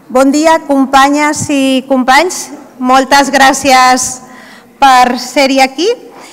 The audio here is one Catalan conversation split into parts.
Bon dia, companyes i companys. Moltes gràcies per ser-hi aquí.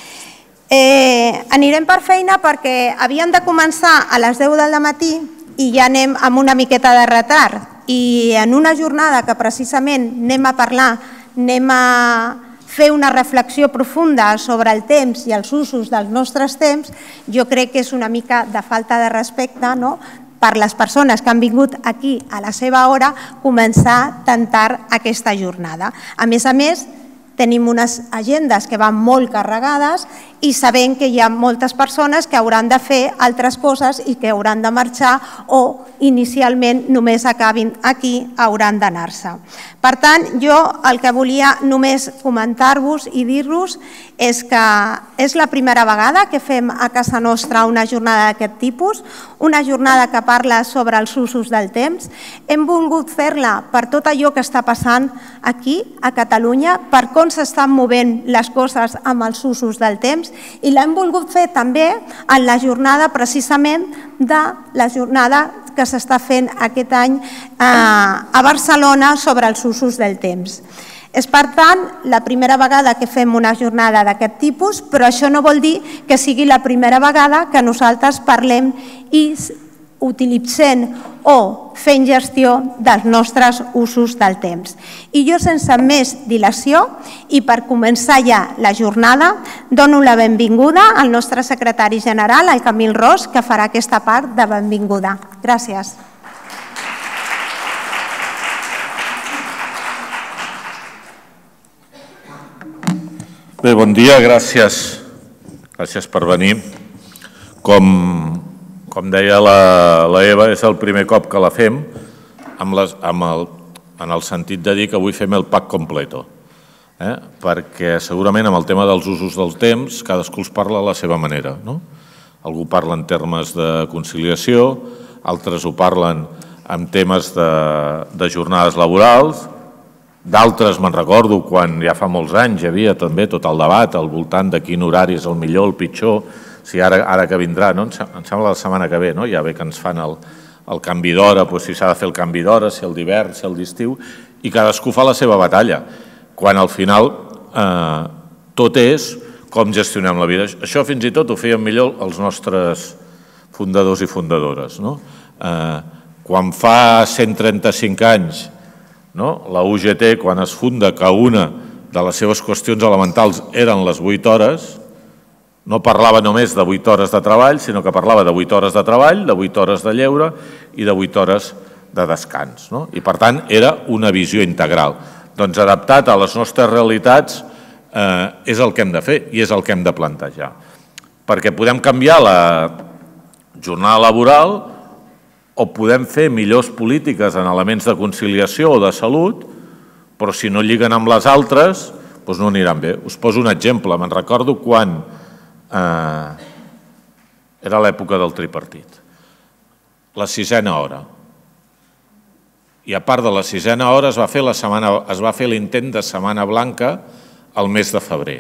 Anirem per feina perquè havíem de començar a les 10 del matí i ja anem amb una miqueta de retard. I en una jornada que precisament anem a parlar, anem a fer una reflexió profunda sobre el temps i els usos dels nostres temps, jo crec que és una mica de falta de respecte, no?, per les persones que han vingut aquí a la seva hora, començar tard aquesta jornada. A més, tenim unes agendes que van molt carregades i sabem que hi ha moltes persones que hauran de fer altres coses i que hauran de marxar o inicialment només acabin aquí, hauran d'anar-se. Per tant, jo el que volia només comentar-vos i dir-vos és que és la primera vegada que fem a casa nostra una jornada d'aquest tipus, una jornada que parla sobre els usos del temps. Hem volgut fer-la per tot allò que està passant aquí, a Catalunya, per com s'estan movent les coses amb els usos del temps, i l'hem volgut fer també en la jornada precisament de la jornada que s'està fent aquest any a Barcelona sobre els usos del temps. És, per tant, la primera vegada que fem una jornada d'aquest tipus, però això no vol dir que sigui la primera vegada que nosaltres parlem i utilitzem o fent gestió dels nostres usos del temps. I jo, sense més dilació, i per començar ja la jornada, dono la benvinguda al nostre secretari general, el Camil Ros, que farà aquesta part de benvinguda. Gràcies. Bé, bon dia, gràcies. Gràcies per venir. Com deia la Eva, és el primer cop que la fem en el sentit de dir que avui fem el pack completo, perquè segurament amb el tema dels usos del temps cadascú els parla a la seva manera. Algú parla en termes de conciliació, altres ho parlen en temes de jornades laborals, d'altres me'n recordo quan ja fa molts anys hi havia també tot el debat al voltant de quin horari és el millor, el pitjor, si ara que vindrà, em sembla la setmana que ve, ja ve que ens fan el canvi d'hora, si s'ha de fer el canvi d'hora, si el d'hivern, si el d'estiu, i cadascú fa la seva batalla, quan al final tot és com gestionem la vida. Això fins i tot ho feien millor els nostres fundadors i fundadores. Quan fa 135 anys la UGT, quan es funda, que una de les seves qüestions elementals eren les 8 hores, no parlava només de 8 hores de treball, sinó que parlava de 8 hores de treball, de 8 hores de lleure i de 8 hores de descans. I, per tant, era una visió integral. Doncs adaptat a les nostres realitats és el que hem de fer i és el que hem de plantejar. Perquè podem canviar la jornada laboral o podem fer millors polítiques en elements de conciliació o de salut, però si no lliguen amb les altres, doncs no aniran bé. Us poso un exemple. Me'n recordo quan era l'època del tripartit, la 6ª hora. I a part de la 6ª hora es va fer l'intent de Setmana Blanca al mes de febrer.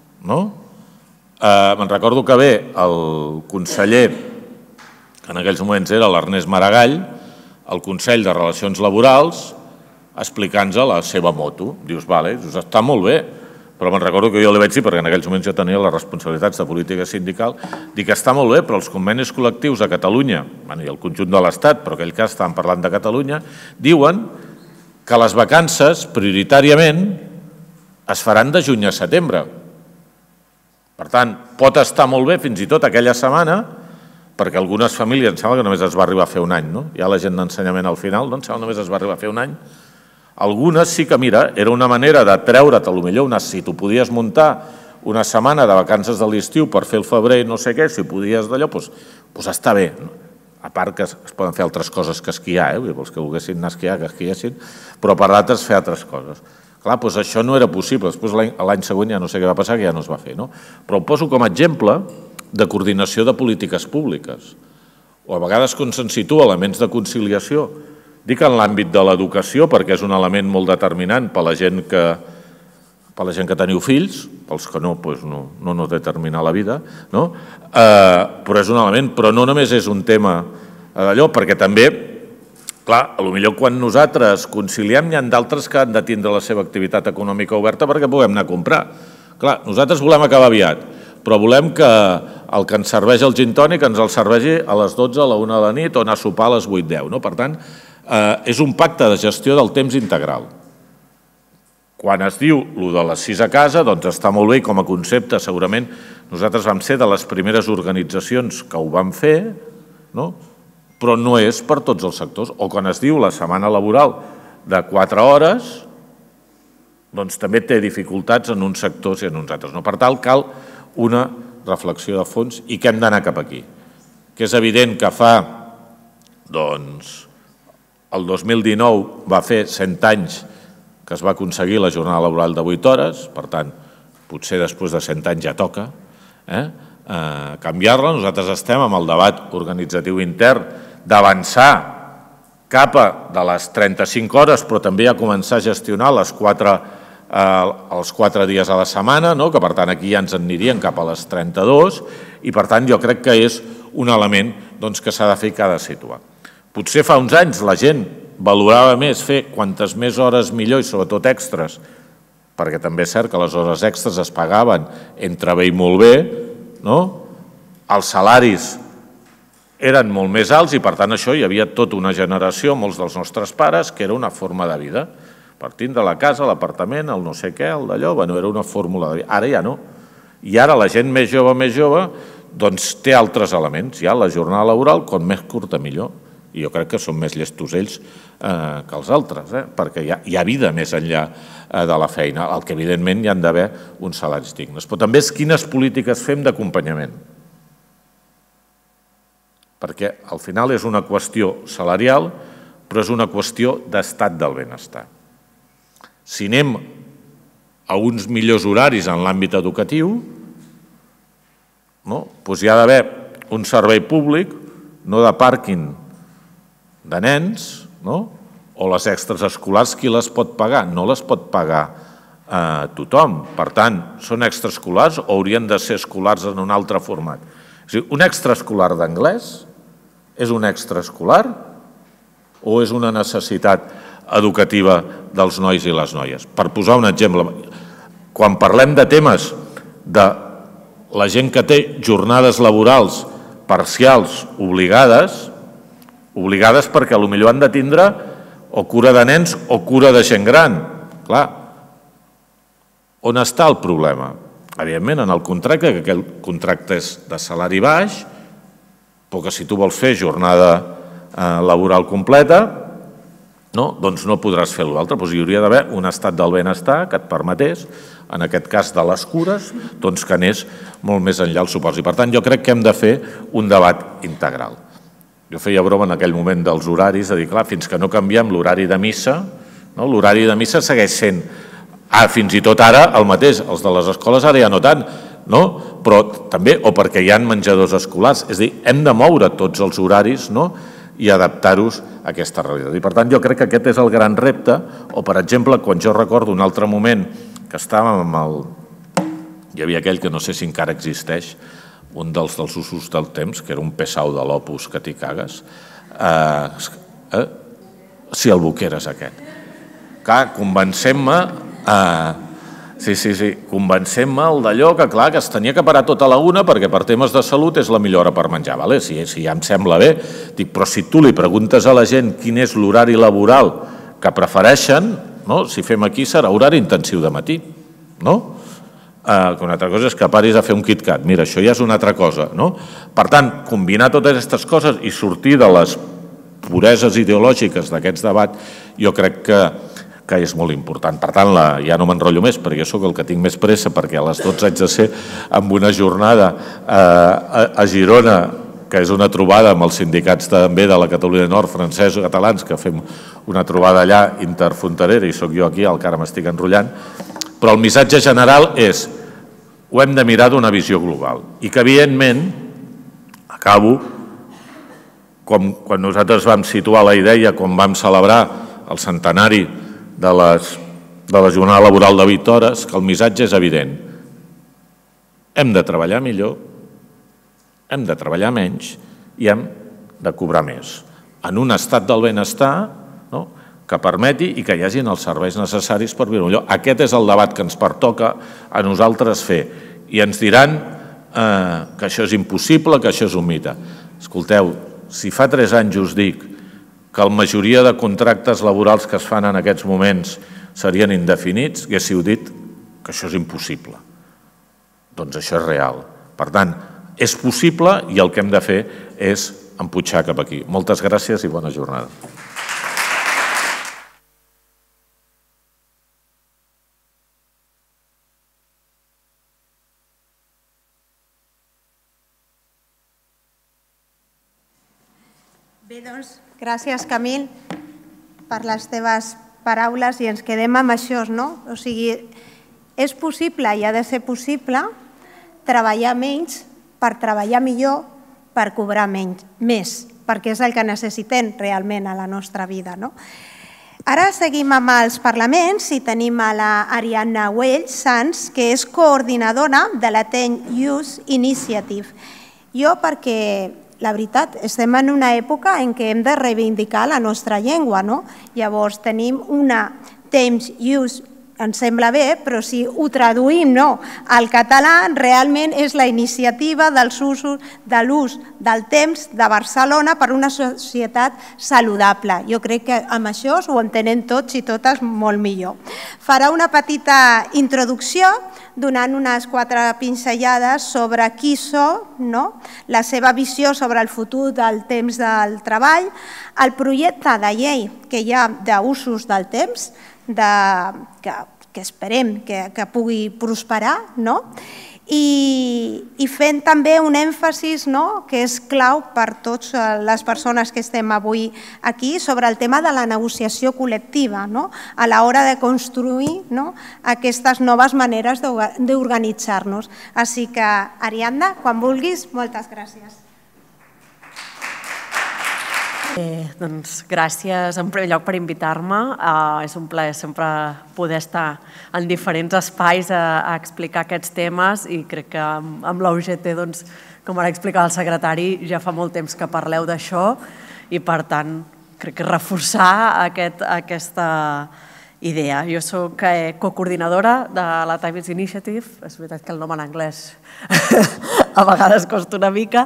Me'n recordo que ve el conseller, que en aquells moments era l'Ernest Maragall, al Consell de Relacions Laborals, explicant-nos la seva moto. Dius, vale, està molt bé, però me'n recordo que jo li vaig dir, perquè en aquells moments jo tenia les responsabilitats de política sindical, dic que està molt bé, però els convenis col·lectius a Catalunya, i el conjunt de l'Estat, però aquell cas estàvem parlant de Catalunya, diuen que les vacances, prioritàriament, es faran de juny a setembre. Per tant, pot estar molt bé fins i tot aquella setmana, perquè algunes famílies, em sembla que només es va arribar a fer un any, hi ha la gent d'ensenyament al final, em sembla que només es va arribar a fer un any. Algunes sí que, mira, era una manera de treure't, potser si tu podies muntar una setmana de vacances de l'estiu per fer el febrer no sé què, si podies d'allò, doncs està bé. A part que es poden fer altres coses que esquiar, els que volguessin anar a esquiar, que esquiessin, però per d'altres fer altres coses. Clar, doncs això no era possible. Després l'any següent ja no sé què va passar, que ja no es va fer. Però ho poso com a exemple de coordinació de polítiques públiques. O a vegades quan se'n situa elements de conciliació, dic en l'àmbit de l'educació, perquè és un element molt determinant per la gent que teniu fills, pels que no, doncs no determina la vida, però és un element, però no només és un tema d'allò, perquè també Clar, potser quan nosaltres conciliem hi ha d'altres que han de tindre la seva activitat econòmica oberta perquè puguem anar a comprar. Clar, nosaltres volem acabar aviat, però volem que el que ens serveix el gin tònic ens el serveixi a les 12, a la 1 de la nit o anar a sopar a les 8-10. Per tant, és un pacte de gestió del temps integral. Quan es diu el de les 6 a casa, doncs està molt bé com a concepte. Segurament nosaltres vam ser de les primeres organitzacions que ho vam fer, però no és per tots els sectors. O quan es diu la setmana laboral de 4 hores, doncs també té dificultats en uns sectors i en uns altres. Per tant, cal una reflexió de fons i que hem d'anar cap aquí. Que és evident que fa, doncs, el 2019 va fer 100 anys que es va aconseguir la jornada laboral de 8 hores, per tant, potser després de 100 anys ja toca canviar-la. Nosaltres estem amb el debat organitzatiu intern d'avançar cap a de les 35 hores, però també a començar a gestionar els 4 dies a la setmana, que per tant aquí ja ens anirien cap a les 32, i per tant jo crec que és un element que s'ha de fer i que ha de situar. Potser fa uns anys la gent valorava més fer quantes més hores millor i sobretot extres, perquè també és cert que les hores extres es pagaven entre bé i molt bé, els salaris eren molt més alts i per tant això hi havia tota una generació, molts dels nostres pares, que era una forma de vida. Partint de la casa, l'apartament, el no sé què, el d'allò, era una fórmula de vida. Ara ja no. I ara la gent més jove, doncs té altres elements. Ja la jornada laboral, com més curta millor. I jo crec que són més llestos ells que els altres, perquè hi ha vida més enllà de la feina, el que evidentment hi han d'haver uns salaris dignes. Però també és quines polítiques fem d'acompanyament. Perquè al final és una qüestió salarial, però és una qüestió d'estat del benestar. Si anem a uns millors horaris en l'àmbit educatiu, doncs hi ha d'haver un servei públic, no de pàrquing de nens, o les extres escolars, qui les pot pagar? No les pot pagar tothom. Per tant, són extraescolars o haurien de ser escolars en un altre format? És a dir, un extraescolar d'anglès és un extraescolar o és una necessitat educativa dels nois i les noies? Per posar un exemple, quan parlem de temes de la gent que té jornades laborals parcials obligades perquè potser han de tindre o cura de nens o cura de gent gran. Clar, on està el problema? Evidentment, en el contracte, que aquell contracte és de salari baix, però que si tu vols fer jornada laboral completa, doncs no podràs fer l'altre. Hi hauria d'haver un estat del benestar que et permetés, en aquest cas de les cures, que anés molt més enllà els suports. I per tant jo crec que hem de fer un debat integral. Jo feia broma en aquell moment dels horaris, de dir, clar, fins que no canviem l'horari de missa, l'horari de missa segueix sent, fins i tot ara, el mateix. Els de les escoles ara ja no tant, però també, o perquè hi ha menjadors escolars. És a dir, hem de moure tots els horaris i adaptar-los a aquesta realitat. I per tant jo crec que aquest és el gran repte, o per exemple, quan jo recordo un altre moment que estàvem amb el... Hi havia aquell que no sé si encara existeix, un dels usos del temps, que era un pesau de l'Opus que t'hi cagues. Sí, el Boqueras aquest. Clar, convencem-me... Sí, convencem-me el d'allò que, clar, que es tenia que parar tota la una perquè per temes de salut és la millor hora per menjar. Si ja em sembla bé, dic, però si tu li preguntes a la gent quin és l'horari laboral que prefereixen, si fem aquí serà horari intensiu de matí, que una altra cosa és que paris a fer un KitKat. Mira, això ja és una altra cosa. Per tant, combinar totes aquestes coses i sortir de les pureses ideològiques d'aquests debats, jo crec que és molt important. Per tant, ja no m'enrotllo més, perquè jo soc el que tinc més pressa, perquè a les 12 haig de ser amb una jornada a Girona, que és una trobada amb els sindicats també de la Catalunya Nord, francesos i catalans, que fem una trobada allà interfronterera, i sóc jo aquí, el que ara m'estic enrotllant, però el missatge general és ho hem de mirar d'una visió global i que, evidentment, acabo, quan nosaltres vam situar la idea, quan vam celebrar el centenari de la jornada laboral de 8 hores, que el missatge és evident. Hem de treballar millor, hem de treballar menys i hem de cobrar més. en un estat del benestar que permeti i que hi hagin els serveis necessaris per viure millor. Aquest és el debat que ens pertoca a nosaltres fer. I ens diran que això és impossible, que això és un mite. Escolteu, si fa 3 anys us dic que la majoria de contractes laborals que es fan en aquests moments serien indefinits, haguéssiu dit que això és impossible. Doncs això és real. Per tant, és possible i el que hem de fer és empujar cap aquí. Moltes gràcies i bona jornada. Bé, doncs, gràcies, Camil, per les teves paraules i ens quedem amb això, no? O sigui, és possible i ha de ser possible treballar menys per treballar millor, per cobrar més, perquè és el que necessitem realment a la nostra vida, no? Ara seguim amb els parlaments i tenim a l'Ariadna Wells Sans, que és coordinadora de la 10 Youth Initiative. Jo, perquè la veritat, estem en una època en què hem de reivindicar la nostra llengua, no? Llavors tenim una 10 Youth, ens sembla bé, però si ho traduïm al català, realment és la iniciativa de l'ús del temps de Barcelona per una societat saludable. Jo crec que amb això ho entenem tots i totes molt millor. Farà una petita introducció donant unes 4 pinzellades sobre qui som, la seva visió sobre el futur del temps del treball, el projecte de llei que hi ha d'usos del temps, que esperem que pugui prosperar, i fent també un èmfasis que és clau per totes les persones que estem avui aquí sobre el tema de la negociació col·lectiva a l'hora de construir aquestes noves maneres d'organitzar-nos. Així que, Ariadna, quan vulguis, moltes gràcies. Doncs gràcies en primer lloc per invitar-me. És un plaer sempre poder estar en diferents espais a explicar aquests temes i crec que amb la UGT, com ara explicava el secretari, ja fa molt temps que parleu d'això i per tant crec que reforçar aquesta idea. Jo soc cocoordinadora de la Time Youth Initiative, és veritat que el nom en anglès a vegades costa una mica.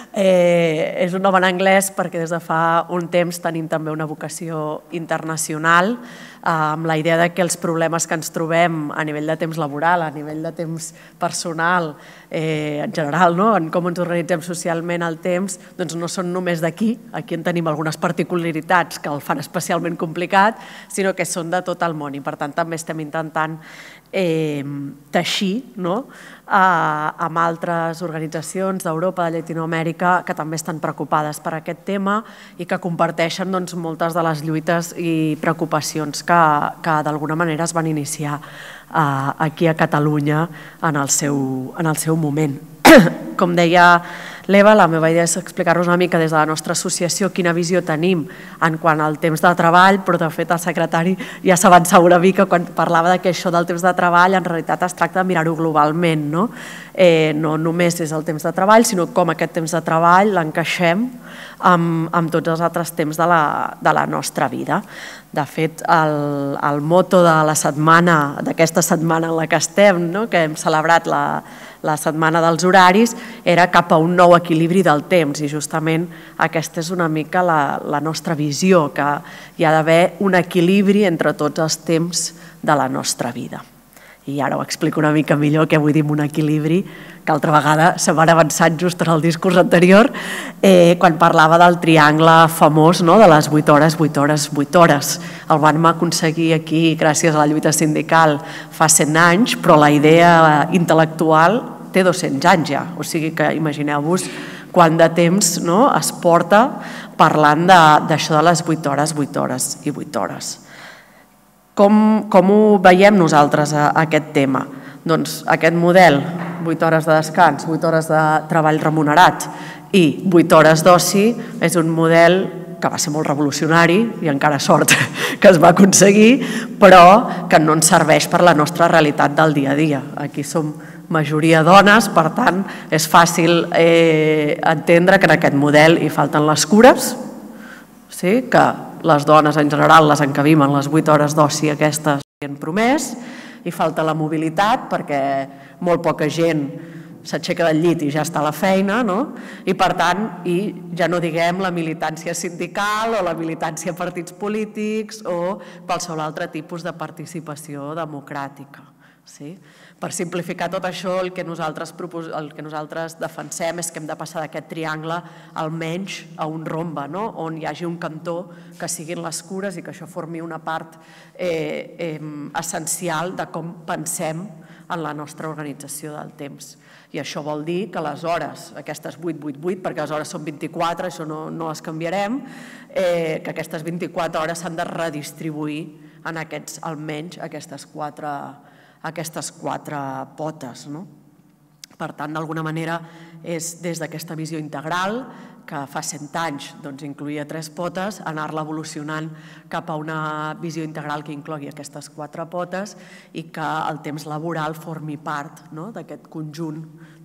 És un nom en anglès perquè des de fa un temps tenim també una vocació internacional amb la idea que els problemes que ens trobem a nivell de temps laboral, a nivell de temps personal, en general, en com ens organitzem socialment el temps, doncs no són només d'aquí, aquí en tenim algunes particularitats que el fan especialment complicat, sinó que són de tot el món i per tant també estem intentant teixir amb altres organitzacions d'Europa, de Llatinoamèrica, que també estan preocupades per aquest tema i que comparteixen moltes de les lluites i preocupacions que d'alguna manera es van iniciar aquí a Catalunya en el seu moment. Com deia l'Eva, la meva idea és explicar-vos una mica des de la nostra associació quina visió tenim en quant al temps de treball, però de fet el secretari ja s'avançava una mica quan parlava que això del temps de treball en realitat es tracta de mirar-ho globalment, no només és el temps de treball, sinó com aquest temps de treball l'encaixem amb tots els altres temps de la nostra vida. De fet, el moto de la setmana, d'aquesta setmana en la que estem, que hem celebrat la setmana dels horaris, era cap a un nou equilibri del temps i justament aquesta és una mica la nostra visió, que hi ha d'haver un equilibri entre tots els temps de la nostra vida. I ara ho explico una mica millor què vull dir amb un equilibri, que altra vegada se m'han avançat just en el discurs anterior quan parlava del triangle famós de les 8 hores, 8 hores, 8 hores. El vam aconseguir aquí gràcies a la lluita sindical fa 100 anys, però la idea intel·lectual té 200 anys ja. O sigui que imagineu-vos quant de temps es porta parlant d'això de les 8 hores, 8 hores i 8 hores. Com ho veiem nosaltres, aquest tema? Doncs aquest model, 8 hores de descans, 8 hores de treball remunerat i 8 hores d'oci, és un model que va ser molt revolucionari i encara sort que es va aconseguir, però que no ens serveix per la nostra realitat del dia a dia. Aquí som majoria dones, per tant, és fàcil entendre que en aquest model hi falten les cures, que les dones en general les encabim en les 8 hores d'oci aquestes que han promès, i falta la mobilitat perquè molt poca gent s'aixeca del llit i ja està a la feina, i per tant, ja no diguem la militància sindical o la militància a partits polítics o qualsevol altre tipus de participació democràtica. Per simplificar tot això, el que nosaltres defensem és que hem de passar d'aquest triangle almenys a un rombe, on hi hagi un cantó que siguin les cures i que això formi una part essencial de com pensem en la nostra organització del temps. I això vol dir que les hores, aquestes 8-8-8, perquè les hores són 24, això no les canviarem, que aquestes 24 hores s'han de redistribuir en aquests, almenys, aquestes quatre potes. Per tant, d'alguna manera, és des d'aquesta visió integral, que fa 100 anys incloïa 3 potes, anar-la evolucionant cap a una visió integral que inclogui aquestes 4 potes i que el temps laboral formi part d'aquest conjunt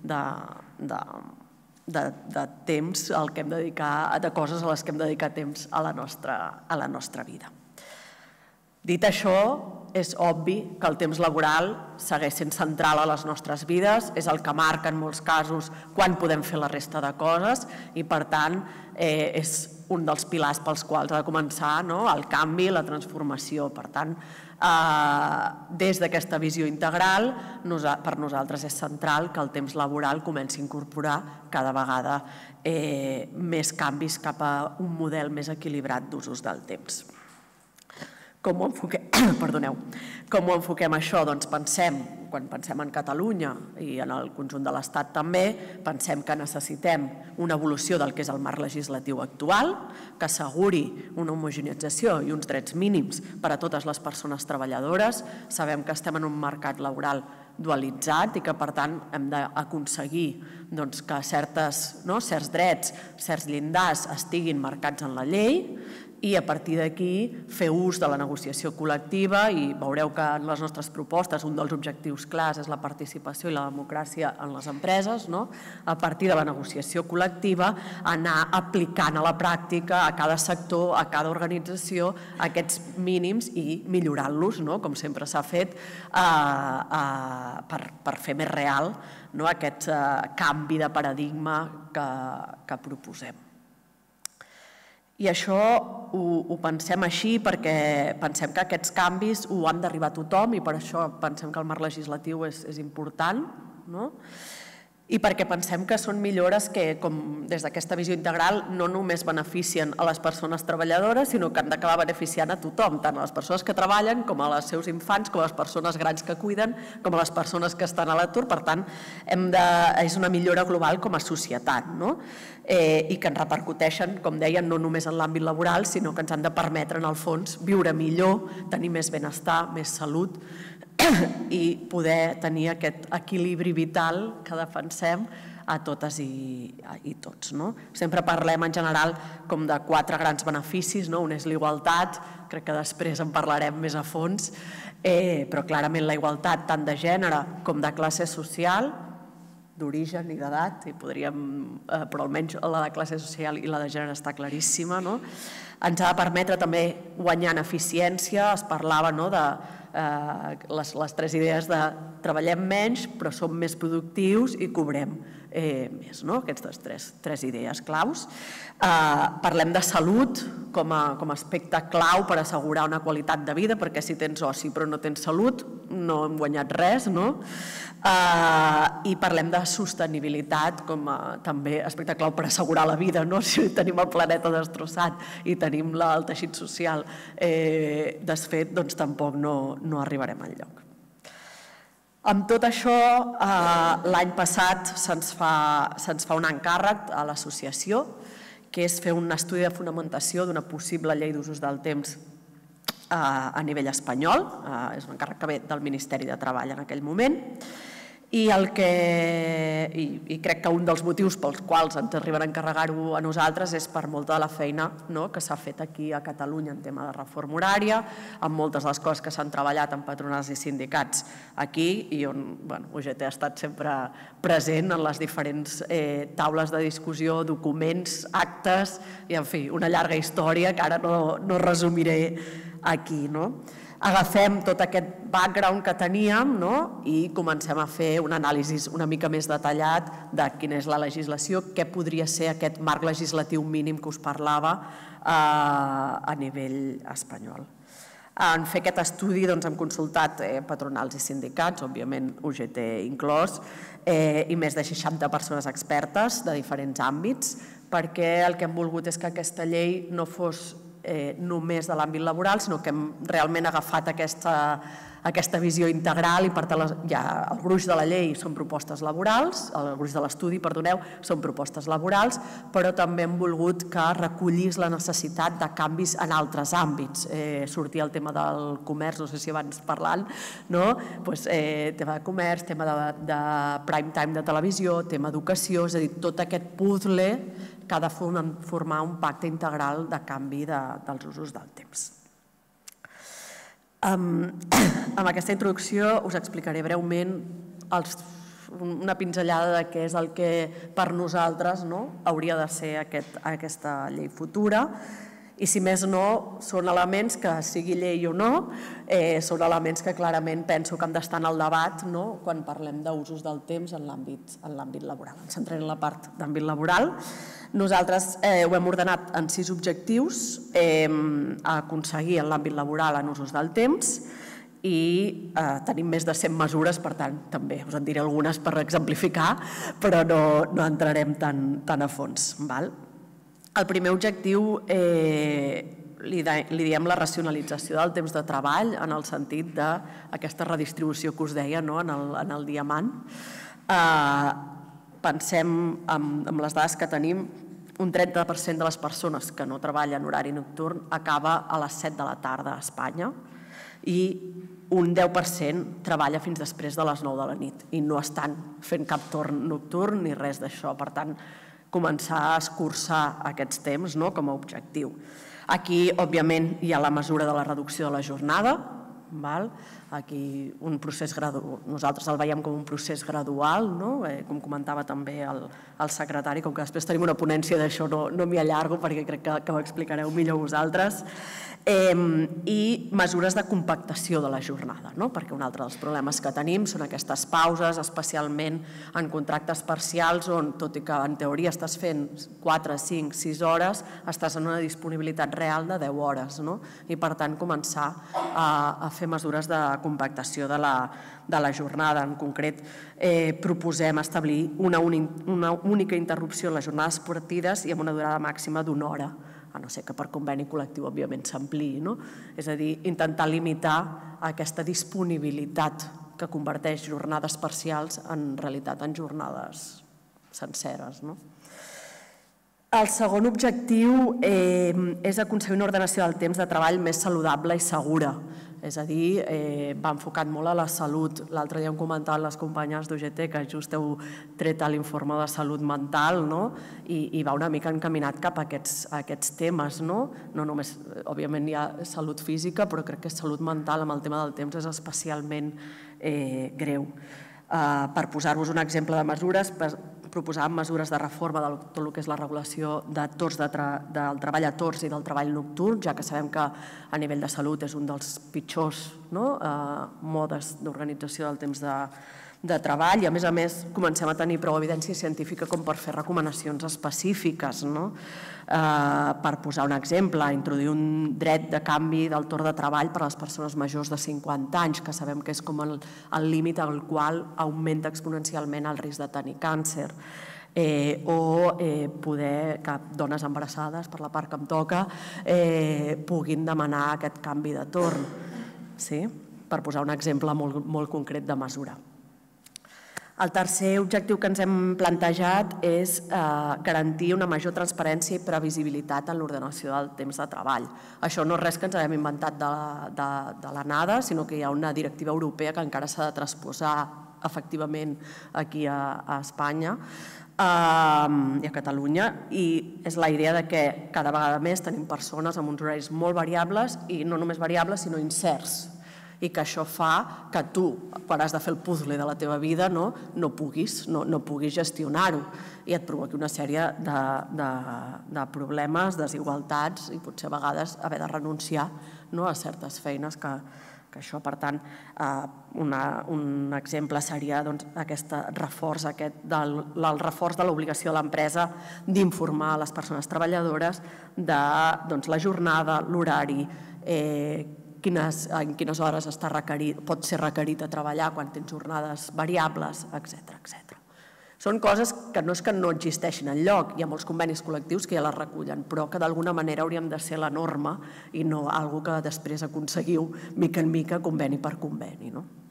de temps de coses a les que hem de dedicar temps a la nostra vida. Dit això, és obvi que el temps laboral segueix sent central a les nostres vides, és el que marca en molts casos quan podem fer la resta de coses i, per tant, és un dels pilars pels quals ha de començar el canvi, la transformació. Per tant, des d'aquesta visió integral, per nosaltres és central que el temps laboral comenci a incorporar cada vegada més canvis cap a un model més equilibrat d'usos del temps. Com ho enfoquem això? Doncs quan pensem en Catalunya i en el conjunt de l'Estat també, pensem que necessitem una evolució del que és el marc legislatiu actual, que asseguri una homogeneïtzació i uns drets mínims per a totes les persones treballadores. Sabem que estem en un mercat laboral dualitzat i que, per tant, hem d'aconseguir que certs drets, certs llindars estiguin marcats en la llei i, a partir d'aquí, fer ús de la negociació col·lectiva, i veureu que en les nostres propostes un dels objectius clars és la participació i la democràcia en les empreses. A partir de la negociació col·lectiva, anar aplicant a la pràctica a cada sector, a cada organització, aquests mínims i millorant-los, com sempre s'ha fet, per fer més real aquest canvi de paradigma que proposem. I això ho pensem així perquè pensem que aquests canvis ho han d'arribar a tothom i per això pensem que el marc legislatiu és important i perquè pensem que són millores que, des d'aquesta visió integral, no només beneficien a les persones treballadores, sinó que han d'acabar beneficiant a tothom, tant a les persones que treballen com als seus infants, com a les persones grans que cuiden, com a les persones que estan a l'atur. Per tant, és una millora global com a societat i que ens repercuteixen, com deien, no només en l'àmbit laboral, sinó que ens han de permetre, en el fons, viure millor, tenir més benestar, més salut i poder tenir aquest equilibri vital que defensem a totes i tots. Sempre parlem en general com de 4 grans beneficis. Un és la igualtat, crec que després en parlarem més a fons, però clarament la igualtat tant de gènere com de classe social, d'origen i d'edat, però almenys la de classe social i la de gènere està claríssima. Ens ha de permetre també guanyar en eficiència. Es parlava de les 3 idees de treballem menys però som més productius i cobrem més, aquestes 3 idees claus. Parlem de salut com a aspecte clau per assegurar una qualitat de vida, perquè si tens oci però no tens salut no hem guanyat res. I parlem de sostenibilitat com a també aspecte clau per assegurar la vida. Si tenim el planeta destrossat i tenim el teixit social desfet, doncs tampoc no arribarem enlloc. Amb tot això, l'any passat se'ns fa un encàrrec a l'associació, que és fer un estudi de fonamentació d'una possible llei d'usos del temps a nivell espanyol. És un encàrrec que ve del Ministeri de Treball en aquell moment. I crec que un dels motius pels quals ens arriben a encarregar-ho a nosaltres és per molta de la feina que s'ha fet aquí a Catalunya en tema de reforma horària, amb moltes de les coses que s'han treballat amb patronals i sindicats aquí i on UGT ha estat sempre present en les diferents taules de discussió, documents, actes i, en fi, una llarga història que ara no resumiré aquí. Agafem tot aquest background que teníem i comencem a fer un anàlisi una mica més detallat de quina és la legislació, què podria ser aquest marc legislatiu mínim que us parlava a nivell espanyol. En fer aquest estudi hem consultat patronals i sindicats, òbviament UGT inclòs, i més de 60 persones expertes de diferents àmbits, perquè el que hem volgut és que aquesta llei no fos només de l'àmbit laboral, sinó que hem realment agafat aquesta visió integral i per tant el gruix de la llei són propostes laborals, el gruix de l'estudi, perdoneu, són propostes laborals, però també hem volgut que recollís la necessitat de canvis en altres àmbits. Sortia el tema del comerç, no sé si abans parlant, tema de comerç, tema de prime time de televisió, tema educació, és a dir, tot aquest puzzle que ha de formar un pacte integral de canvi dels usos del temps. Amb aquesta introducció us explicaré breument una pinzellada de què és el que per nosaltres hauria de ser aquesta llei futura i si més no, són elements que sigui llei o no, són elements que clarament penso que han d'estar en el debat quan parlem d'usos del temps en l'àmbit laboral. Ens centrem en la part d'àmbit laboral. Nosaltres ho hem ordenat en 6 objectius a aconseguir en l'àmbit laboral en usos del temps i tenim més de 100 mesures, per tant, també us en diré algunes per exemplificar, però no entrarem tan a fons. El primer objectiu li diem la racionalització del temps de treball en el sentit d'aquesta redistribució que us deia en el diamant. Pensem en les dades que tenim, un 30% de les persones que no treballen en horari nocturn acaba a les 7 de la tarda a Espanya i un 10% treballa fins després de les 9 de la nit i no estan fent cap torn nocturn ni res d'això. Per tant, començar a escurçar aquests temps com a objectiu. Aquí, òbviament, hi ha la mesura de la reducció de la jornada. Aquí un procés gradual, nosaltres el veiem com un procés gradual, com comentava també el secretari, com que després tenim una ponència d'això no m'hi allargo perquè crec que ho explicareu millor vosaltres, i mesures de compactació de la jornada, perquè un altre dels problemes que tenim són aquestes pauses, especialment en contractes parcials on, tot i que en teoria estàs fent 4, 5, 6 hores, estàs en una disponibilitat real de 10 hores i per tant començar a fer mesures de compactació de la jornada. En concret, proposem establir una única interrupció en les jornades partides i amb una durada màxima d'1 hora, a no ser que per conveni col·lectiu, òbviament, s'ampliï. És a dir, intentar limitar aquesta disponibilitat que converteix jornades parcials en realitat en jornades senceres. El segon objectiu és aconseguir una ordenació del temps de treball més saludable i segura. És a dir, va enfocat molt a la salut. L'altre dia hem comentat les companyes d'UGT que just heu tret l'informe de salut mental i va una mica encaminat cap a aquests temes. No només, òbviament, hi ha salut física, però crec que salut mental amb el tema del temps és especialment greu. Per posar-vos un exemple de mesures, proposàvem mesures de reforma de tot el que és la regulació del treball a torns i del treball nocturn, ja que sabem que a nivell de salut és un dels pitjors modes d'organització del temps de treball i, a més, comencem a tenir prou evidència científica com per fer recomanacions específiques. Per posar un exemple, introduir un dret de canvi del torn de treball per a les persones majors de 50 anys, que sabem que és com el límit al qual augmenta exponencialment el risc de tenir càncer. O poder que dones embarassades, per la part que em toca, puguin demanar aquest canvi de torn, per posar un exemple molt concret de mesura. El tercer objectiu que ens hem plantejat és garantir una major transparència i previsibilitat en l'ordenació del temps de treball. Això no és res que ens haguem inventat de la nada, sinó que hi ha una directiva europea que encara s'ha de transposar efectivament aquí a Espanya i a Catalunya, i és la idea de que cada vegada més tenim persones amb uns horaris molt variables, i no només variables sinó incerts, i que això fa que tu, quan has de fer el puzzle de la teva vida, no puguis gestionar-ho, i et provoqui una sèrie de problemes, desigualtats, i potser a vegades haver de renunciar a certes feines que això. Per tant, un exemple seria aquest reforç de l'obligació de l'empresa d'informar les persones treballadores de la jornada, l'horari, en quines hores pot ser requerit a treballar quan tens jornades variables, etc. Són coses que no és que no existeixin enlloc, hi ha molts convenis col·lectius que ja les recullen, però que d'alguna manera hauríem de ser la norma i no algo que després aconseguiu mica en mica, conveni per conveni.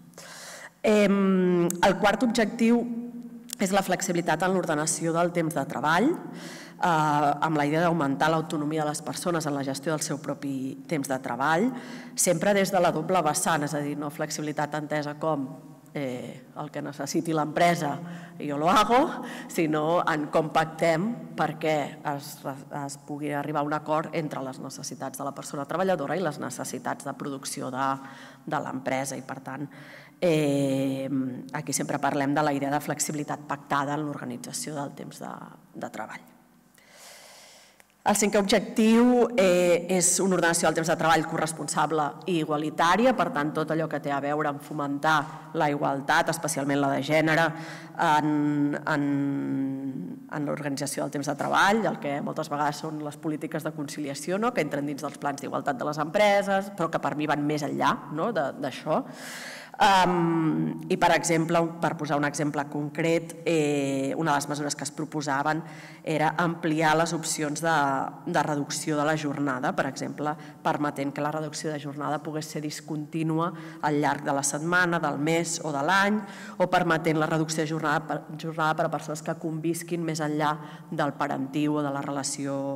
El quart objectiu és la flexibilitat en l'ordenació del temps de treball, amb la idea d'augmentar l'autonomia de les persones en la gestió del seu propi temps de treball, sempre des de la doble vessant, és a dir, no flexibilitat entesa com el que necessiti l'empresa i jo lo hago, sinó en com pactem perquè es pugui arribar a un acord entre les necessitats de la persona treballadora i les necessitats de producció de l'empresa. I per tant, aquí sempre parlem de la idea de flexibilitat pactada en l'organització del temps de treball. El cinquè objectiu és una ordenació del temps de treball corresponsable i igualitària, per tant, tot allò que té a veure amb fomentar la igualtat, especialment la de gènere, en l'organització del temps de treball, el que moltes vegades són les polítiques de conciliació, que entren dins dels plans d'igualtat de les empreses, però que per mi van més enllà d'això. I, per exemple, per posar un exemple concret, una de les mesures que es proposaven era ampliar les opcions de reducció de la jornada, per exemple, permetent que la reducció de jornada pogués ser discontínua al llarg de la setmana, del mes o de l'any, o permetent la reducció de jornada per a persones que convisquin més enllà del parentiu o de la relació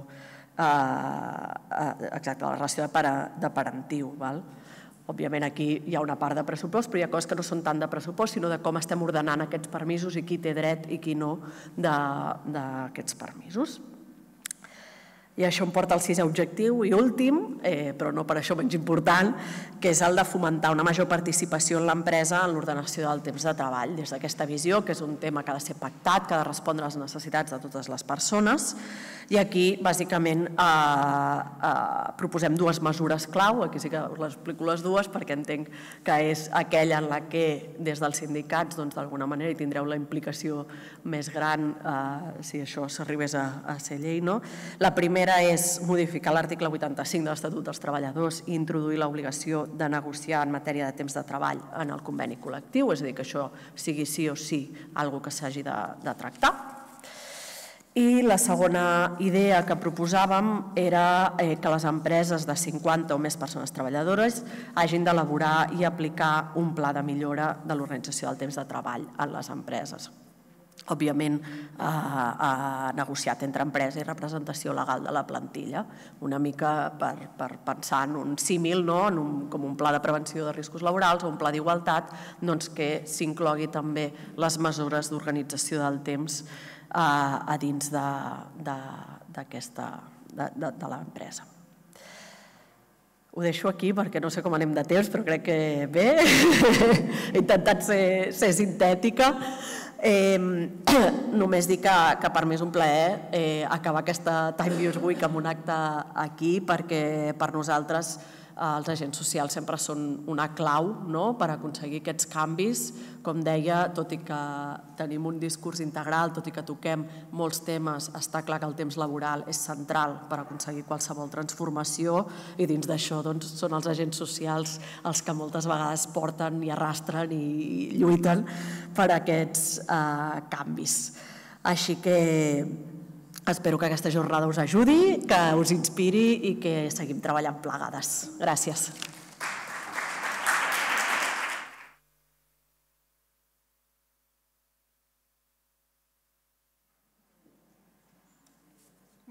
de parentiu. Òbviament aquí hi ha una part de pressupost, però hi ha coses que no són tant de pressupost, sinó de com estem ordenant aquests permisos i qui té dret i qui no d'aquests permisos. I això em porta al sisè objectiu i últim, però no per això menys important, que és el de fomentar una major participació en l'empresa en l'ordenació del temps de treball, des d'aquesta visió, que és un tema que ha de ser pactat, que ha de respondre a les necessitats de totes les persones. I aquí, bàsicament, proposem dues mesures clau, aquí sí que us les explico les dues, perquè entenc que és aquella en la que des dels sindicats, d'alguna manera, hi tindreu la implicació més gran si això s'arribés a ser llei. La primera és modificar l'article 85 de l'Estatut dels Treballadors i introduir l'obligació de negociar en matèria de temps de treball en el conveni col·lectiu, és a dir, que això sigui sí o sí alguna que s'hagi de tractar. I la segona idea que proposàvem era que les empreses de 50 o més persones treballadores hagin d'elaborar i aplicar un pla de millora de l'organització del temps de treball en les empreses. Òbviament, negociat entre empresa i representació legal de la plantilla, una mica per pensar en un símil, com un pla de prevenció de riscos laborals o un pla d'igualtat, que s'inclogui també les mesures d'organització del temps a dins de l'empresa. Ho deixo aquí perquè no sé com anem de temps, però crec que bé, he intentat ser sintètica. Només dir que per mi és un plaer acabar aquesta Time Use Week amb un acte aquí, perquè per nosaltres els agents socials sempre són una clau per aconseguir aquests canvis. Com deia, tot i que tenim un discurs integral, tot i que toquem molts temes, està clar que el temps laboral és central per aconseguir qualsevol transformació, i dins d'això són els agents socials els que moltes vegades porten i arrastren i lluiten per aquests canvis. Així que espero que aquesta jornada us ajudi, que us inspiri i que seguim treballant plegades. Gràcies.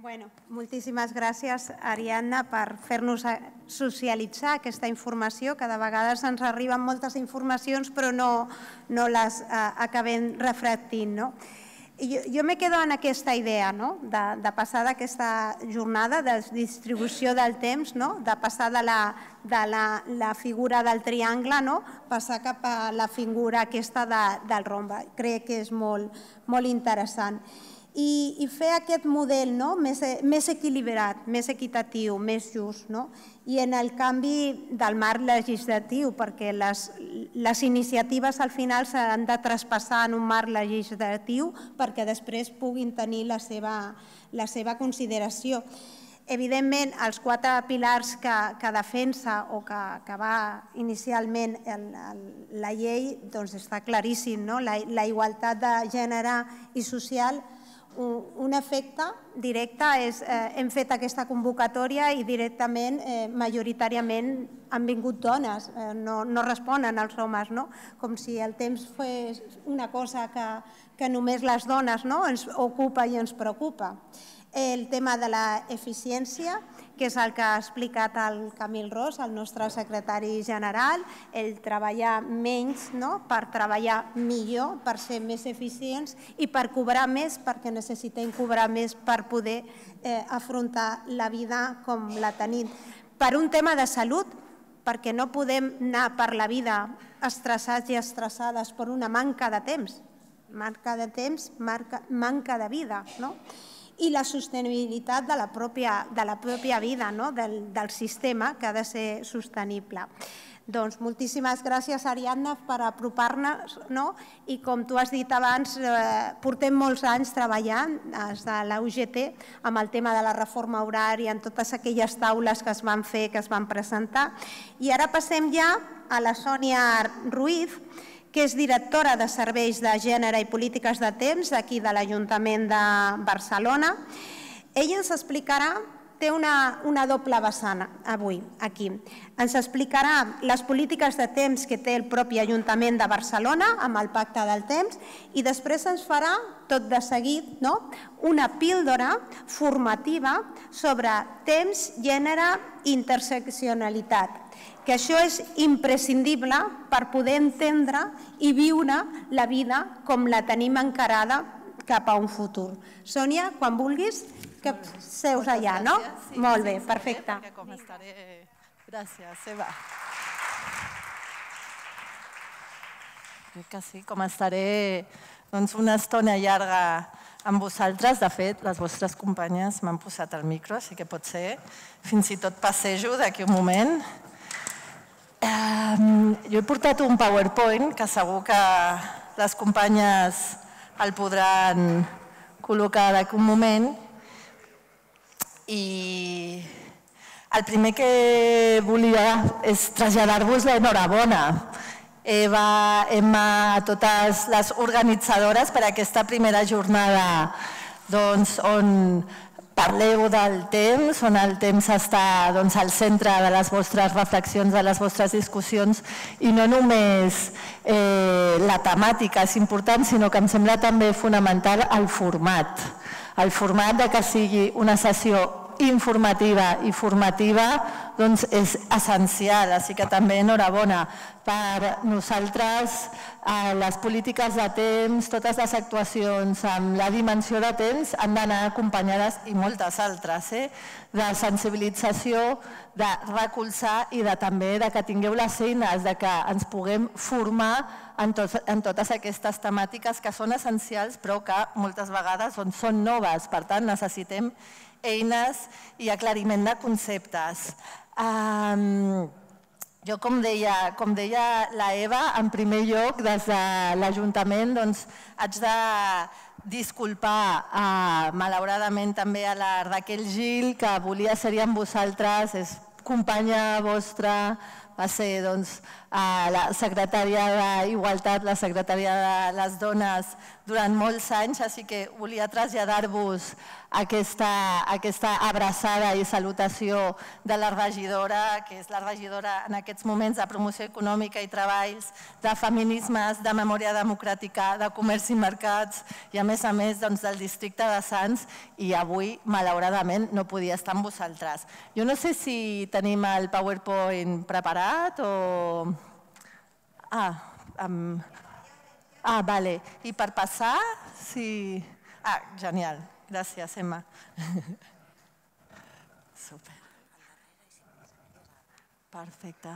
Bueno, moltíssimes gràcies, Ariadna, per fer-nos socialitzar aquesta informació, que de vegades ens arriben moltes informacions però no les acabem reflectint. Jo me quedo en aquesta idea de passar d'aquesta jornada de distribució del temps, de passar de la figura del triangle, passar cap a la figura aquesta del rombe. Crec que és molt interessant. I fer aquest model més equilibrat, més equitatiu, més just, i en el canvi del marc legislatiu, perquè les iniciatives al final s'han de traspassar en un marc legislatiu perquè després puguin tenir la seva consideració. Evidentment, els 4 pilars que defensa o que va inicialment la llei, doncs està claríssim, la igualtat de gènere i social. Un efecte directe és hem fet aquesta convocatòria i directament, majoritàriament, han vingut dones, no responen als homes, com si el temps fos una cosa que només les dones ens ocupa i ens preocupa. El tema de l'eficiència, que és el que ha explicat el Camil Ros, el nostre secretari general, el treballar menys per treballar millor, per ser més eficients i per cobrar més, perquè necessitem cobrar més per poder afrontar la vida com la tenim. Per un tema de salut, perquè no podem anar per la vida estressats i estressades per una manca de temps. Manca de temps, manca de vida, i la sostenibilitat de la pròpia vida, del sistema, que ha de ser sostenible. Doncs moltíssimes gràcies, Ariadna, per apropar-nos, i com tu has dit abans, portem molts anys treballant des de la UGT amb el tema de la reforma horària, en totes aquelles taules que es van fer, que es van presentar, i ara passem ja a la Sònia Ruiz, que és directora de Serveis de Gènere i Polítiques de Temps d'aquí de l'Ajuntament de Barcelona. Ella ens explicarà, té una doble vessant avui aquí. Ens explicarà les polítiques de temps que té el propi Ajuntament de Barcelona amb el Pacte del Temps i després ens farà, tot de seguit, una píldora formativa sobre temps, gènere i interseccionalitat, que això és imprescindible per poder entendre i viure la vida com la tenim encarada cap a un futur. Sònia, quan vulguis, que seus allà, no? Molt bé, perfecte. Gràcies, Eva. Crec que sí, com estaré una estona llarga amb vosaltres. De fet, les vostres companyes m'han posat el micro, així que potser fins i tot passejo d'aquí un moment. Jo he portat un PowerPoint que segur que les companyes el podran col·locar d'aquí un moment. I el primer que volia és traslladar-vos l'enhorabona. Eva, Emma, a totes les organitzadores per aquesta primera jornada on parleu del temps, on el temps està al centre de les vostres reflexions, de les vostres discussions, i no només la temàtica és important, sinó que em sembla també fonamental el format. El format de que sigui una sessió informativa i formativa és essencial, així que també enhorabona. Per nosaltres, les polítiques de temps, totes les actuacions amb la dimensió de temps han d'anar acompanyades, i moltes altres, de sensibilització, de recolzar i també que tingueu les eines, que ens puguem formar en totes aquestes temàtiques que són essencials però que moltes vegades són noves. Per tant, necessitem eines i aclariment de conceptes. Jo, com deia la Eva, en primer lloc, des de l'Ajuntament haig de disculpar malauradament també a la Raquel Gil, que volia ser amb vosaltres, és companya vostra, va ser la secretària d'Igualtat, la secretària de les Dones durant molts anys, així que volia traslladar-vos aquesta abraçada i salutació de la regidora, que és la regidora en aquests moments de Promoció Econòmica i Treballs, de Feminismes, de Memòria Democràtica, de Comerç i Mercats i a més del districte de Sants, i avui malauradament no podia estar amb vosaltres. Jo no sé si tenim el PowerPoint preparat o... vale. I per passar, sí... genial. Gràcies, Emma. Super. Perfecte.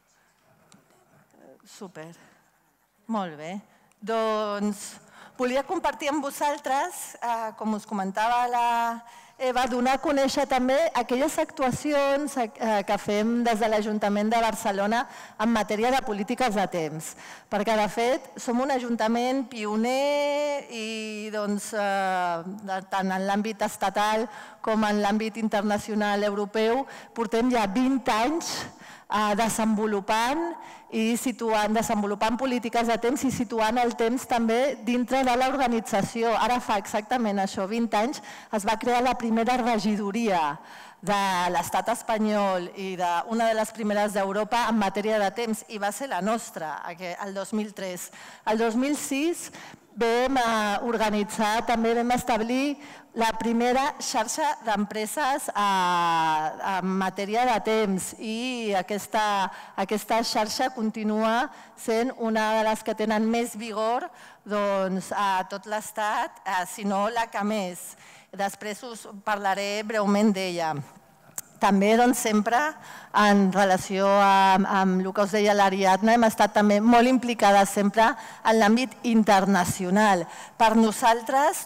Super. Molt bé. Doncs volia compartir amb vosaltres, com us comentava la Eva, donar a conèixer també aquelles actuacions que fem des de l'Ajuntament de Barcelona en matèria de polítiques de temps. Perquè, de fet, som un ajuntament pioner i tant en l'àmbit estatal com en l'àmbit internacional europeu portem ja 20 anys desenvolupant polítiques de temps i situant el temps també dintre de l'organització. Ara fa exactament això, 20 anys, es va crear la primera regidoria de l'estat espanyol i una de les primeres d'Europa en matèria de temps, i va ser la nostra, el 2003. El 2006 vam organitzar, també vam establir la primera xarxa d'empreses en matèria de temps, i aquesta xarxa continua sent una de les que tenen més vigor a tot l'Estat, si no la que més. Després us parlaré breument d'ella. També, sempre, en relació amb el que us deia l'Ariadna, hem estat també molt implicades sempre en l'àmbit internacional. Per nosaltres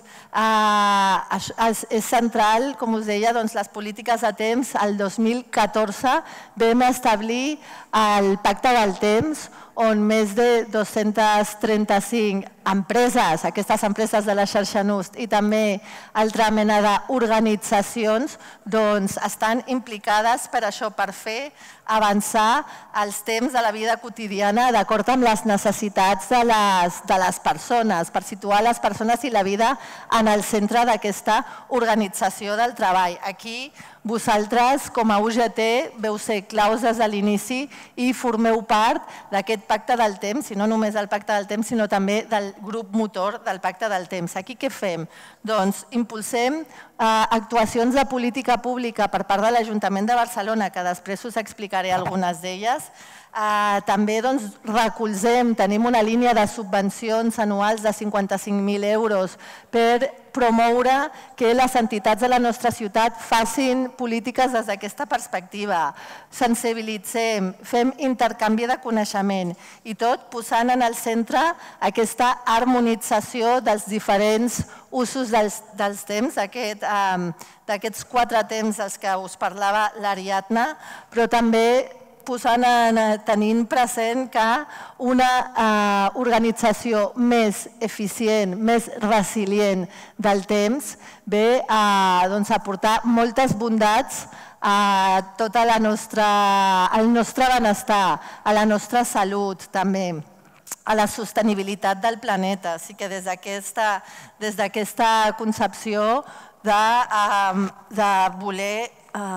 és central, com us deia, les polítiques de temps. El 2014 vam establir el Pacte del Temps, on més de 235 empreses, aquestes empreses de la xarxa NUST, i també altra mena d'organitzacions, estan implicades per això, per fer avançar els temps de la vida quotidiana d'acord amb les necessitats de les persones, per situar les persones i la vida en el centre d'aquesta organització del treball. Aquí vosaltres, com a UGT, veu ser claus des de l'inici i formeu part d'aquest Pacte del Temps, i no només del Pacte del Temps, sinó també del grup motor del Pacte del Temps. Aquí què fem? Doncs impulsem actuacions de política pública per part de l'Ajuntament de Barcelona, que després us explicaré algunes d'elles. També recolzem, tenim una línia de subvencions anuals de 55.000 euros per promoure que les entitats de la nostra ciutat facin polítiques des d'aquesta perspectiva. Sensibilitzem, fem intercanvi de coneixement i tot posant en el centre aquesta harmonització dels diferents usos dels temps, d'aquests 4 temps dels que us parlava l'Ariadna, però també tenint present que una organització més eficient, més resilient del temps ve a aportar moltes bondats a tot el nostre benestar, a la nostra salut també, a la sostenibilitat del planeta. Així que des d'aquesta concepció de voler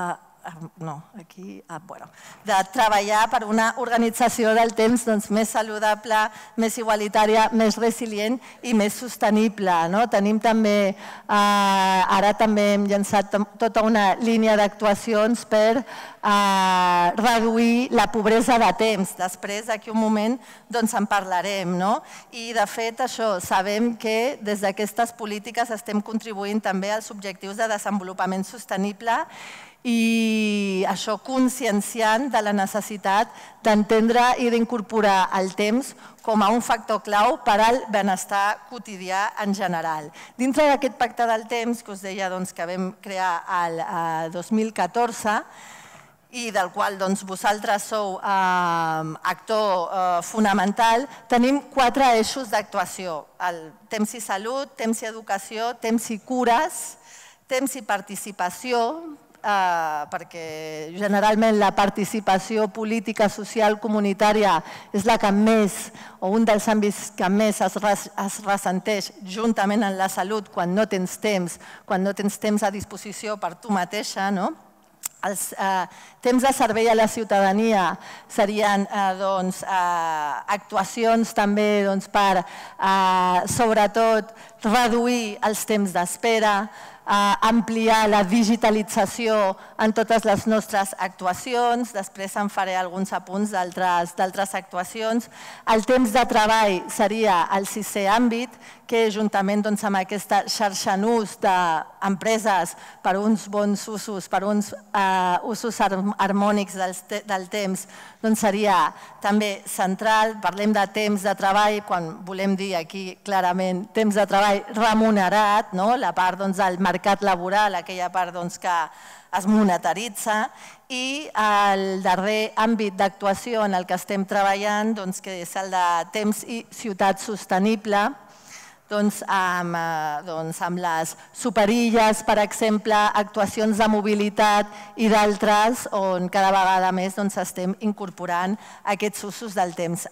de treballar per una organització del temps més saludable, més igualitària, més resilient i més sostenible. Tenim també, ara també hem llançat tota una línia d'actuacions per reduir la pobresa de temps. Després, d'aquí un moment, en parlarem. I, de fet, això, sabem que des d'aquestes polítiques estem contribuint també als objectius de desenvolupament sostenible i això conscienciant de la necessitat d'entendre i d'incorporar el temps com a un factor clau per al benestar quotidià en general. Dintre d'aquest Pacte del Temps, que us deia que vam crear el 2014, i del qual vosaltres sou actor fonamental, tenim 4 eixos d'actuació: el temps i salut, temps i educació, temps i cures, temps i participació, perquè generalment la participació política, social, comunitària és la que més, o un dels àmbits que més es ressenteix juntament amb la salut quan no tens temps a disposició per tu mateixa, no? Els temps de servei a la ciutadania serien actuacions també per, sobretot, reduir els temps d'espera, ampliar la digitalització en totes les nostres actuacions, després en faré alguns apunts d'altres actuacions. El temps de treball seria el sisè àmbit, que juntament amb aquesta xarxa en ús d'empreses per uns bons usos, per uns usos harmònics del temps, seria també central. Parlem de temps de treball, quan volem dir aquí clarament temps de treball remunerat, la part del mercat laboral, aquella part que es monetaritza, i el darrer àmbit d'actuació en el que estem treballant, que és el de temps i ciutat sostenible, amb les superilles, per exemple, actuacions de mobilitat i d'altres, on cada vegada més estem incorporant aquests usos del temps.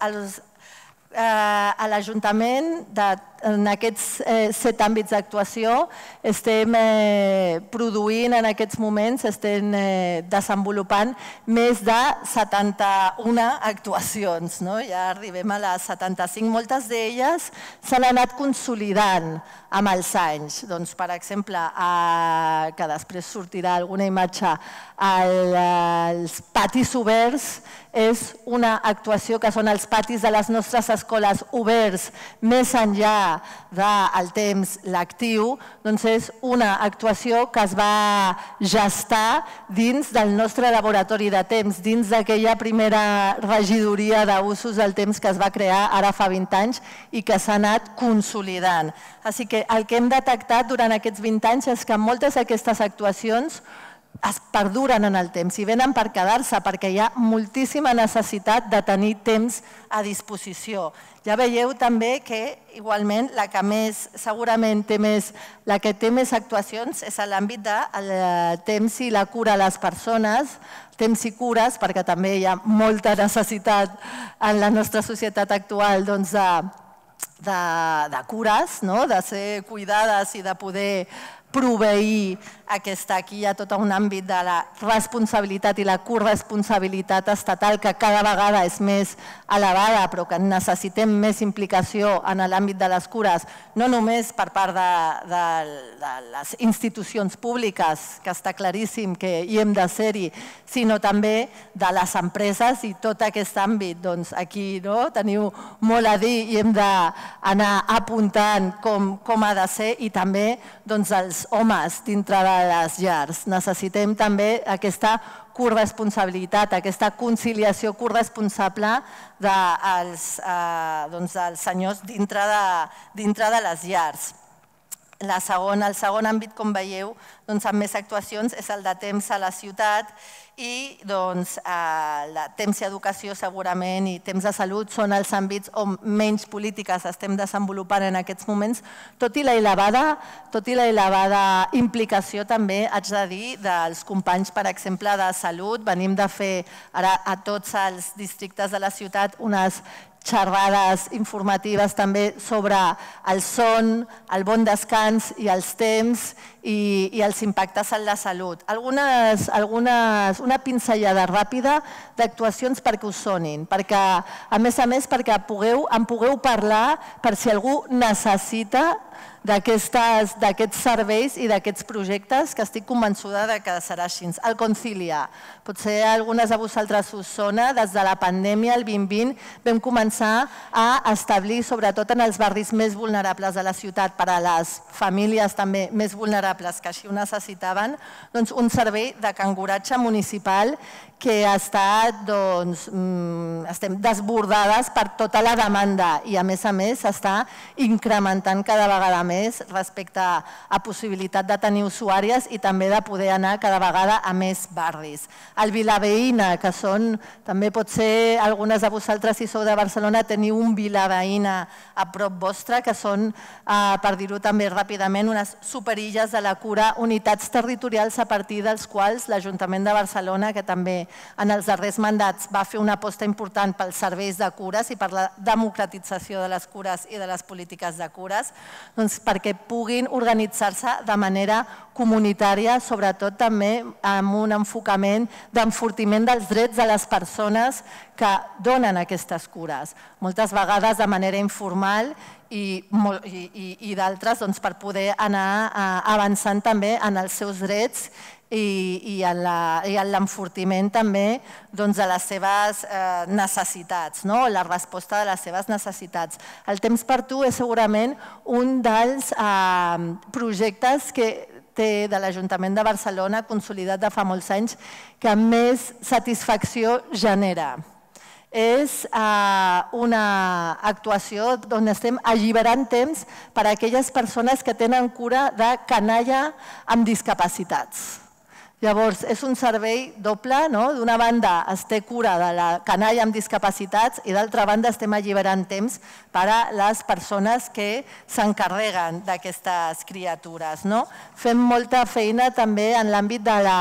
A l'Ajuntament, en aquests 7 àmbits d'actuació, estem produint en aquests moments, estem desenvolupant més de 71 actuacions. Ja arribem a les 75. Moltes d'elles s'han anat consolidant amb els anys. Per exemple, que després sortirà alguna imatge, els patis oberts és una actuació que són els patis de les nostres escoles oberts més enllà del temps lectiu, és una actuació que es va gestar dins del nostre laboratori de temps, dins d'aquella primera regidoria d'usos del temps que es va crear ara fa 20 anys i que s'ha anat consolidant. Així que el que hem detectat durant aquests 20 anys és que moltes d'aquestes actuacions es perduren en el temps i venen per quedar-se perquè hi ha moltíssima necessitat de tenir temps a disposició. Ja veieu també que igualment la que més, segurament la que té més actuacions és l'àmbit del temps i la cura a les persones, temps i cures, perquè també hi ha molta necessitat en la nostra societat actual de cures, de ser cuidades i de poder proveir aquesta. Aquí hi ha tot un àmbit de la responsabilitat i la corresponsabilitat estatal que cada vegada és més elevada, però que necessitem més implicació en l'àmbit de les cures, no només per part de les institucions públiques, que està claríssim que hi hem de ser-hi, sinó també de les empreses i tot aquest àmbit. Aquí teniu molt a dir i hem d'anar apuntant com ha de ser, i també els homes dintre de les llars. Necessitem també aquesta corresponsabilitat, aquesta conciliació corresponsable dels senyors dintre de les llars. El segon àmbit, com veieu, amb més actuacions és el de temps a la ciutat, i temps i educació segurament i temps de salut són els àmbits on menys polítiques estem desenvolupant en aquests moments, tot i la elevada implicació també, haig de dir, dels companys, per exemple, de salut. Venim de fer ara a tots els districtes de la ciutat unes xerrades informatives també sobre el son, el bon descans i els temps i els impactes en la salut. Una pinzellada ràpida d'actuacions perquè us sonin, perquè, a més, perquè en pugueu parlar per si algú necessita d'aquests serveis i d'aquests projectes, que estic convençuda que serà així. El Concilia, potser algunes de vosaltres us sona, des de la pandèmia, el 2020, vam començar a establir, sobretot en els barris més vulnerables de la ciutat, per a les famílies també més vulnerables que així ho necessitaven, un servei de canguratge municipal que ha estat, estem desbordades per tota la demanda i, a més, s'està incrementant cada vegada més respecte a possibilitat de tenir usuàries i també de poder anar cada vegada a més barris. El Vilaveïna, que són, també pot ser, algunes de vosaltres, si sou de Barcelona, teniu un Vilaveïna a prop vostre, que són, per dir-ho també ràpidament, unes superilles de la cura unitats territorials a partir dels quals l'Ajuntament de Barcelona, que també en els darrers mandats va fer una aposta important pels serveis de cures i per la democratització de les cures i de les polítiques de cures, perquè puguin organitzar-se de manera comunitària, sobretot també amb un enfocament d'enfortiment dels drets de les persones que donen aquestes cures, moltes vegades de manera informal i d'altres per poder anar avançant també en els seus drets i en l'enfortiment també de les seves necessitats, la resposta de les seves necessitats. El Temps per Tu és segurament un dels projectes que té de l'Ajuntament de Barcelona, consolidat de fa molts anys, que més satisfacció genera. És una actuació on estem alliberant temps per a aquelles persones que tenen cura de canalla amb discapacitats. Llavors, és un servei doble, d'una banda es té cura de la canalla amb discapacitats i d'altra banda estem alliberant temps per a les persones que s'encarreguen d'aquestes criatures. Fem molta feina també en l'àmbit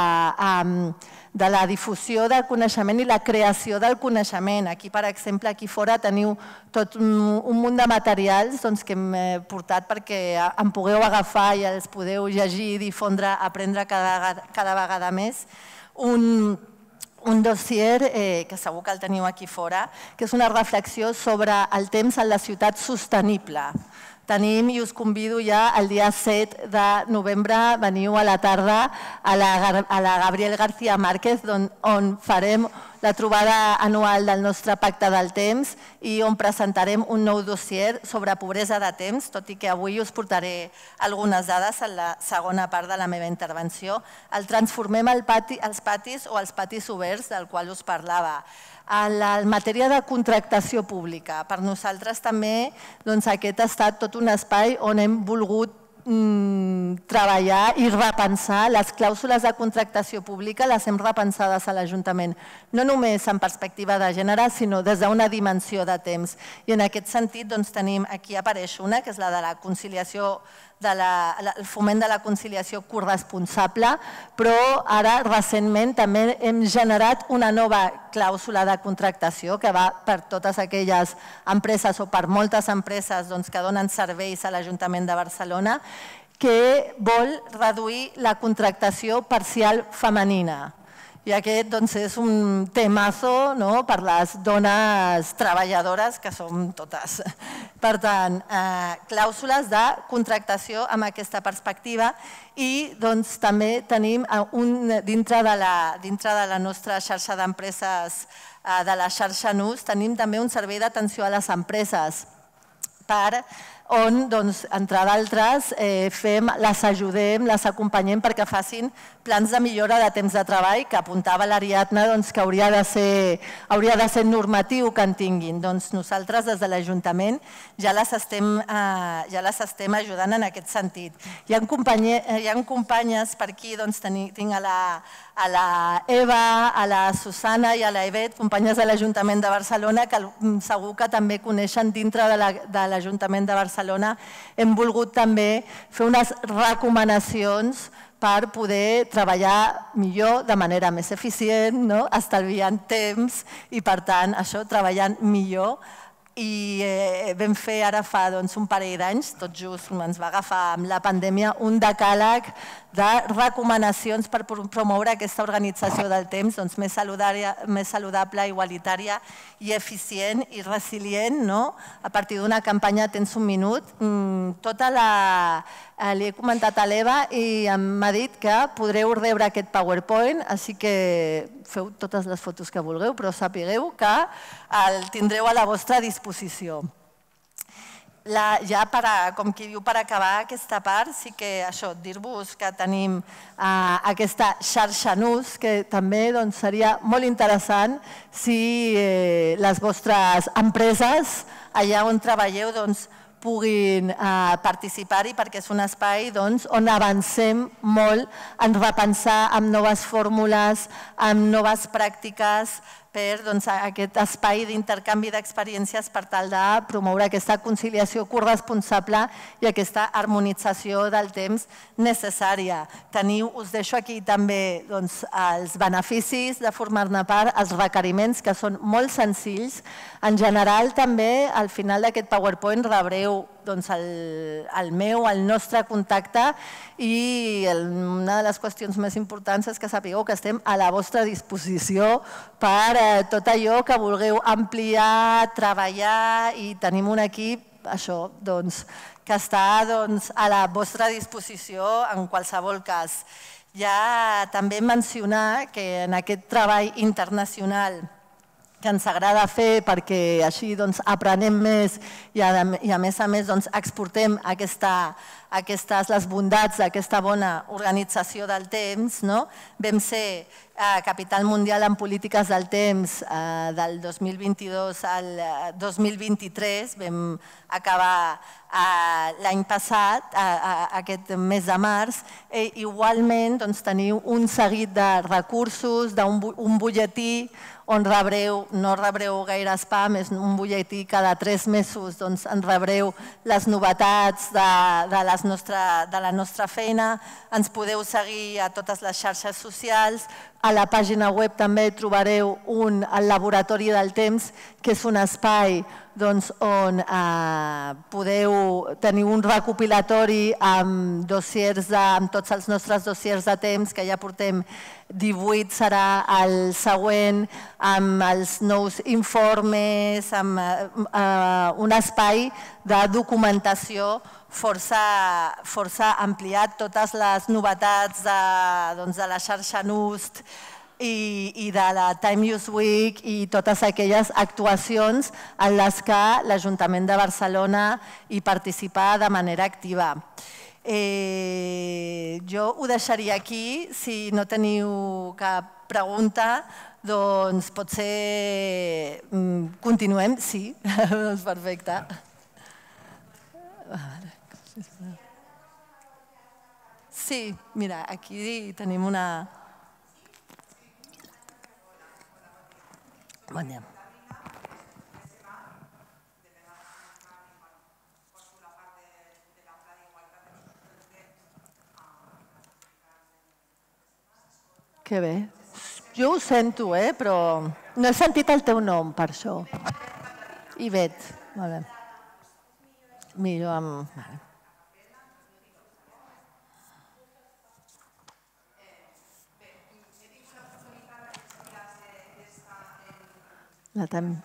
de la difusió del coneixement i la creació del coneixement. Aquí, per exemple, aquí fora teniu tot un munt de materials que hem portat perquè en pugueu agafar i els podeu llegir, difondre, aprendre cada vegada més. Un dossier, que segur que el teniu aquí fora, que és una reflexió sobre el temps en la ciutat sostenible. Tenim, i us convido ja el dia 7 de novembre, veniu a la tarda a la Gabriel García Márquez, on farem la trobada anual del nostre Pacte del Temps i on presentarem un nou dossier sobre pobresa de temps, tot i que avui us portaré algunes dades en la segona part de la meva intervenció. El transformem els patis o els patis oberts, del qual us parlava. En matèria de contractació pública, per nosaltres també aquest ha estat tot un espai on hem volgut treballar i repensar les clàusules de contractació pública, les hem repensades a l'Ajuntament, no només en perspectiva de gènere, sinó des d'una dimensió de temps. I en aquest sentit tenim, aquí apareix una, que és la de la conciliació, el foment de la conciliació corresponsable, però ara recentment també hem generat una nova clàusula de contractació que va per totes aquelles empreses o per moltes empreses que donen serveis a l'Ajuntament de Barcelona, que vol reduir la contractació parcial femenina. I aquest és un temazo per les dones treballadores, que som totes. Per tant, clàusules de contractació amb aquesta perspectiva i també tenim dintre de la nostra xarxa d'empreses de la xarxa NUS, tenim també un servei d'atenció a les empreses on, entre d'altres, les ajudem, les acompanyem perquè facin plans de millora de temps de treball, que apuntava l'Ariadna que hauria de ser normatiu que en tinguin. Nosaltres des de l'Ajuntament ja les estem ajudant en aquest sentit. Hi ha companyes per aquí, tinc a la Eva, a la Susana i a la Ivet, companyes de l'Ajuntament de Barcelona, que segur que també coneixen dintre de l'Ajuntament de Barcelona. Hem volgut també fer unes recomanacions per poder treballar millor, de manera més eficient, estalviant temps i, per tant, treballant millor. I vam fer ara fa un parell d'anys, tot just ens va agafar amb la pandèmia, un decàleg de recomanacions per promoure aquesta organització del temps més saludable, igualitària i eficient i resilient, a partir d'una campanya Tens un minut. Li he comentat a l'Eva i m'ha dit que podreu rebre aquest PowerPoint, així que feu totes les fotos que vulgueu, però sapigueu que el tindreu a la vostra disposició. Ja, com qui diu, per acabar aquesta part, sí que això, dir-vos que tenim aquesta xarxa NUS, que també seria molt interessant si les vostres empreses, allà on treballeu, puguin participar-hi, perquè és un espai on avancem molt en repensar amb noves fórmules, amb noves pràctiques, per aquest espai d'intercanvi d'experiències per tal de promoure aquesta conciliació corresponsable i aquesta harmonització del temps necessària. Us deixo aquí també els beneficis de formar-ne part, els requeriments, que són molt senzills. En general, també, al final d'aquest PowerPoint rebreu el nostre contacte i una de les qüestions més importants és que sapigueu que estem a la vostra disposició per tot allò que vulgueu ampliar, treballar, i tenim un equip que està a la vostra disposició en qualsevol cas. Ja també mencionar que en aquest treball internacional que ens agrada fer perquè així aprenem més i a més exportem les bondats d'aquesta bona organització del temps. Vam ser capital mundial en polítiques del temps del 2022 al 2023, vam acabar l'any passat, aquest mes de març. Igualment teniu un seguit de recursos, d'un butlletí on no rebreu gaire spam, és un butlletí cada 3 mesos, en rebreu les novetats de la nostra feina. Ens podeu seguir a totes les xarxes socials. A la pàgina web també trobareu el Laboratori del Temps, que és un espai on podeu tenir un recopilatori amb tots els nostres dossiers de temps, que ja portem 18, serà el següent, amb els nous informes, amb un espai de documentació força ampliat, totes les novetats de la xarxa NUST i de la Time Use Week i totes aquelles actuacions en les que l'Ajuntament de Barcelona hi participa de manera activa. Jo ho deixaria aquí. Si no teniu cap pregunta, doncs potser continuem. Sí, doncs perfecte. Sí, mira, aquí tenim una... Bon dia. Que bé. Jo ho sento, però no he sentit el teu nom per això. Ivet, molt bé. Millor amb... La tem...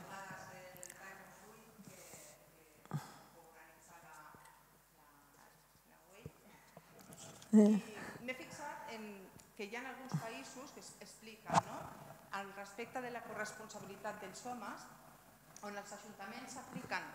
M'he fixat que hi ha alguns països que expliquen al respecte de la corresponsabilitat dels homes, on els ajuntaments s'apliquen.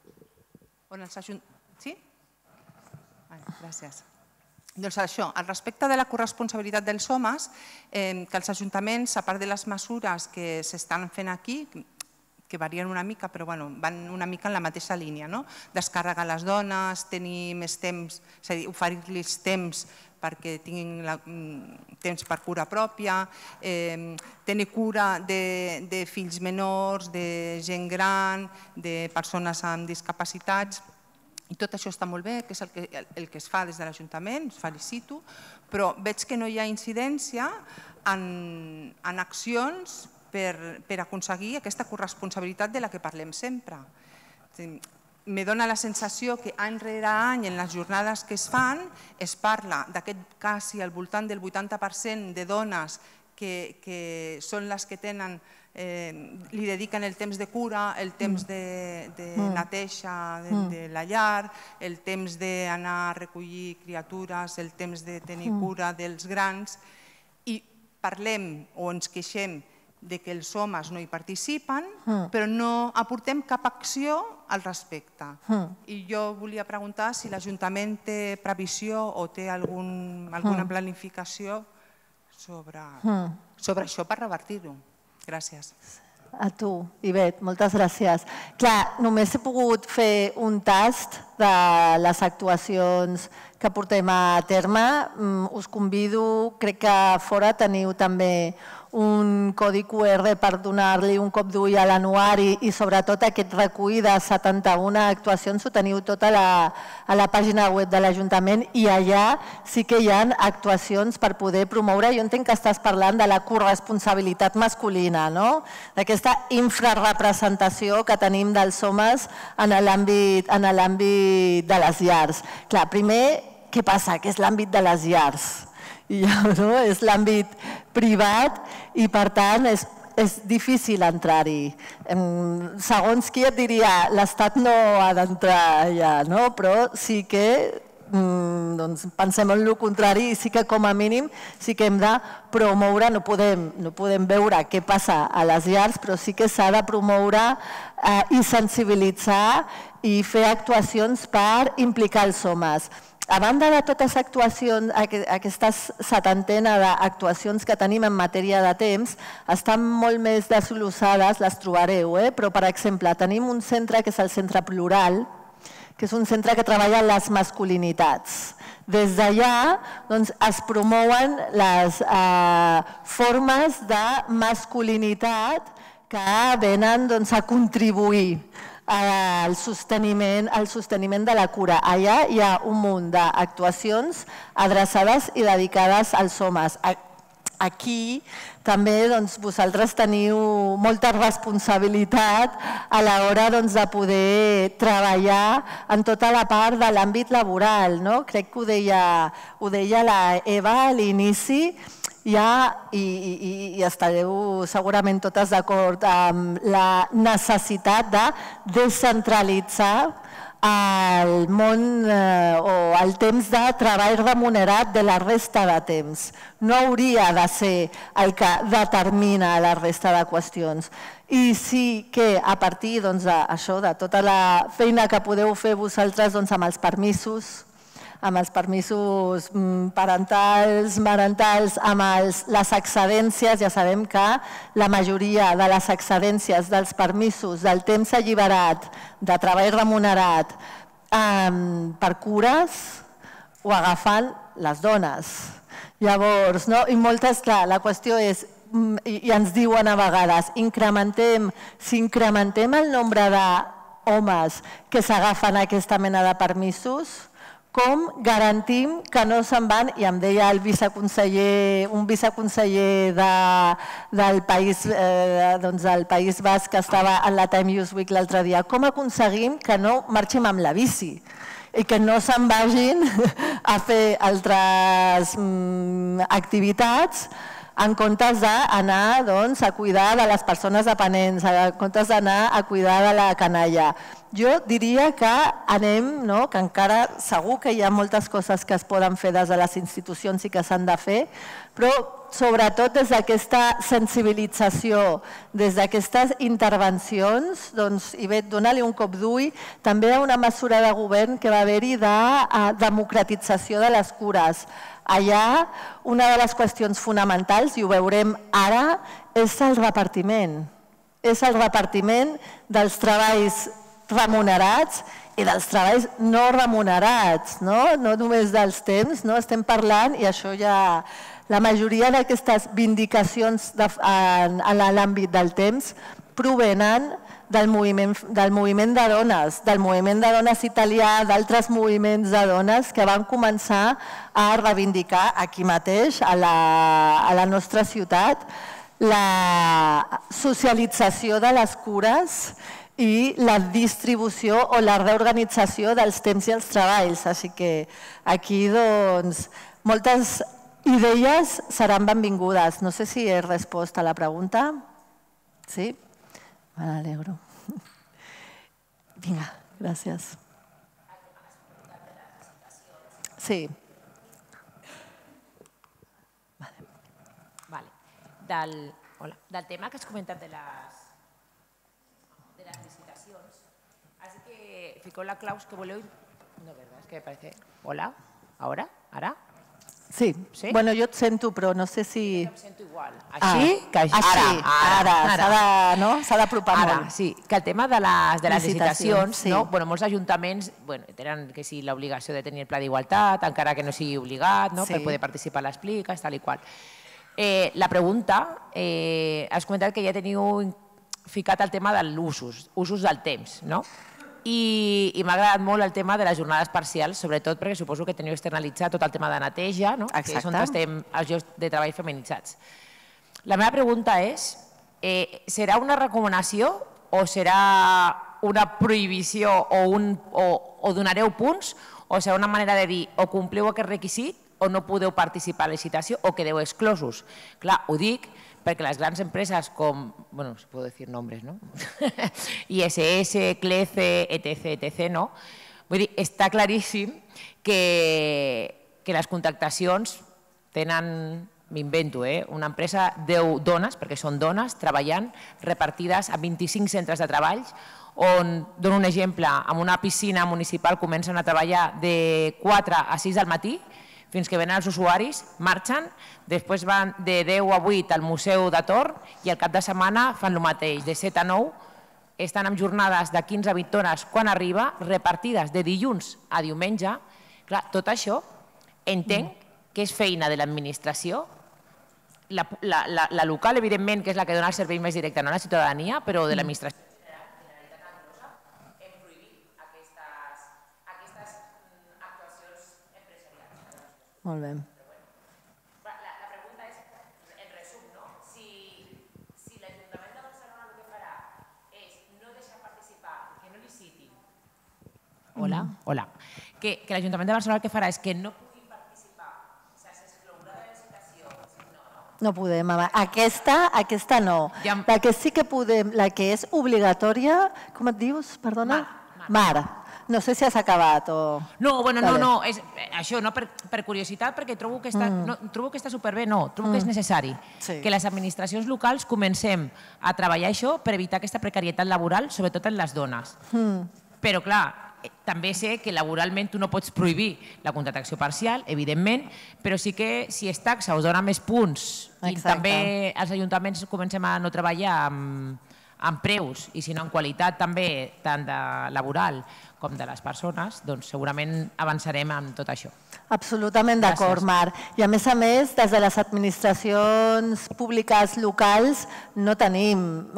Sí? Gràcies. Doncs això, al respecte de la corresponsabilitat dels homes, que els ajuntaments, a part de les mesures que s'estan fent aquí, que varien una mica, però van una mica en la mateixa línia, descarregar les dones, tenir més temps, és a dir, oferir-los temps perquè tinguin temps per cura pròpia, tenir cura de fills menors, de gent gran, de persones amb discapacitats. I tot això està molt bé, que és el que es fa des de l'Ajuntament, us felicito, però veig que no hi ha incidència en accions per aconseguir aquesta corresponsabilitat de la que parlem sempre. Me dóna la sensació que any rere any en les jornades que es fan es parla d'aquest quasi al voltant del 80% de dones que són les que tenen, li dediquen el temps de cura, el temps de neteja de la llar, el temps d'anar a recollir criatures, el temps de tenir cura dels grans, i parlem o ens queixem de que els homes no hi participen, però no aportem cap acció al respecte. I jo volia preguntar si l'Ajuntament té previsió o té alguna planificació sobre això per revertir-ho. Gràcies. A tu, Ivet, moltes gràcies. Clar, només he pogut fer un tast de les actuacions que portem a terme. Us convido, crec que a fora teniu també un codi QR per donar-li un cop d'ull a l'anuari i sobretot aquest recull de 71 actuacions ho teniu tot a la pàgina web de l'Ajuntament i allà sí que hi ha actuacions per poder promoure. Jo entenc que estàs parlant de la corresponsabilitat masculina, no? D'aquesta infrarrepresentació que tenim dels homes en l'àmbit de les llars. Clar, primer, què passa? Que és l'àmbit de les llars. I és l'àmbit privat i per tant és difícil entrar-hi. Segons qui et diria, l'Estat no ha d'entrar allà, però sí que pensem en el contrari i sí que com a mínim sí que hem de promoure, no podem veure què passa a les llars, però sí que s'ha de promoure i sensibilitzar i fer actuacions per implicar els homes. A banda de totes les actuacions, aquestes 70 d'actuacions que tenim en matèria de temps, estan molt més desglossades, les trobareu, però per exemple tenim un centre que és el Centre Plural, que és un centre que treballa les masculinitats. Des d'allà es promouen les formes de masculinitat que venen a contribuir al sosteniment de la cura. Allà hi ha un munt d'actuacions adreçades i dedicades als homes. Aquí també vosaltres teniu molta responsabilitat a l'hora de poder treballar en tota la part de l'àmbit laboral. Crec que ho deia la Eva a l'inici, i estareu segurament totes d'acord amb la necessitat de descentralitzar el món o el temps de treball remunerat de la resta de temps. No hauria de ser el que determina la resta de qüestions. I sí que a partir d'això, de tota la feina que podeu fer vosaltres amb els permisos parentals, marentals, amb les excedències, ja sabem que la majoria de les excedències dels permisos del temps alliberat de treball remunerat per cures ho agafen les dones. Llavors, i moltes, clar, la qüestió és, i ens diuen a vegades, si incrementem el nombre d'homes que s'agafen aquesta mena de permisos, com garantim que no se'n van, i em deia un viceconseller del País Basc que estava en la Time Use Week l'altre dia, com aconseguim que no marxem amb la bici i que no se'n vagin a fer altres activitats en comptes d'anar a cuidar de les persones dependents, en comptes d'anar a cuidar de la canalla. Jo diria que anem, que encara segur que hi ha moltes coses que es poden fer des de les institucions i que s'han de fer, però sobretot des d'aquesta sensibilització, des d'aquestes intervencions, i bé, donar-li un cop d'ull també a una mesura de govern que va haver-hi de democratització de les cures. Allà, una de les qüestions fonamentals, i ho veurem ara, és el repartiment. És el repartiment dels treballs remunerats i dels treballs no remunerats, no només dels temps, estem parlant, i això ja... La majoria d'aquestes vindicacions en l'àmbit del temps provenen del moviment de dones, del moviment de dones italià, d'altres moviments de dones que van començar a reivindicar aquí mateix, a la nostra ciutat, la socialització de les cures i la distribució o la reorganització dels temps i els treballs. Així que aquí, moltes idees seran benvingudes. No sé si he respost a la pregunta. Sí? Me n'alegro. Vinga, gràcies. Sí. Del tema que has comentat de les licitacions, así que ficó la claus que voleu... No, verdad, es que parece... Hola, ¿ahora? ¿Ara? Sí. Bueno, jo et sento, però no sé si... Em sento igual. Així? Ara. S'ha d'apropar molt. Ara, sí. Que el tema de les licitacions, molts ajuntaments tenen l'obligació de tenir el pla d'igualtat, encara que no sigui obligat, per poder participar a les pliques, tal i qual. La pregunta, has comentat que ja teniu ficat el tema dels usos del temps, no? I m'ha agradat molt el tema de les jornades parcials, sobretot perquè suposo que teniu externalitzat tot el tema de neteja, que és on estem els llocs de treball feminitzats. La meva pregunta és, serà una recomanació o serà una prohibició o donareu punts o serà una manera de dir o compliu aquest requisit o no podeu participar a la licitació o quedeu exclosos? Clar, ho dic perquè les grans empreses com, bueno, si puedo decir nombres, ¿no? ISS, CLECE, etc., no? Vull dir, està claríssim que les contractacions tenen, m'invento, una empresa 10 dones, perquè són dones, treballant, repartides a 25 centres de treball, on, dono un exemple, en una piscina municipal comencen a treballar de 4 a 6 del matí, fins que venen els usuaris, marxen, després van de 10 a 8 al Museu de Tor i al cap de setmana fan el mateix, de 7 a 9, estan amb jornades de 15 a 20 hores quan arriba, repartides de dilluns a diumenge. Clar, tot això entenc que és feina de l'administració, la local, evidentment, que és la que dona el servei més directe a la ciutadania, però de l'administració. Molt bé. La pregunta és, en resum, si l'Ajuntament de Barcelona el que farà és no deixar participar, que no licitin. Hola. Que l'Ajuntament de Barcelona el que farà és que no puguin participar, o sigui, s'exclourà de la licitació. No podem. Aquesta no. La que sí que podem, la que és obligatòria, com et dius? Perdona? Mar. No sé si has acabat o... No, això no per curiositat, perquè trobo que està superbé, trobo que és necessari que les administracions locals comencem a treballar això per evitar aquesta precarietat laboral, sobretot en les dones. Però, clar, també sé que laboralment tu no pots prohibir la contractació parcial, evidentment, però sí que si es taxa us dona més punts i també els ajuntaments comencem a no treballar amb preus i si no en qualitat també tant de laboral com de les persones, doncs segurament avançarem amb tot això. Absolutament d'acord, Mar. I a més, des de les administracions públiques locals no tenim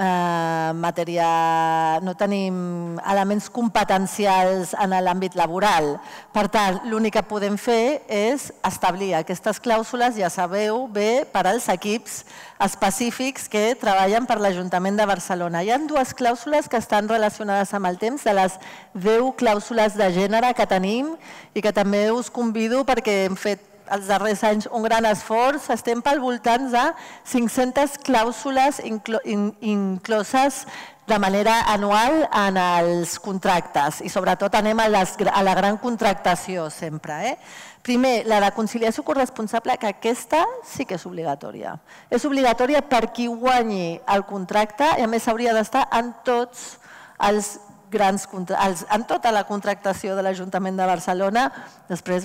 elements competencials en l'àmbit laboral. Per tant, l'únic que podem fer és establir aquestes clàusules, ja sabeu bé, per als equips específics que treballen per l'Ajuntament de Barcelona. Hi ha 2 clàusules que estan relacionades amb el temps, de les 10 clàusules de gènere que tenim i que també us convido perquè hem fet els darrers anys un gran esforç. Estem pel voltant de 500 clàusules incloses de manera anual en els contractes i sobretot anem a la gran contractació sempre. Primer, la de conciliació corresponsable, que aquesta sí que és obligatòria. És obligatòria per qui guanyi el contracte i a més hauria d'estar en tots els en tota la contractació de l'Ajuntament de Barcelona. Després,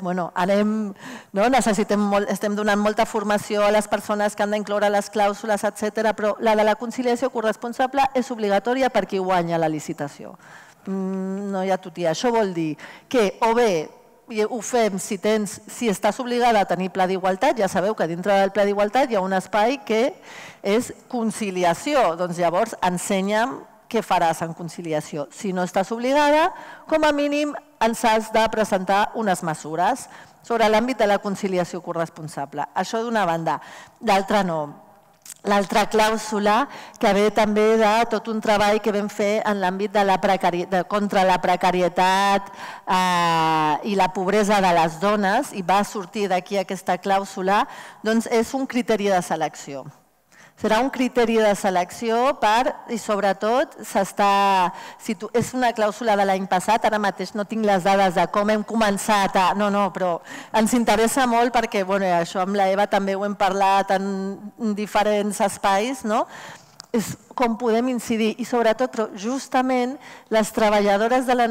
estem donant molta formació a les persones que han d'incloure les clàusules, etc. Però la de la conciliació corresponsable és obligatòria per qui guanya la licitació. No hi ha tutia. Això vol dir que o bé ho fem si estàs obligada a tenir pla d'igualtat, ja sabeu que dintre del pla d'igualtat hi ha un espai que és conciliació, doncs llavors ensenya'm què faràs en conciliació. Si no estàs obligada, com a mínim ens has de presentar unes mesures sobre l'àmbit de la conciliació corresponsable. Això d'una banda. D'altra no. L'altra clàusula que ve també de tot un treball que vam fer en l'àmbit contra la precarietat i la pobresa de les dones i va sortir d'aquí aquesta clàusula, doncs és un criteri de selecció. Serà un criteri de selecció i sobretot és una clàusula de l'any passat, ara mateix no tinc les dades de com hem començat, però ens interessa molt perquè això amb l'Eva també ho hem parlat en diferents espais, és com podem incidir i sobretot, però justament les treballadores de la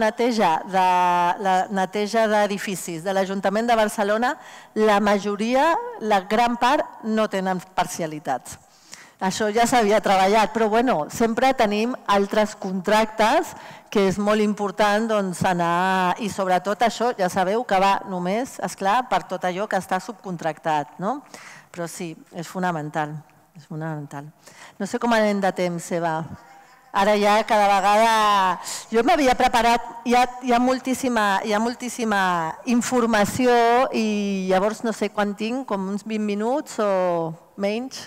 neteja d'edificis de l'Ajuntament de Barcelona, la majoria, la gran part, no tenen parcialitats. Això ja s'havia treballat, però bueno, sempre tenim altres contractes que és molt important anar, i sobretot això ja sabeu que va només, esclar, per tot allò que està subcontractat, no? Però sí, és fonamental. És fonamental. No sé com anem de temps, Eva. Ara ja cada vegada... Jo m'havia preparat, hi ha moltíssima informació i llavors no sé quan tinc, com uns 20 minuts o menys.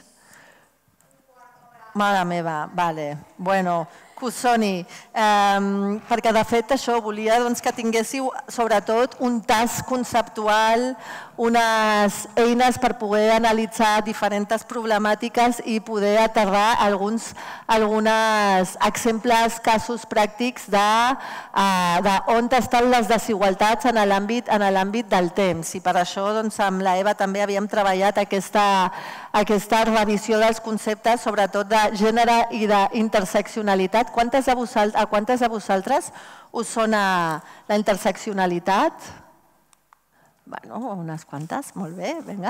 Mare meva, vale. Bueno, que us soni. Perquè de fet això volia que tinguéssiu sobretot un tast conceptual, unes eines per poder analitzar diferents problemàtiques i poder aterrar alguns exemples, casos pràctics d'on estan les desigualtats en l'àmbit del temps. I per això amb l'Eva també havíem treballat aquesta revisió dels conceptes, sobretot de gènere i d'interseccionalitat. A quantes de vosaltres us sona la interseccionalitat? Bueno, unes quantes, molt bé, vinga.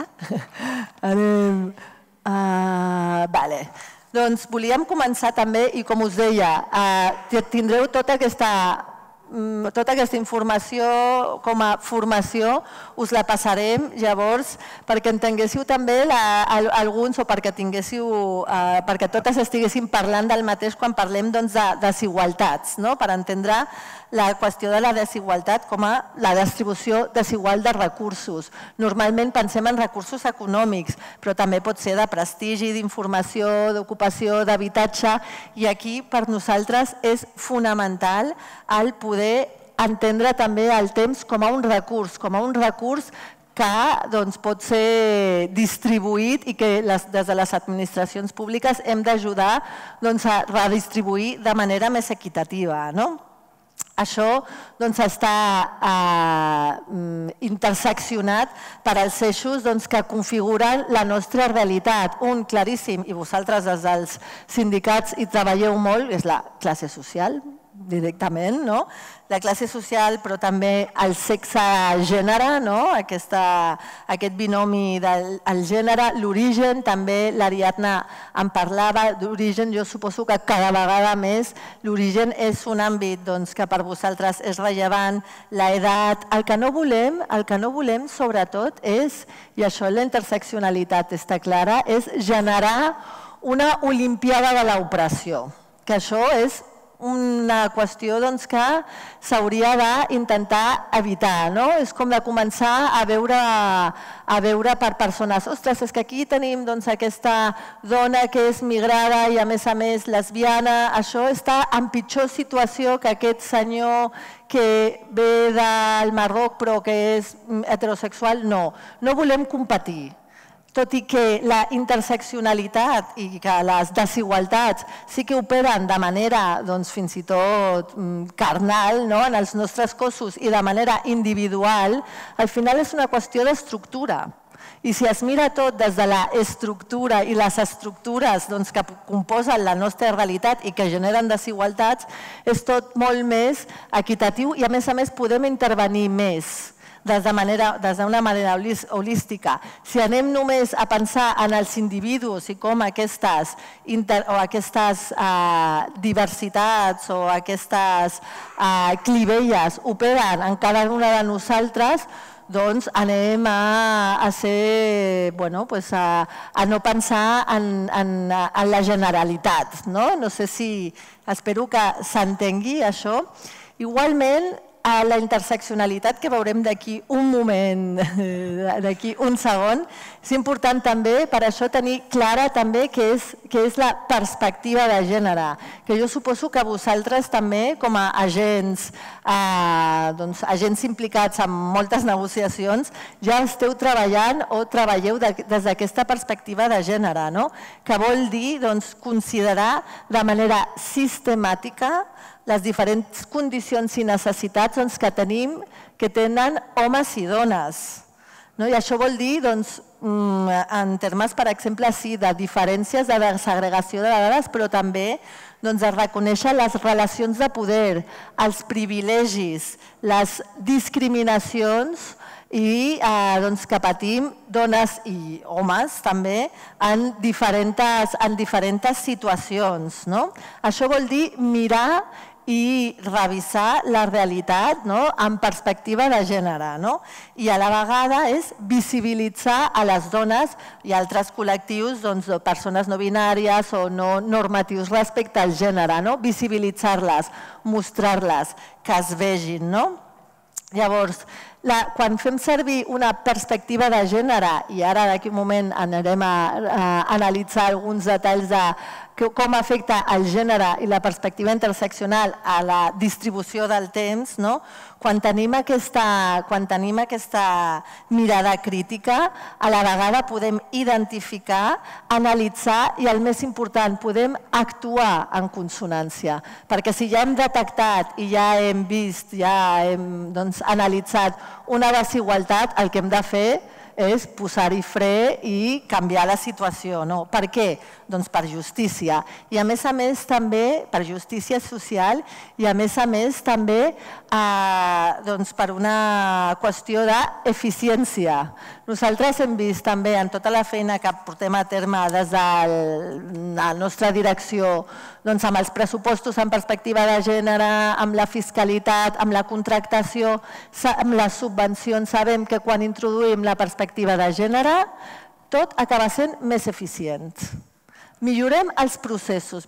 Doncs volíem començar també, i com us deia, tindreu tota aquesta informació com a formació, us la passarem llavors perquè entenguéssiu també alguns o perquè totes estiguéssim parlant del mateix quan parlem de desigualtats, per entendre la qüestió de la desigualtat com a la distribució desigual de recursos. Normalment pensem en recursos econòmics, però també pot ser de prestigi, d'informació, d'ocupació, d'habitatge, i aquí per nosaltres és fonamental el poder entendre també el temps com a un recurs que pot ser distribuït i que des de les administracions públiques hem d'ajudar a redistribuir de manera més equitativa. Això està interseccionat per als eixos que configuren la nostra realitat. Un claríssim, i vosaltres des dels sindicats hi treballeu molt, és la classe social, directament, la classe social, però també el sexe-gènere, aquest binomi del gènere, l'origen, també l'Ariadna en parlava d'origen, jo suposo que cada vegada més l'origen és un àmbit que per vosaltres és rellevant, l'edat, el que no volem sobretot és, i això la interseccionalitat està clara, és generar una olimpiada de l'opressió, que això és una qüestió que s'hauria d'intentar evitar. És com de començar a veure per persones. Ostres, és que aquí tenim aquesta dona que és migrada i a més lesbiana. Això està en pitjor situació que aquest senyor que ve del Marroc però que és heterosexual. No volem competir. Tot i que la interseccionalitat i que les desigualtats sí que operen de manera fins i tot carnal en els nostres cossos i de manera individual, al final és una qüestió d'estructura. I si es mira tot des de l'estructura i les estructures que composen la nostra realitat i que generen desigualtats, és tot molt més equitatiu i a més podem intervenir més d'una manera holística. Si anem només a pensar en els individus i com aquestes diversitats o aquestes clivelles operen en cada una de nosaltres, doncs anem a no pensar en la generalitat. No sé si... Espero que s'entengui això. Igualment, a la interseccionalitat que veurem d'aquí un moment, d'aquí un segon, és important també per això tenir clara també què és la perspectiva de gènere, que jo suposo que vosaltres també com a agents implicats en moltes negociacions ja esteu treballant o treballeu des d'aquesta perspectiva de gènere, que vol dir considerar de manera sistemàtica les diferents condicions i necessitats que tenim, que tenen homes i dones. I això vol dir en termes, per exemple, sí, de diferències, de desagregació de dades, però també de reconèixer les relacions de poder, els privilegis, les discriminacions i que patim dones i homes també en diferents situacions. Això vol dir mirar i revisar la realitat en perspectiva de gènere. I a la vegada és visibilitzar a les dones i altres col·lectius, persones no binàries o no normatius respecte al gènere, visibilitzar-les, mostrar-les, que es vegin. Llavors, quan fem servir una perspectiva de gènere, i ara d'aquí un moment anirem a analitzar alguns detalls de com afecta el gènere i la perspectiva interseccional a la distribució del temps, quan tenim aquesta mirada crítica, a la vegada podem identificar, analitzar i, el més important, podem actuar en consonància. Perquè si ja hem detectat i ja hem vist, ja hem analitzat una desigualtat, el que hem de fer és posar-hi fre i canviar la situació. Per què? Doncs per justícia. I a més també per justícia social i a més també per una qüestió d'eficiència. Nosaltres hem vist també en tota la feina que portem a terme des de la nostra direcció amb els pressupostos en perspectiva de gènere, amb la fiscalitat, amb la contractació, amb les subvencions, sabem que quan introduïm la perspectiva de gènere tot acaba sent més eficient. Millorem els processos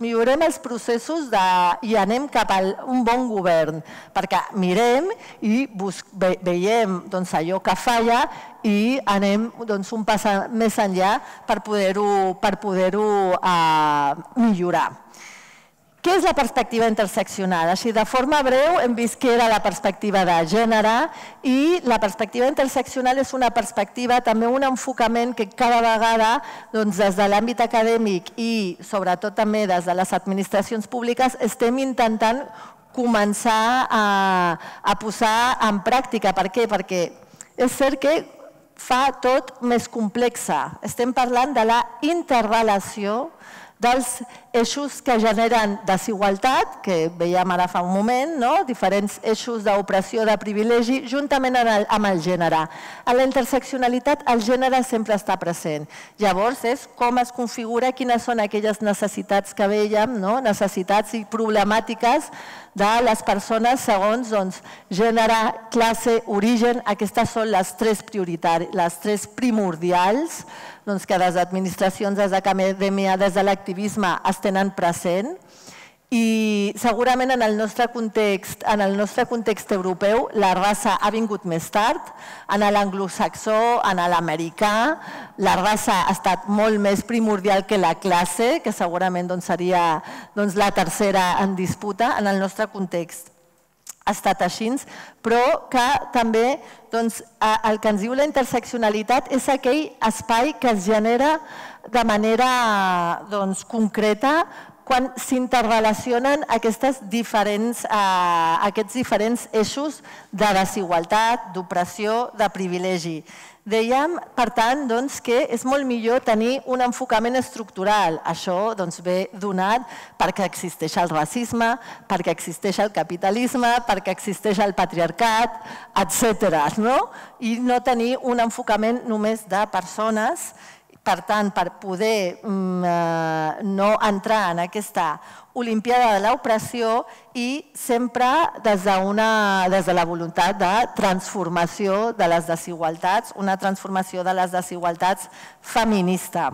i anem cap a un bon govern, perquè mirem i veiem allò que falla i anem un pas més enllà per poder-ho millorar. Què és la perspectiva interseccional? Així, de forma breu, hem vist què era la perspectiva de gènere i la perspectiva interseccional és una perspectiva, també un enfocament que cada vegada des de l'àmbit acadèmic i sobretot també des de les administracions públiques estem intentant començar a posar en pràctica. Per què? Perquè és cert que fa tot més complex. Estem parlant de la interrelació dels eixos que generen desigualtat, que veiem ara fa un moment, diferents eixos d'opressió, de privilegi, juntament amb el gènere. A la interseccionalitat el gènere sempre està present. Llavors és com es configura, quines són aquelles necessitats que veiem, necessitats i problemàtiques de les persones segons gènere, classe, origen. Aquestes són les tres primordials que les administracions, des de l'acadèmia, des de l'activisme es tenen present i segurament en el nostre context europeu la raça ha vingut més tard, en l'anglosaxó, en l'americà, la raça ha estat molt més primordial que la classe, que segurament seria la tercera en disputa. En el nostre context ha estat així, però que també el que ens diu la interseccionalitat és aquell espai que es genera de manera concreta quan s'interrelacionen aquests diferents eixos de desigualtat, d'opressió, de privilegi. Dèiem, per tant, que és molt millor tenir un enfocament estructural. Això ve donat perquè existeix el racisme, perquè existeix el capitalisme, perquè existeix el patriarcat, etc. I no tenir un enfocament només de persones. Per tant, per poder no entrar en aquesta Olimpiada de l'opressió i sempre des de la voluntat de transformació de les desigualtats, una transformació de les desigualtats feminista.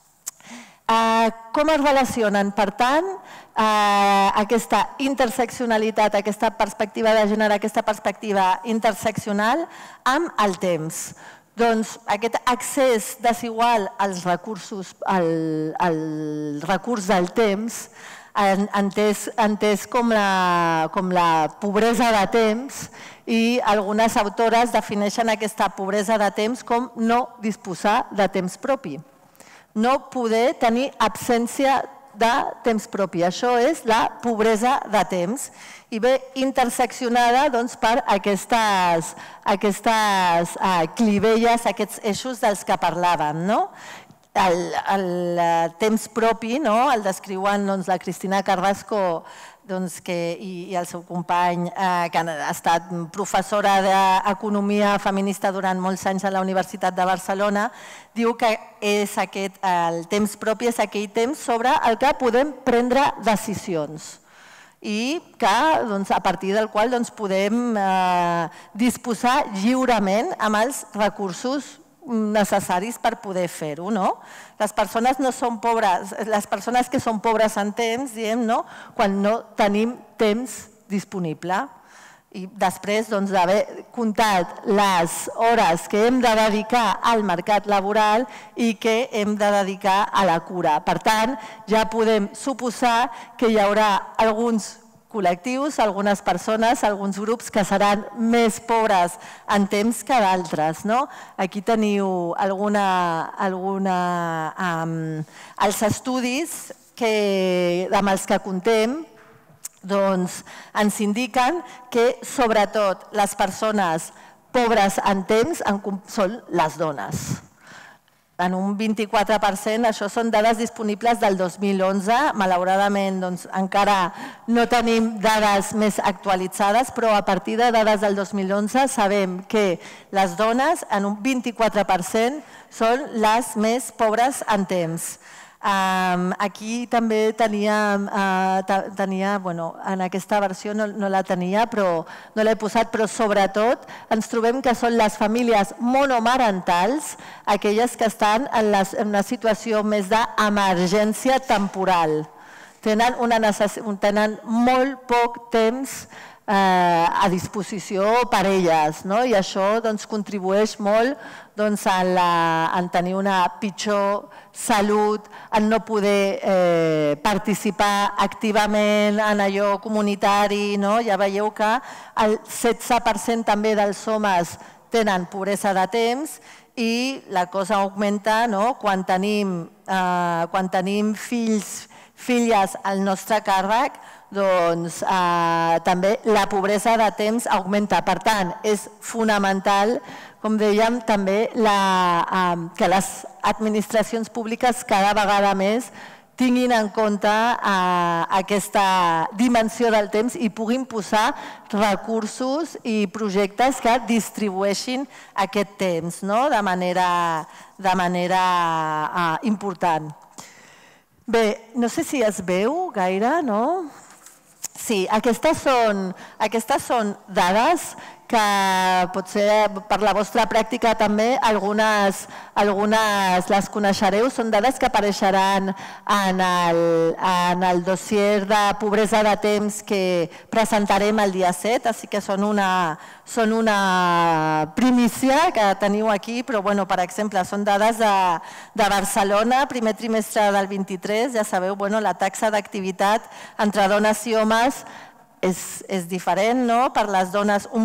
Com es relacionen, per tant, aquesta interseccionalitat, aquesta perspectiva de gènere, aquesta perspectiva interseccional amb el temps? Doncs aquest accés desigual als recursos, al recurs del temps, entès com la pobresa de temps, i algunes autores defineixen aquesta pobresa de temps com no disposar de temps propi. No poder tenir absència de temps propi. Això és la pobresa de temps i ve interseccionada per aquestes clivelles, aquests eixos dels que parlàvem. El temps propi el descriuen la Cristina Carrasco i el seu company, que ha estat professora d'Economia Feminista durant molts anys a la Universitat de Barcelona, diu que el temps propi és aquell temps sobre el que podem prendre decisions i que a partir del qual podem disposar lliurement amb els recursos necessaris per poder fer-ho. Les persones no són pobres, les persones que són pobres en temps, diem, quan no tenim temps disponible. I després d'haver comptat les hores que hem de dedicar al mercat laboral i que hem de dedicar a la cura. Per tant, ja podem suposar que hi haurà alguns col·lectius, algunes persones, alguns grups que seran més pobres en temps que d'altres. Aquí teniu els estudis amb els que comptem ens indiquen que sobretot les persones pobres en temps són les dones. En un 24%, això són dades disponibles del 2011, malauradament encara no tenim dades més actualitzades, però a partir de dades del 2011 sabem que les dones en un 24% són les més pobres en temps. Aquí també tenia, en aquesta versió no la tenia, però no l'he posat, però sobretot ens trobem que són les famílies monomarentals aquelles que estan en una situació més d'emergència temporal. Tenen molt poc temps a disposició per elles i això contribueix molt en tenir una pitjor salut, en no poder participar activament en allò comunitari. Ja veieu que el 16% també dels homes tenen pobresa de temps i la cosa augmenta quan tenim filles al nostre càrrec, també la pobresa de temps augmenta. Per tant, és fonamental, com dèiem, també que les administracions públiques cada vegada més tinguin en compte aquesta dimensió del temps i puguin posar recursos i projectes que distribueixin aquest temps de manera important. Bé, no sé si es veu gaire, no? Sí, aquestes són dades que potser per la vostra pràctica també algunes les coneixereu. Són dades que apareixeran en el dossier de pobresa de temps que presentarem el dia 7, així que són una primícia que teniu aquí, però per exemple són dades de Barcelona, primer trimestre del 23, ja sabeu, la taxa d'activitat entre dones i homes és diferent, per les dones un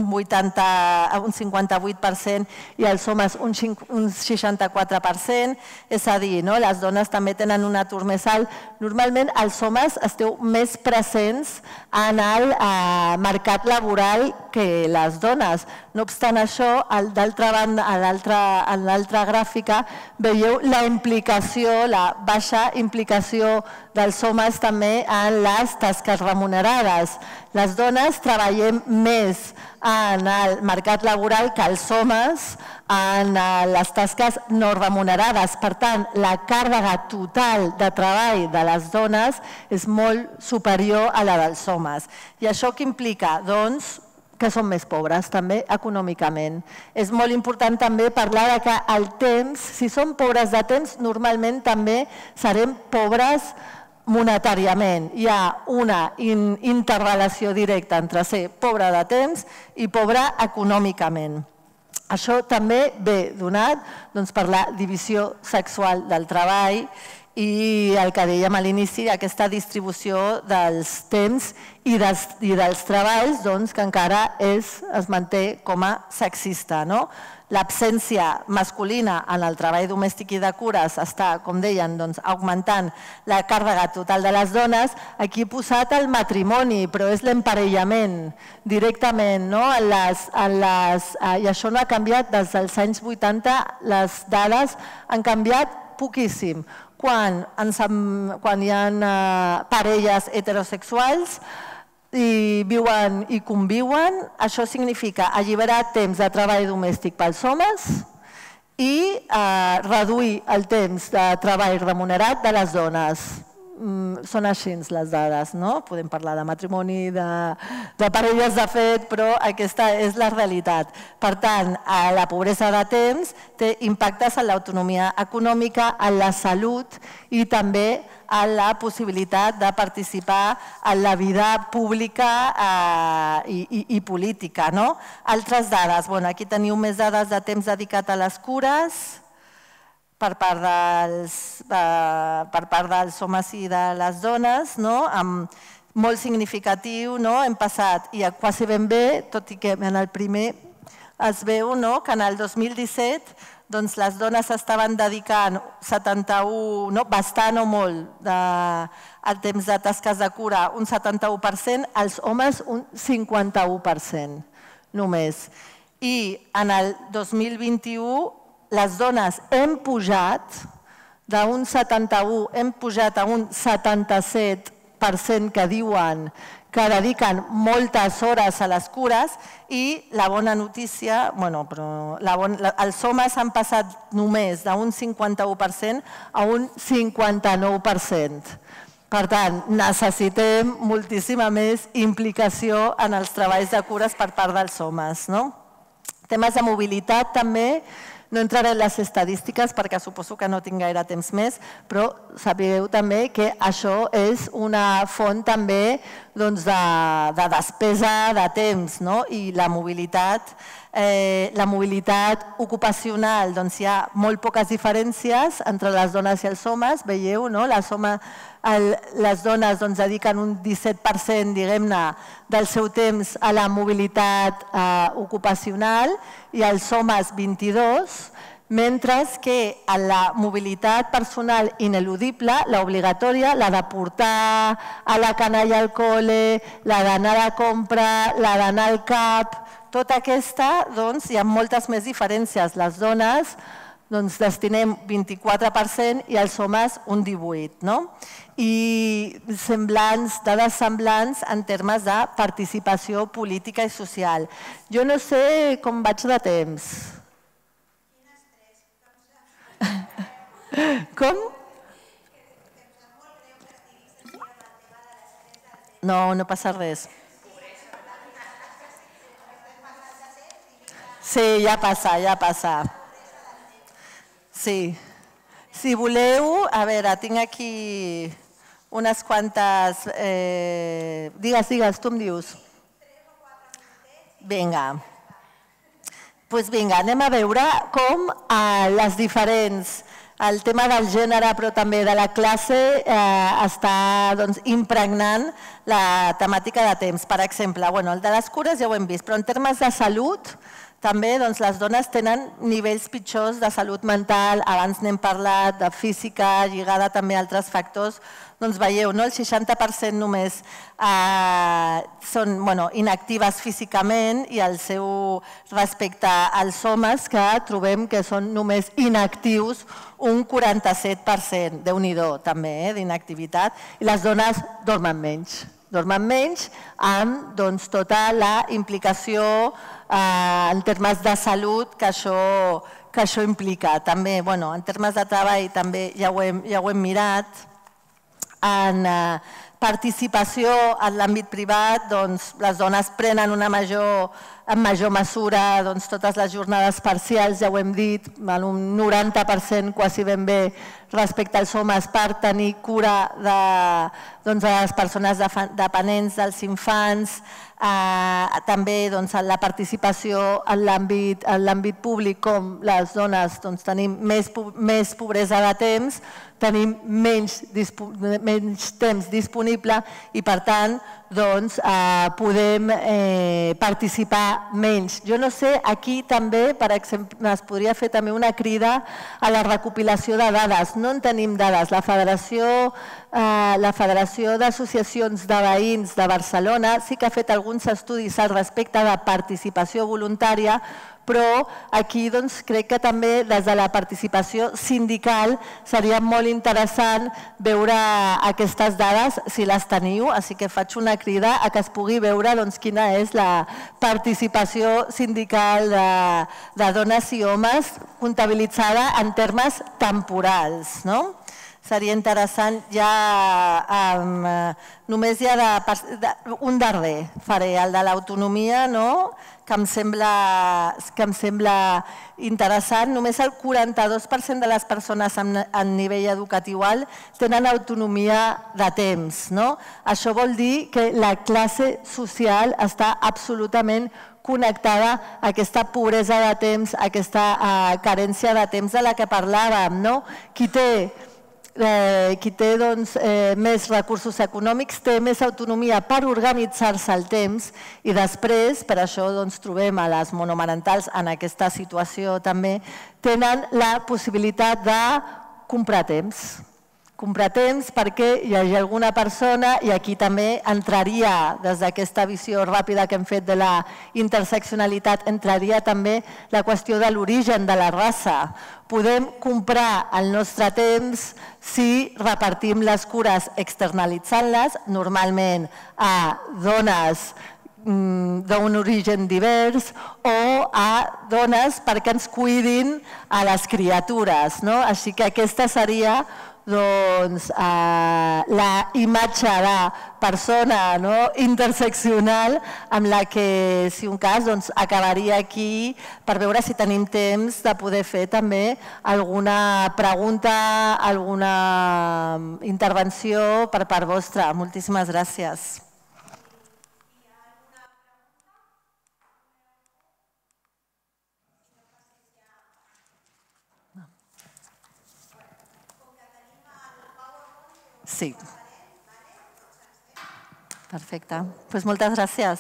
58% i els homes un 64%, és a dir, les dones també tenen un atur més alt. Normalment els homes esteu més presents en el mercat laboral que les dones. No obstant això, d'altra banda, en l'altra gràfica, veieu la implicació, la baixa implicació dels homes també en les tasques remunerades. Les dones treballem més en el mercat laboral que els homes en les tasques no remunerades. Per tant, la càrrega total de treball de les dones és molt superior a la dels homes. I això què implica? Doncs que són més pobres també econòmicament. És molt important també parlar que el temps, si som pobres de temps, normalment també serem pobres monetàriament. Hi ha una interrelació directa entre ser pobre de temps i pobre econòmicament. Això també ve donat per la divisió sexual del treball i el que dèiem a l'inici, aquesta distribució dels temps i dels treballs que encara es manté com a sexista. L'absència masculina en el treball domèstic i de cures està, com deien, augmentant la càrrega total de les dones. Aquí he posat el matrimoni, però és l'emparellament directament. I això no ha canviat des dels anys 80, les dades han canviat poquíssim. Quan hi ha parelles heterosexuals i viuen i conviuen, això significa alliberar temps de treball domèstic pels homes i reduir el temps de treball remunerat de les dones. Són així les dades, no? Podem parlar de matrimoni, de parelles de fet, però aquesta és la realitat. Per tant, la pobresa de temps té impactes en l'autonomia econòmica, en la salut i també en la possibilitat de participar en la vida pública i política. Altres dades, aquí teniu més dades de temps dedicat a les cures, per part dels homes i de les dones, molt significatiu. Hem passat, i quasi ben bé, tot i que en el primer es veu que en el 2017 les dones estaven dedicant 71, bastant o molt, al temps de tasques de cura, un 71%, els homes un 51% només. I en el 2021 les dones hem pujat d'un 71, hem pujat a un 77% que diuen que dediquen moltes hores a les cures i la bona notícia, els homes han passat només d'un 51% a un 59%. Per tant, necessitem moltíssima més implicació en els treballs de cures per part dels homes. Temes de mobilitat també. No entraré en les estadístiques perquè suposo que no tinc gaire temps més, però sapigueu també que això és una font també de despesa de temps i la mobilitat ocupacional, hi ha molt poques diferències entre les dones i els homes, veieu, les dones dediquen un 17%, diguem-ne, del seu temps a la mobilitat ocupacional i els homes 22%, mentre que en la mobilitat personal ineludible, l'obligatòria, la de portar a la canalla al col·le, la d'anar a compra, la d'anar al CAP, tota aquesta, hi ha moltes més diferències. Les dones destinem 24% i els homes un 18%. I dades semblants en termes de participació política i social. Jo no sé com vaig de temps. Com? No passa res. Sí, ja passa. Sí. Si voleu, a veure, tinc aquí unes quantes... Digues, tu em dius. Vinga. Doncs vinga, anem a veure com les diferents... El tema del gènere, però també de la classe, està impregnant la temàtica de temps. Per exemple, el de les cures ja ho hem vist, però en termes de salut, també les dones tenen nivells pitjors de salut mental, abans n'hem parlat, de física, lligada també a altres factors. Doncs veieu, el 60% només són inactives físicament i el seu respecte als homes que trobem que són només inactius un 47%, Déu-n'hi-do també d'inactivitat, i les dones dormen menys amb tota la implicació en termes de salut que això implica. També, en termes de treball també ja ho hem mirat, en participació en l'àmbit privat, les dones prenen en major mesura totes les jornades parcials, ja ho hem dit, en un 90% quasi ben bé respecte als homes per tenir cura de les persones dependents, dels infants, també la participació en l'àmbit públic, com les dones tenim més pobresa de temps, tenim menys temps disponible i, per tant, podem participar menys. Jo no sé, aquí també, per exemple, es podria fer també una crida a la recopilació de dades. No en tenim dades. La Federació d'Associacions de Veïns de Barcelona sí que ha fet alguns estudis al respecte de participació voluntària, però aquí crec que també des de la participació sindical seria molt interessant veure aquestes dades, si les teniu, així que faig una crida a que es pugui veure quina és la participació sindical de dones i homes comptabilitzada en termes temporals. Seria interessant ja, només hi ha un darrer, faré el de l'autonomia, que em sembla interessant. Només el 42% de les persones en nivell educatiu alt tenen autonomia de temps. Això vol dir que la classe social està absolutament connectada a aquesta pobresa de temps, a aquesta carència de temps de la que parlàvem. Qui té més recursos econòmics té més autonomia per organitzar-se el temps i després, per això trobem a les monomarentals en aquesta situació també, tenen la possibilitat de comprar temps. Comprar temps perquè hi hagi alguna persona, i aquí també entraria, des d'aquesta visió ràpida que hem fet de la interseccionalitat, entraria també la qüestió de l'origen de la raça. Podem comprar el nostre temps si repartim les cures externalitzant-les, normalment a dones d'un origen divers o a dones perquè ens cuidin a les criatures. Així que aquesta seria la imatge de persona interseccional amb la que, si un cas, acabaria aquí per veure si tenim temps de poder fer també alguna pregunta, alguna intervenció per part vostra. Moltíssimes gràcies. Sí. Perfecte. Doncs moltes gràcies.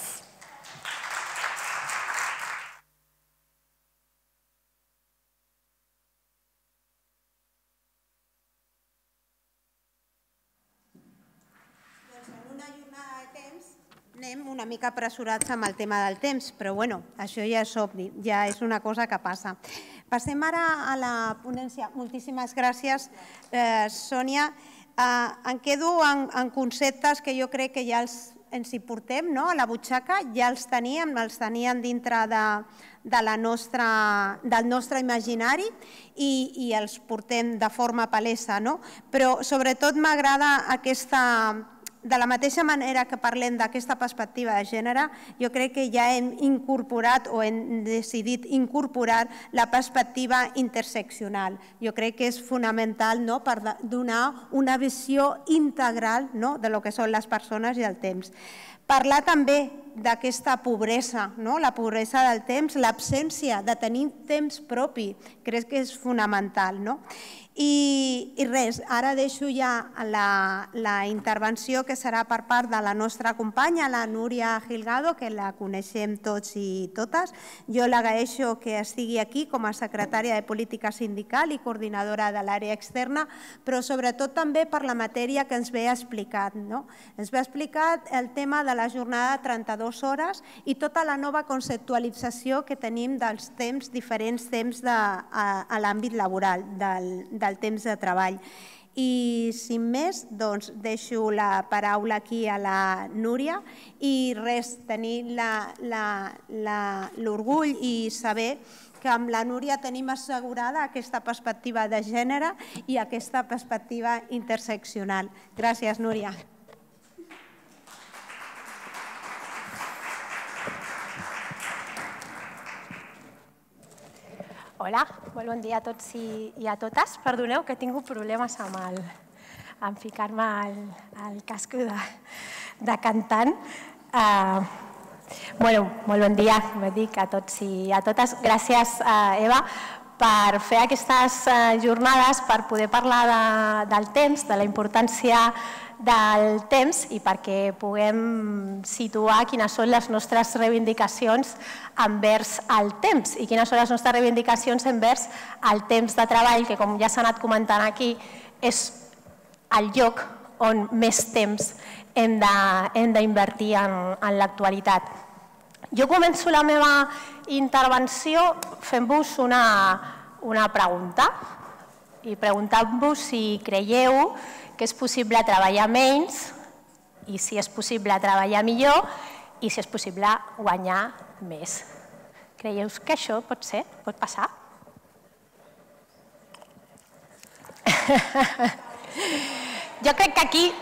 En una jornada de temps anem una mica apressurats amb el tema del temps, però bueno, això ja és obvi, ja és una cosa que passa. Passem ara a la ponència. Moltíssimes gràcies, Sònia. Em quedo en conceptes que jo crec que ja ens hi portem a la butxaca, ja els teníem dintre del nostre imaginari i els portem de forma palesa. Però sobretot m'agrada aquesta... De la mateixa manera que parlem d'aquesta perspectiva de gènere, jo crec que ja hem incorporat o hem decidit incorporar la perspectiva interseccional. Jo crec que és fonamental per donar una visió integral de lo que són les persones i el temps. Parlar també d'aquesta pobresa, la pobresa del temps, l'absència de tenir temps propi, crec que és fonamental. I res, ara deixo ja la intervenció que serà per part de la nostra companya, la Núria Gilgado, que la coneixem tots i totes. Jo l'agraeixo que estigui aquí com a secretària de Política Sindical i coordinadora de l'àrea externa, però sobretot també per la matèria que ens ve explicat. Ens ve explicat el tema de la jornada de 32 hores i tota la nova conceptualització que tenim dels temps, diferents temps a l'àmbit laboral, del temps de treball. I, sin més, doncs deixo la paraula aquí a la Núria i res, tenir l'orgull i saber que amb la Núria tenim assegurada aquesta perspectiva de gènere i aquesta perspectiva interseccional. Gràcies, Núria. Hola, molt bon dia a tots i a totes. Perdoneu que he tingut problemes amb ficar-me al casco de cantant. Molt bon dia, com dic, a tots i a totes. Gràcies, Eva, per fer aquestes jornades, per poder parlar del temps, de la importància del temps i perquè puguem situar quines són les nostres reivindicacions envers el temps i quines són les nostres reivindicacions envers el temps de treball, que com ja s'ha anat comentant aquí, és el lloc on més temps hem d'invertir en l'actualitat. Jo començo la meva intervenció fent-vos una pregunta i preguntant-vos si creieu que és possible treballar menys i si és possible treballar millor i si és possible guanyar més. Creieu que això pot ser? Pot passar? Jo crec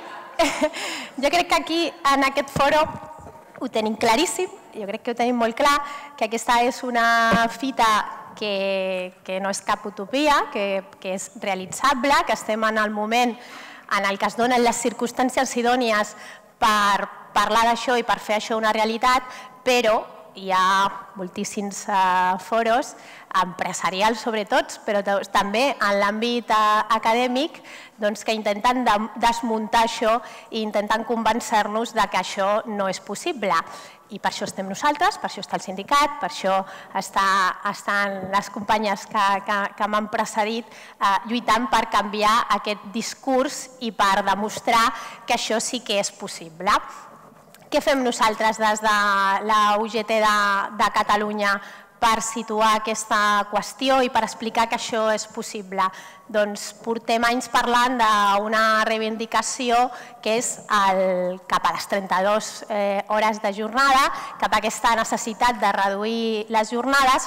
que aquí, en aquest foro, ho tenim claríssim, jo crec que ho tenim molt clar, que aquesta és una fita que no és cap utopia, que és realitzable, que estem en el moment en el que es donen les circumstàncies idònies per parlar d'això i per fer això una realitat, però hi ha moltíssims foros empresarials sobretot, però també en l'àmbit acadèmic que intenten desmuntar això i intenten convencer-nos que això no és possible. I per això estem nosaltres, per això està el sindicat, per això estan les companyes que m'han precedit lluitant per canviar aquest discurs i per demostrar que això sí que és possible. Què fem nosaltres des de la UGT de Catalunya per situar aquesta qüestió i per explicar que això és possible? Doncs portem anys parlant d'una reivindicació que és cap a les 32 hores de jornada, cap a aquesta necessitat de reduir les jornades,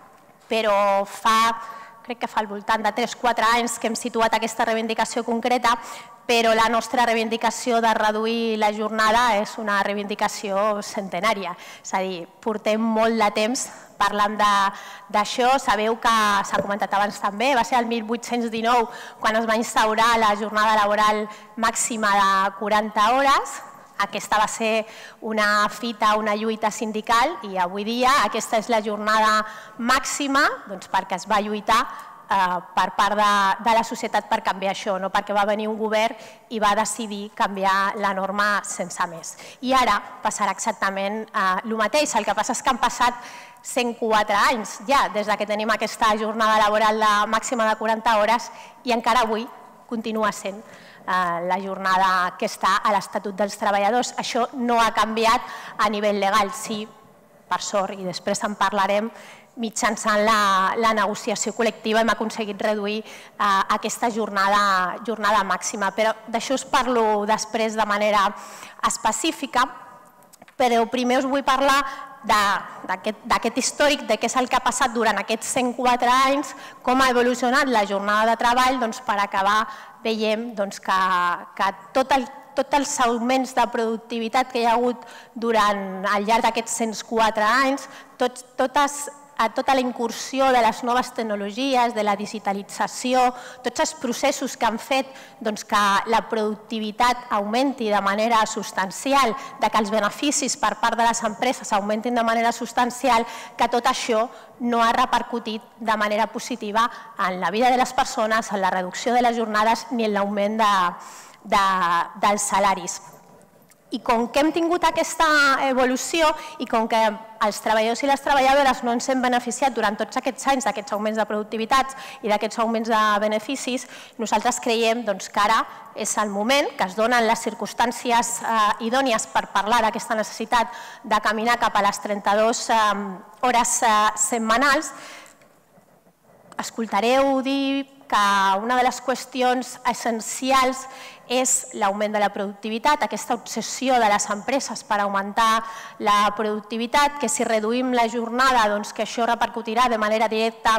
però crec que fa al voltant de 3-4 anys que hem situat aquesta reivindicació concreta, però la nostra reivindicació de reduir la jornada és una reivindicació centenària. És a dir, portem molt de temps parlant d'això. Sabeu que s'ha comentat abans també, va ser el 1819 quan es va instaurar la jornada laboral màxima de 40 hores. Aquesta va ser una fita, una lluita sindical i avui dia aquesta és la jornada màxima perquè es va lluitar per part de la societat per canviar això, no perquè va venir un govern i va decidir canviar la norma sense més. I ara passarà exactament el mateix, el que passa és que han passat 104 anys ja des que tenim aquesta jornada laboral màxima de 40 hores i encara avui continua sent la jornada que està a l'Estatut dels Treballadors. Això no ha canviat a nivell legal, sí, per sort, i després en parlarem, mitjançant la negociació col·lectiva hem aconseguit reduir aquesta jornada màxima. Però d'això us parlo després de manera específica, però primer us vull parlar d'aquest històric, de què és el que ha passat durant aquests 104 anys, com ha evolucionat la jornada de treball, per acabar veiem que tots els augments de productivitat que hi ha hagut al llarg d'aquests 104 anys, tota la incursió de les noves tecnologies, de la digitalització, tots els processos que han fet que la productivitat augmenti de manera substancial, que els beneficis per part de les empreses augmentin de manera substancial, que tot això no ha repercutit de manera positiva en la vida de les persones, en la reducció de les jornades ni en l'augment dels salaris. I com que hem tingut aquesta evolució i com que els treballadors i les treballadores no ens hem beneficiat durant tots aquests anys d'aquests augments de productivitat i d'aquests augments de beneficis, nosaltres creiem que ara és el moment, que es donen les circumstàncies idònies per parlar d'aquesta necessitat de caminar cap a les 32 hores setmanals. Escoltareu dir que una de les qüestions essencials és l'augment de la productivitat, aquesta obsessió de les empreses per augmentar la productivitat, que si reduïm la jornada que això repercutirà de manera directa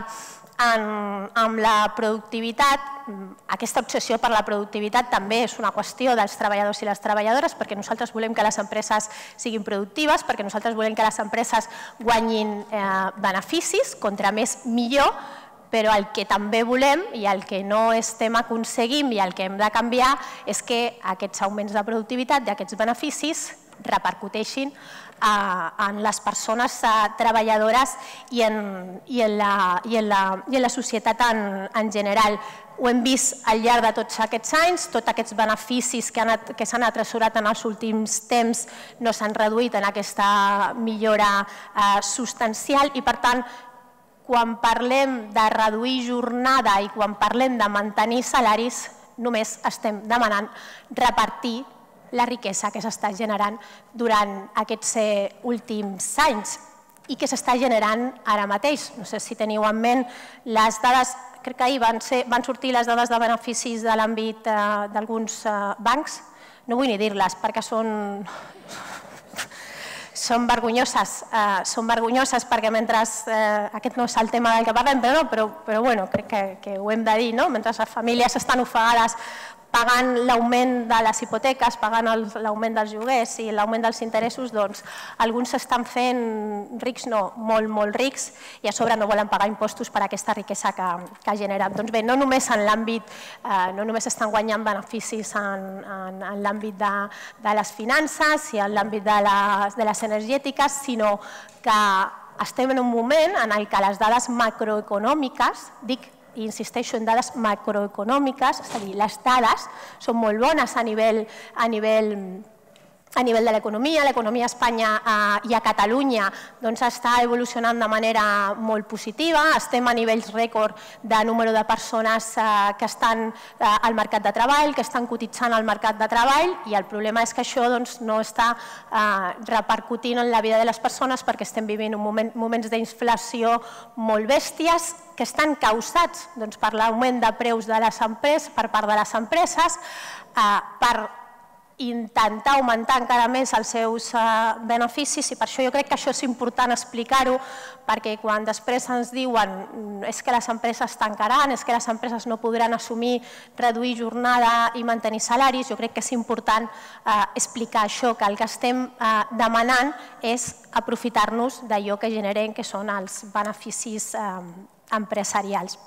en la productivitat. Aquesta obsessió per la productivitat també és una qüestió dels treballadors i les treballadores, perquè nosaltres volem que les empreses siguin productives, perquè nosaltres volem que les empreses guanyin beneficis, contra més millor, Però el que també volem i el que no estem aconseguint i el que hem de canviar és que aquests augments de productivitat i aquests beneficis repercuteixin en les persones treballadores i en la societat en general. Ho hem vist al llarg de tots aquests anys, tots aquests beneficis que s'han atresorat en els últims temps no s'han reduït en aquesta millora substancial i, per tant, quan parlem de reduir jornada i quan parlem de mantenir salaris, només estem demanant repartir la riquesa que s'està generant durant aquests últims anys i que s'està generant ara mateix. No sé si teniu en ment les dades, crec que ahir van sortir les dades de beneficis de l'àmbit d'alguns bancs. No vull ni dir-les perquè són vergonyoses perquè mentre, aquest no és el tema del que parlem, però bueno, crec que ho hem de dir, mentre les famílies estan ofegades pagant l'augment de les hipoteques, pagant l'augment dels lloguers i l'augment dels interessos, doncs alguns s'estan fent rics, no, molt, molt rics, i a sobre no volen pagar impostos per aquesta riquesa que generen. Doncs bé, no només en l'àmbit, no només estan guanyant beneficis en l'àmbit de les finances i en l'àmbit de les energètiques, sinó que estem en un moment en el que les dades macroeconòmiques, i insisteixo en dades macroeconòmiques, és a dir, les dades són molt bones a nivell de l'economia a Espanya i a Catalunya està evolucionant de manera molt positiva, estem a nivells rècord de número de persones que estan al mercat de treball, que estan cotitzant al mercat de treball i el problema és que això no està repercutint en la vida de les persones perquè estem vivint moments d'inflació molt bèsties que estan causats per l'augment de preus per part de les empreses, per intentar augmentar encara més els seus beneficis i per això jo crec que això és important explicar-ho perquè quan després ens diuen és que les empreses tancaran, és que les empreses no podran assumir reduir jornada i mantenir salaris, jo crec que és important explicar això, que el que estem demanant és aprofitar-nos d'allò que generem, que són els beneficis empresarials.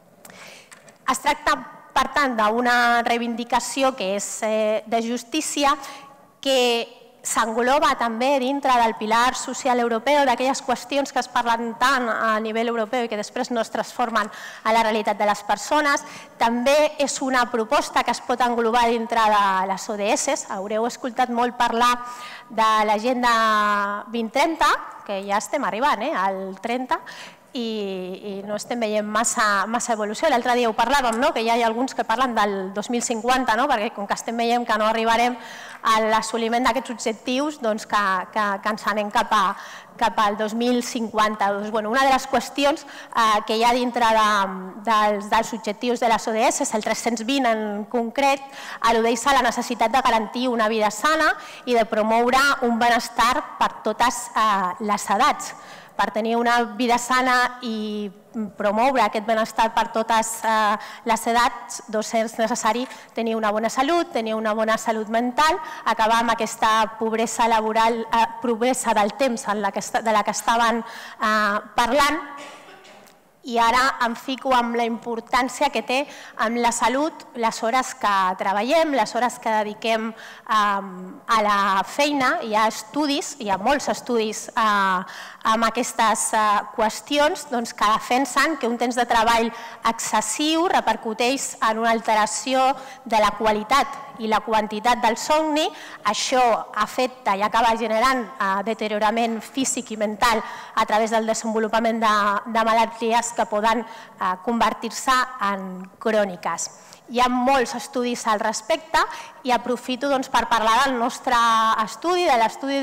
Es tracta, per tant, d'una reivindicació que és de justícia que s'engloba també dintre del pilar social europeu, d'aquelles qüestions que es parlen tant a nivell europeu i que després no es transformen a la realitat de les persones. També és una proposta que es pot englobar dintre de les ODS. Haureu escoltat molt parlar de l'Agenda 2030, que ja estem arribant al 30, i no estem veient massa evolució. L'altre dia ho parlàvem, que ja hi ha alguns que parlen del 2050, perquè com que estem veient que no arribarem a l'assoliment d'aquests objectius, que ens anem cap al 2050. Una de les qüestions que hi ha dintre dels objectius de les ODS, el 320 en concret, al·ludeix a la necessitat de garantir una vida sana i de promoure un benestar per totes les edats. Per tenir una vida sana i promoure aquest benestar per totes les edats, és necessari tenir una bona salut, tenir una bona salut mental, acabar amb aquesta pobresa laboral, pobresa del temps de la que estaven parlant. I ara em fico amb la importància que té amb la salut, les hores que treballem, les hores que dediquem a la feina. Hi ha estudis, hi ha molts estudis amb aquestes qüestions que defensen que un temps de treball excessiu repercuteix en una alteració de la qualitat i la quantitat del somni. Això afecta i acaba generant deteriorament físic i mental a través del desenvolupament de malalties que poden convertir-se en cròniques. Hi ha molts estudis al respecte i aprofito per parlar del nostre estudi, de l'estudi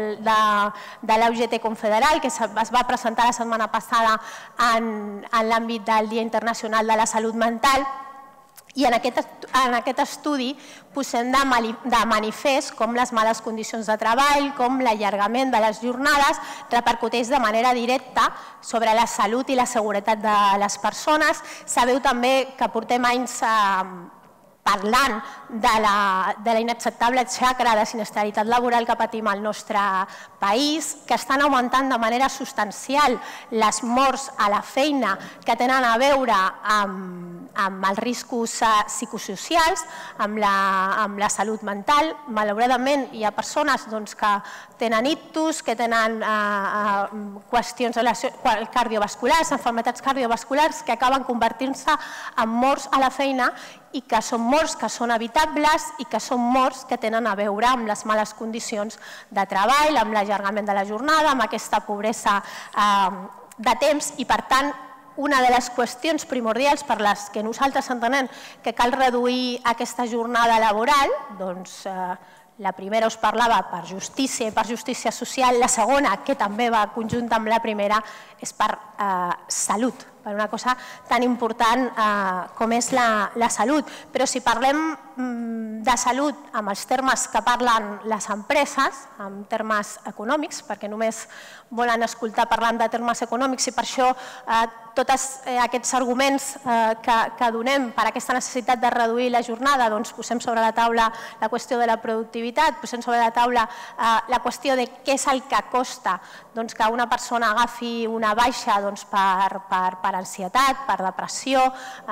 de la UGT Confederal, que es va presentar la setmana passada en l'àmbit del Dia Internacional de la Salut Mental. I en aquest estudi posem de manifest com les males condicions de treball, com l'allargament de les jornades repercuteix de manera directa sobre la salut i la seguretat de les persones. Sabeu també que portem anys parlant de la inacceptable xacra de sinistralitat laboral que patim al nostre país, que estan augmentant de manera substancial les morts a la feina que tenen a veure amb els riscos psicosocials, amb la salut mental. Malauradament hi ha persones que tenen ictus, que tenen qüestions cardiovasculars, malalties cardiovasculars que acaben convertint-se en morts a la feina i que són morts que són evitables i que són morts que tenen a veure amb les males condicions de treball, amb l'allargament de la jornada, amb aquesta pobresa de temps i, per tant, una de les qüestions primordials per les que nosaltres entenem que cal reduir aquesta jornada laboral, doncs la primera us parlava per justícia i per justícia social, la segona, que també va conjunta amb la primera, és per salut, per una cosa tan important com és la salut. Però si parlem de salut amb els termes que parlen les empreses, en termes econòmics, perquè només volen escoltar parlant de termes econòmics i per això tots aquests arguments que donem per aquesta necessitat de reduir la jornada, doncs posem sobre la taula la qüestió de la productivitat, posem sobre la taula la qüestió de què és el que costa que una persona agafi una baixa per ansietat, per depressió,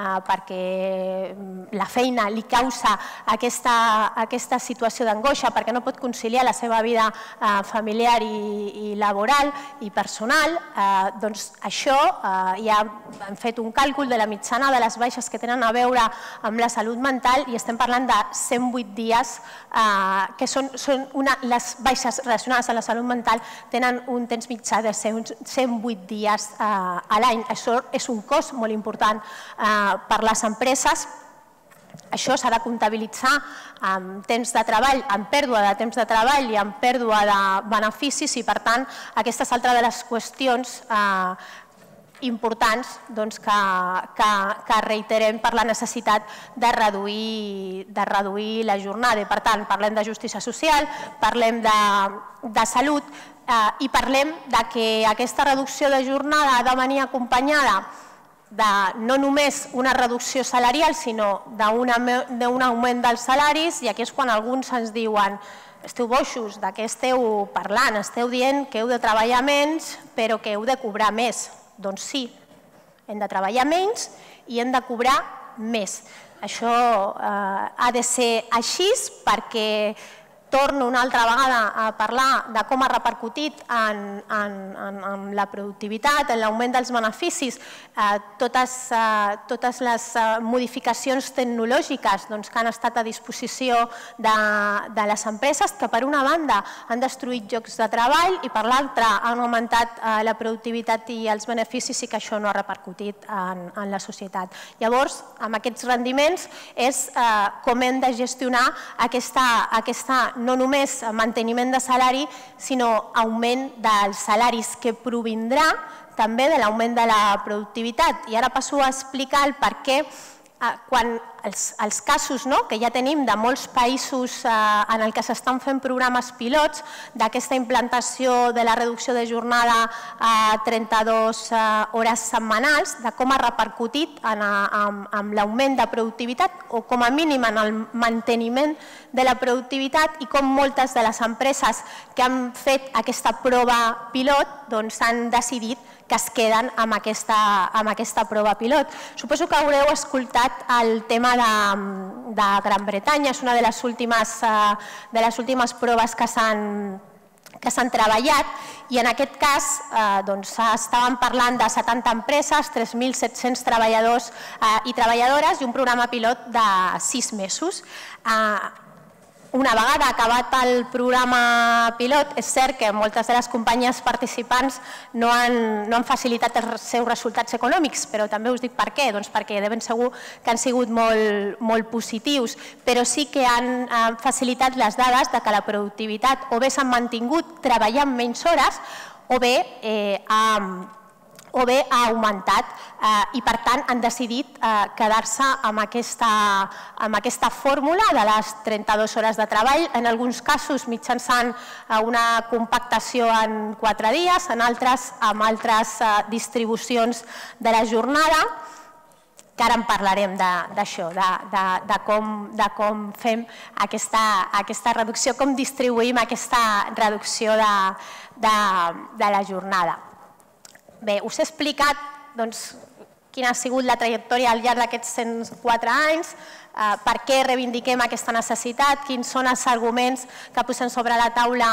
perquè la feina li causa aquesta situació d'angoixa, perquè no pot conciliar la seva vida familiar i laboral i personal, doncs això ja hem fet un càlcul de la mitjana de les baixes que tenen a veure amb la salut mental i estem parlant de 108 dies, que són les baixes relacionades amb la salut mental tenen un temps mitjà de 108 dies a l'any. Això és un cost molt important per les empreses. Això s'ha de comptabilitzar amb temps de treball, amb pèrdua de temps de treball i amb pèrdua de beneficis i, per tant, aquesta és altra de les qüestions importants que reiterem per la necessitat de reduir la jornada. Per tant, parlem de justícia social, parlem de salut i parlem que aquesta reducció de jornada ha de venir acompanyada de no només una reducció salarial, sinó d'un augment dels salaris, i aquí és quan alguns ens diuen: esteu boixos, de què esteu parlant? Esteu dient que heu de treballar menys però que heu de cobrar més. Doncs sí, hem de treballar menys i hem de cobrar més. Això ha de ser així perquè torno una altra vegada a parlar de com ha repercutit en la productivitat, en l'augment dels beneficis, totes les modificacions tecnològiques que han estat a disposició de les empreses, que per una banda han destruït llocs de treball i per l'altra han augmentat la productivitat i els beneficis i que això no ha repercutit en la societat. Llavors, amb aquests rendiments és com hem de gestionar aquesta no només manteniment de salari, sinó augment dels salaris que provindrà també de l'augment de la productivitat. I ara passo a explicar el per què quan els casos que ja tenim de molts països en els que s'estan fent programes pilots d'aquesta implantació de la reducció de jornada a 32 hores setmanals, de com ha repercutit en l'augment de productivitat o com a mínim en el manteniment de la productivitat i com moltes de les empreses que han fet aquesta prova pilot han decidit que es queden amb aquesta prova pilot. Suposo que haureu escoltat el tema de Gran Bretanya, és una de les últimes proves que s'han treballat i en aquest cas estàvem parlant de 70 empreses, 3.700 treballadors i treballadores i un programa pilot de 6 mesos. Una vegada acabat el programa pilot, és cert que moltes de les companyies participants no han facilitat els seus resultats econòmics, però també us dic per què, perquè de ben segur que han sigut molt positius, però sí que han facilitat les dades que la productivitat o bé s'han mantingut treballant menys hores o bé ha augmentat i per tant han decidit quedar-se amb aquesta fórmula de les 32 hores de treball, en alguns casos mitjançant una compactació en 4 dies, en altres amb altres distribucions de la jornada, que ara en parlarem d'això, de com fem aquesta reducció, com distribuïm aquesta reducció de la jornada. Bé, us he explicat quina ha sigut la trajectòria al llarg d'aquests 104 anys, per què reivindiquem aquesta necessitat, quins són els arguments que posem sobre la taula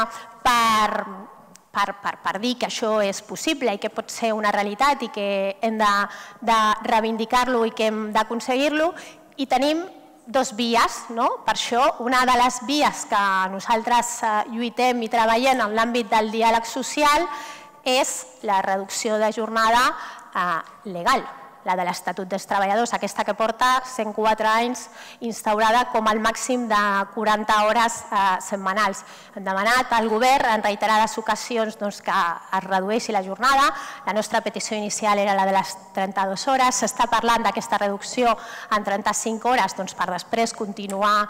per dir que això és possible i que pot ser una realitat i que hem de reivindicar-lo i que hem d'aconseguir-lo. I tenim dues vies, per això una de les vies que nosaltres lluitem i treballem en l'àmbit del diàleg social és la reducció de jornada legal, la de l'Estatut dels Treballadors, aquesta que porta 104 anys instaurada com el màxim de 40 hores setmanals. Hem demanat al govern en reiterades ocasions que es redueixi la jornada. La nostra petició inicial era la de les 32 hores. S'està parlant d'aquesta reducció en 35 hores per després continuar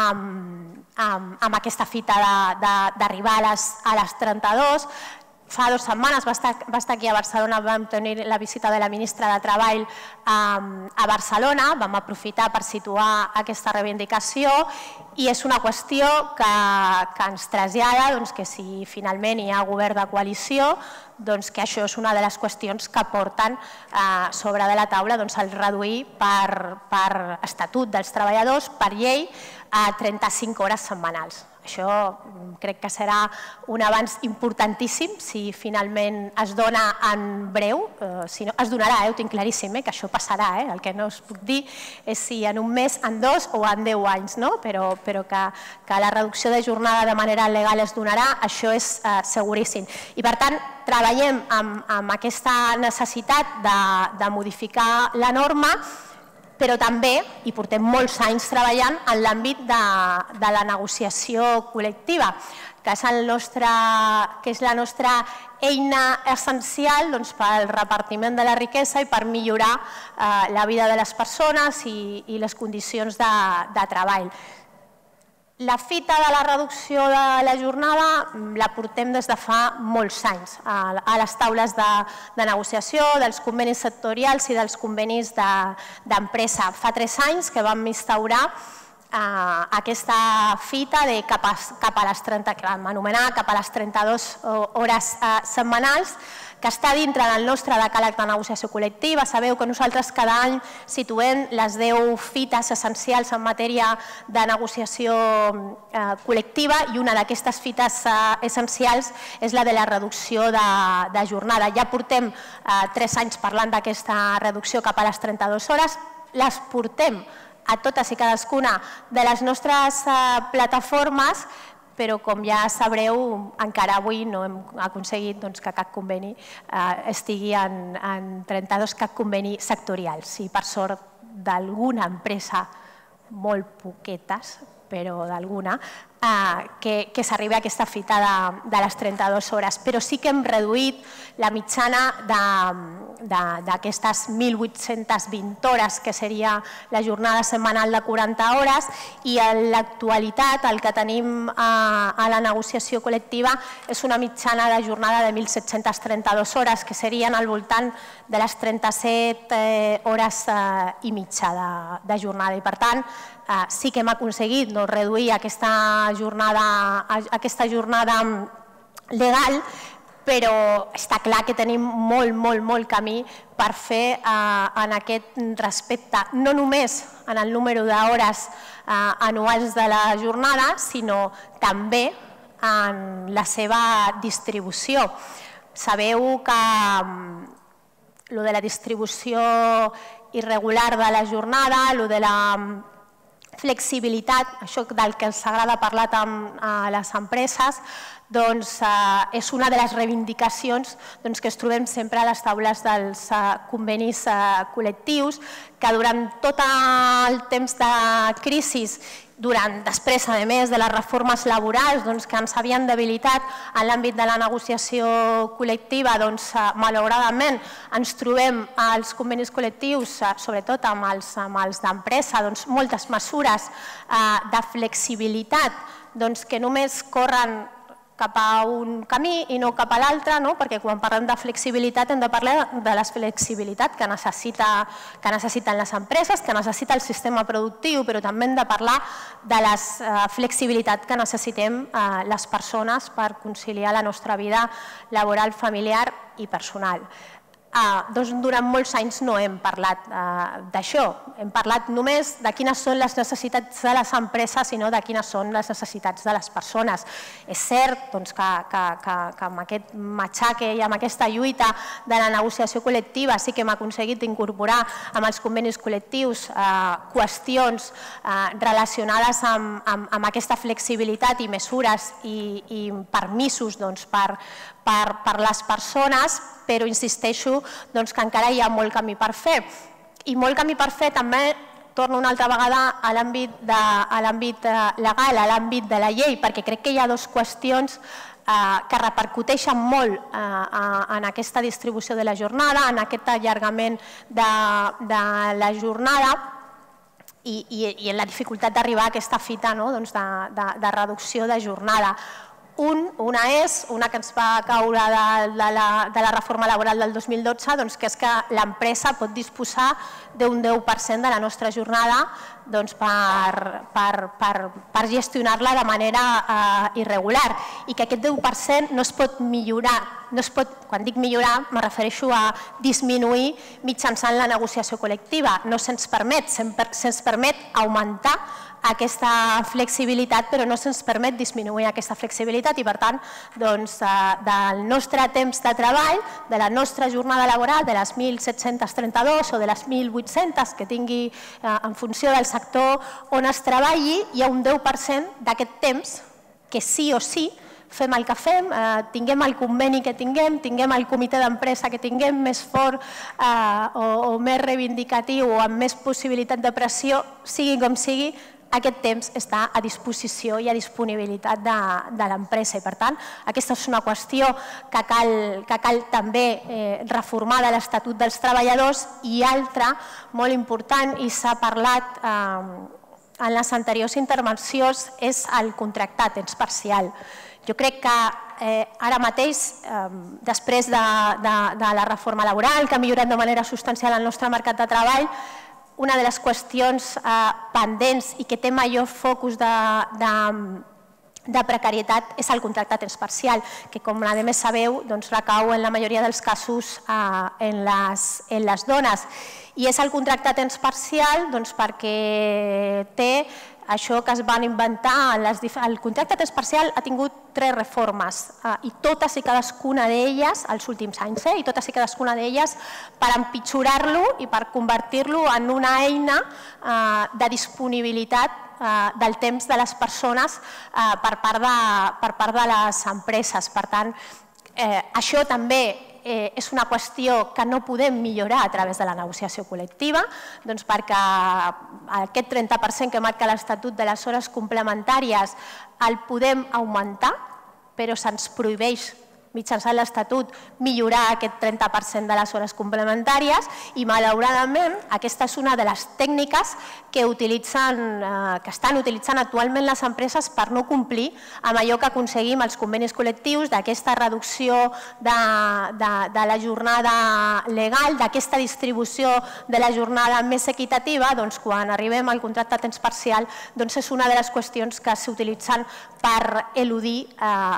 amb aquesta fita d'arribar a les 32. Fa 2 setmanes va estar aquí a Barcelona, vam tenir la visita de la ministra de Treball a Barcelona, vam aprofitar per situar aquesta reivindicació i és una qüestió que ens trasllada que si finalment hi ha govern de coalició, que això és una de les qüestions que porten sobre de la taula el reduir per estatut dels treballadors, per llei, a 35 hores setmanals. Això crec que serà un avanç importantíssim si finalment es dona en breu, es donarà, ho tinc claríssim, que això passarà, el que no us puc dir és si en un mes, en 2 o en 10 anys, però que la reducció de jornada de manera legal es donarà, això és seguríssim. I per tant, treballem amb aquesta necessitat de modificar la norma, però també hi portem molts anys treballant en l'àmbit de la negociació col·lectiva, que és la nostra eina essencial pel repartiment de la riquesa i per millorar la vida de les persones i les condicions de treball. La fita de la reducció de la jornada la portem des de fa molts anys a les taules de negociació, dels convenis sectorials i dels convenis d'empresa. Fa 3 anys que vam instaurar aquesta fita cap a les 30, que vam anomenar cap a les 32 hores setmanals, que està dintre del nostre decàleg de negociació col·lectiva. Sabeu que nosaltres cada any situem les 10 fites essencials en matèria de negociació col·lectiva i una d'aquestes fites essencials és la de la reducció de jornada. Ja portem 3 anys parlant d'aquesta reducció cap a les 32 hores. Les portem a totes i cadascuna de les nostres plataformes, però com ja sabreu, encara avui no hem aconseguit que cap conveni estigui en 32, cap conveni sectorial. Sí, per sort d'alguna empresa, molt poquetes, però d'alguna, que s'arribi a aquesta fita de les 32 hores. Però sí que hem reduït la mitjana d'aquestes 1.820 hores, que seria la jornada setmanal de 40 hores, i en l'actualitat el que tenim a la negociació col·lectiva és una mitjana de jornada de 1.732 hores, que serien al voltant de les 37 hores i mitja de jornada. I per tant, sí que hem aconseguit reduir aquesta jornada legal, però està clar que tenim molt camí per fer en aquest respecte, no només en el número d'hores anuals de la jornada, sinó també en la seva distribució. Sabeu que lo de la distribució irregular de la jornada, lo de la flexibilitat, això del que els agrada parlar tant a les empreses, és una de les reivindicacions que es trobem sempre a les taules dels convenis col·lectius, que durant tot el temps de crisi, després, a més, de les reformes laborals que ens havien debilitat en l'àmbit de la negociació col·lectiva, malauradament ens trobem als convenis col·lectius, sobretot amb els d'empresa, moltes mesures de flexibilitat que només corren cap a un camí i no cap a l'altre, perquè quan parlem de flexibilitat hem de parlar de la flexibilitat que necessiten les empreses, que necessita el sistema productiu, però també hem de parlar de la flexibilitat que necessitem les persones per conciliar la nostra vida laboral, familiar i personal. Durant molts anys no hem parlat d'això, hem parlat només de quines són les necessitats de les empreses i no de quines són les necessitats de les persones. És cert que amb aquest matxaque i amb aquesta lluita de la negociació col·lectiva sí que hem aconseguit incorporar amb els convenis col·lectius qüestions relacionades amb aquesta flexibilitat i mesures i permisos per les persones, però insisteixo que encara hi ha molt camí per fer. I molt camí per fer també, torno una altra vegada a l'àmbit legal, a l'àmbit de la llei, perquè crec que hi ha dues qüestions que repercuteixen molt en aquesta distribució de la jornada, en aquest allargament de la jornada i en la dificultat d'arribar a aquesta fita de reducció de jornada. Una que ens va caure de la reforma laboral del 2012, que és que l'empresa pot disposar d'un 10% de la nostra jornada per gestionar-la de manera irregular i que aquest 10% no es pot millorar. Quan dic millorar me refereixo a disminuir mitjançant la negociació col·lectiva. No se'ns permet, se'ns permet augmentar aquesta flexibilitat, però no se'ns permet disminuir aquesta flexibilitat i, per tant, del nostre temps de treball, de la nostra jornada laboral, de les 1.732 o de les 1.800 que tingui en funció del sector on es treballi, hi ha un 10% d'aquest temps que sí o sí fem el que fem, tinguem el conveni que tinguem el comitè d'empresa que tinguem més fort o més reivindicatiu o amb més possibilitat de pressió, sigui com sigui, aquest temps està a disposició i a disponibilitat de l'empresa. I, per tant, aquesta és una qüestió que cal també reformar de l'Estatut dels Treballadors i altra, molt important, i s'ha parlat en les anteriors intervencions, és el contracte a temps parcial. Jo crec que ara mateix, després de la reforma laboral, que ha millorat de manera substancial el nostre mercat de treball, una de les qüestions pendents i que té major focus de precarietat és el contracte a temps parcial, que, com a més sabeu, recau en la majoria dels casos en les dones. I és el contracte a temps parcial perquè té això que es van inventar. El contracte a temps parcial ha tingut 3 reformes i totes i cadascuna d'elles, els últims anys, i totes i cadascuna d'elles per empitjorar-lo i per convertir-lo en una eina de disponibilitat del temps de les persones per part de les empreses. Per tant, això també és una qüestió que no podem millorar a través de la negociació col·lectiva, perquè aquest 30% que marca l'Estatut de les hores complementàries el podem augmentar, però se'ns prohibeix mitjançant l'Estatut millorar aquest 30% de les hores complementàries i, malauradament, aquesta és una de les tècniques que estan utilitzant actualment les empreses per no complir amb allò que aconseguim els convenis col·lectius, d'aquesta reducció de la jornada legal, d'aquesta distribució de la jornada més equitativa. Quan arribem al contracte a temps parcial és una de les qüestions que s'utilitzen per eludir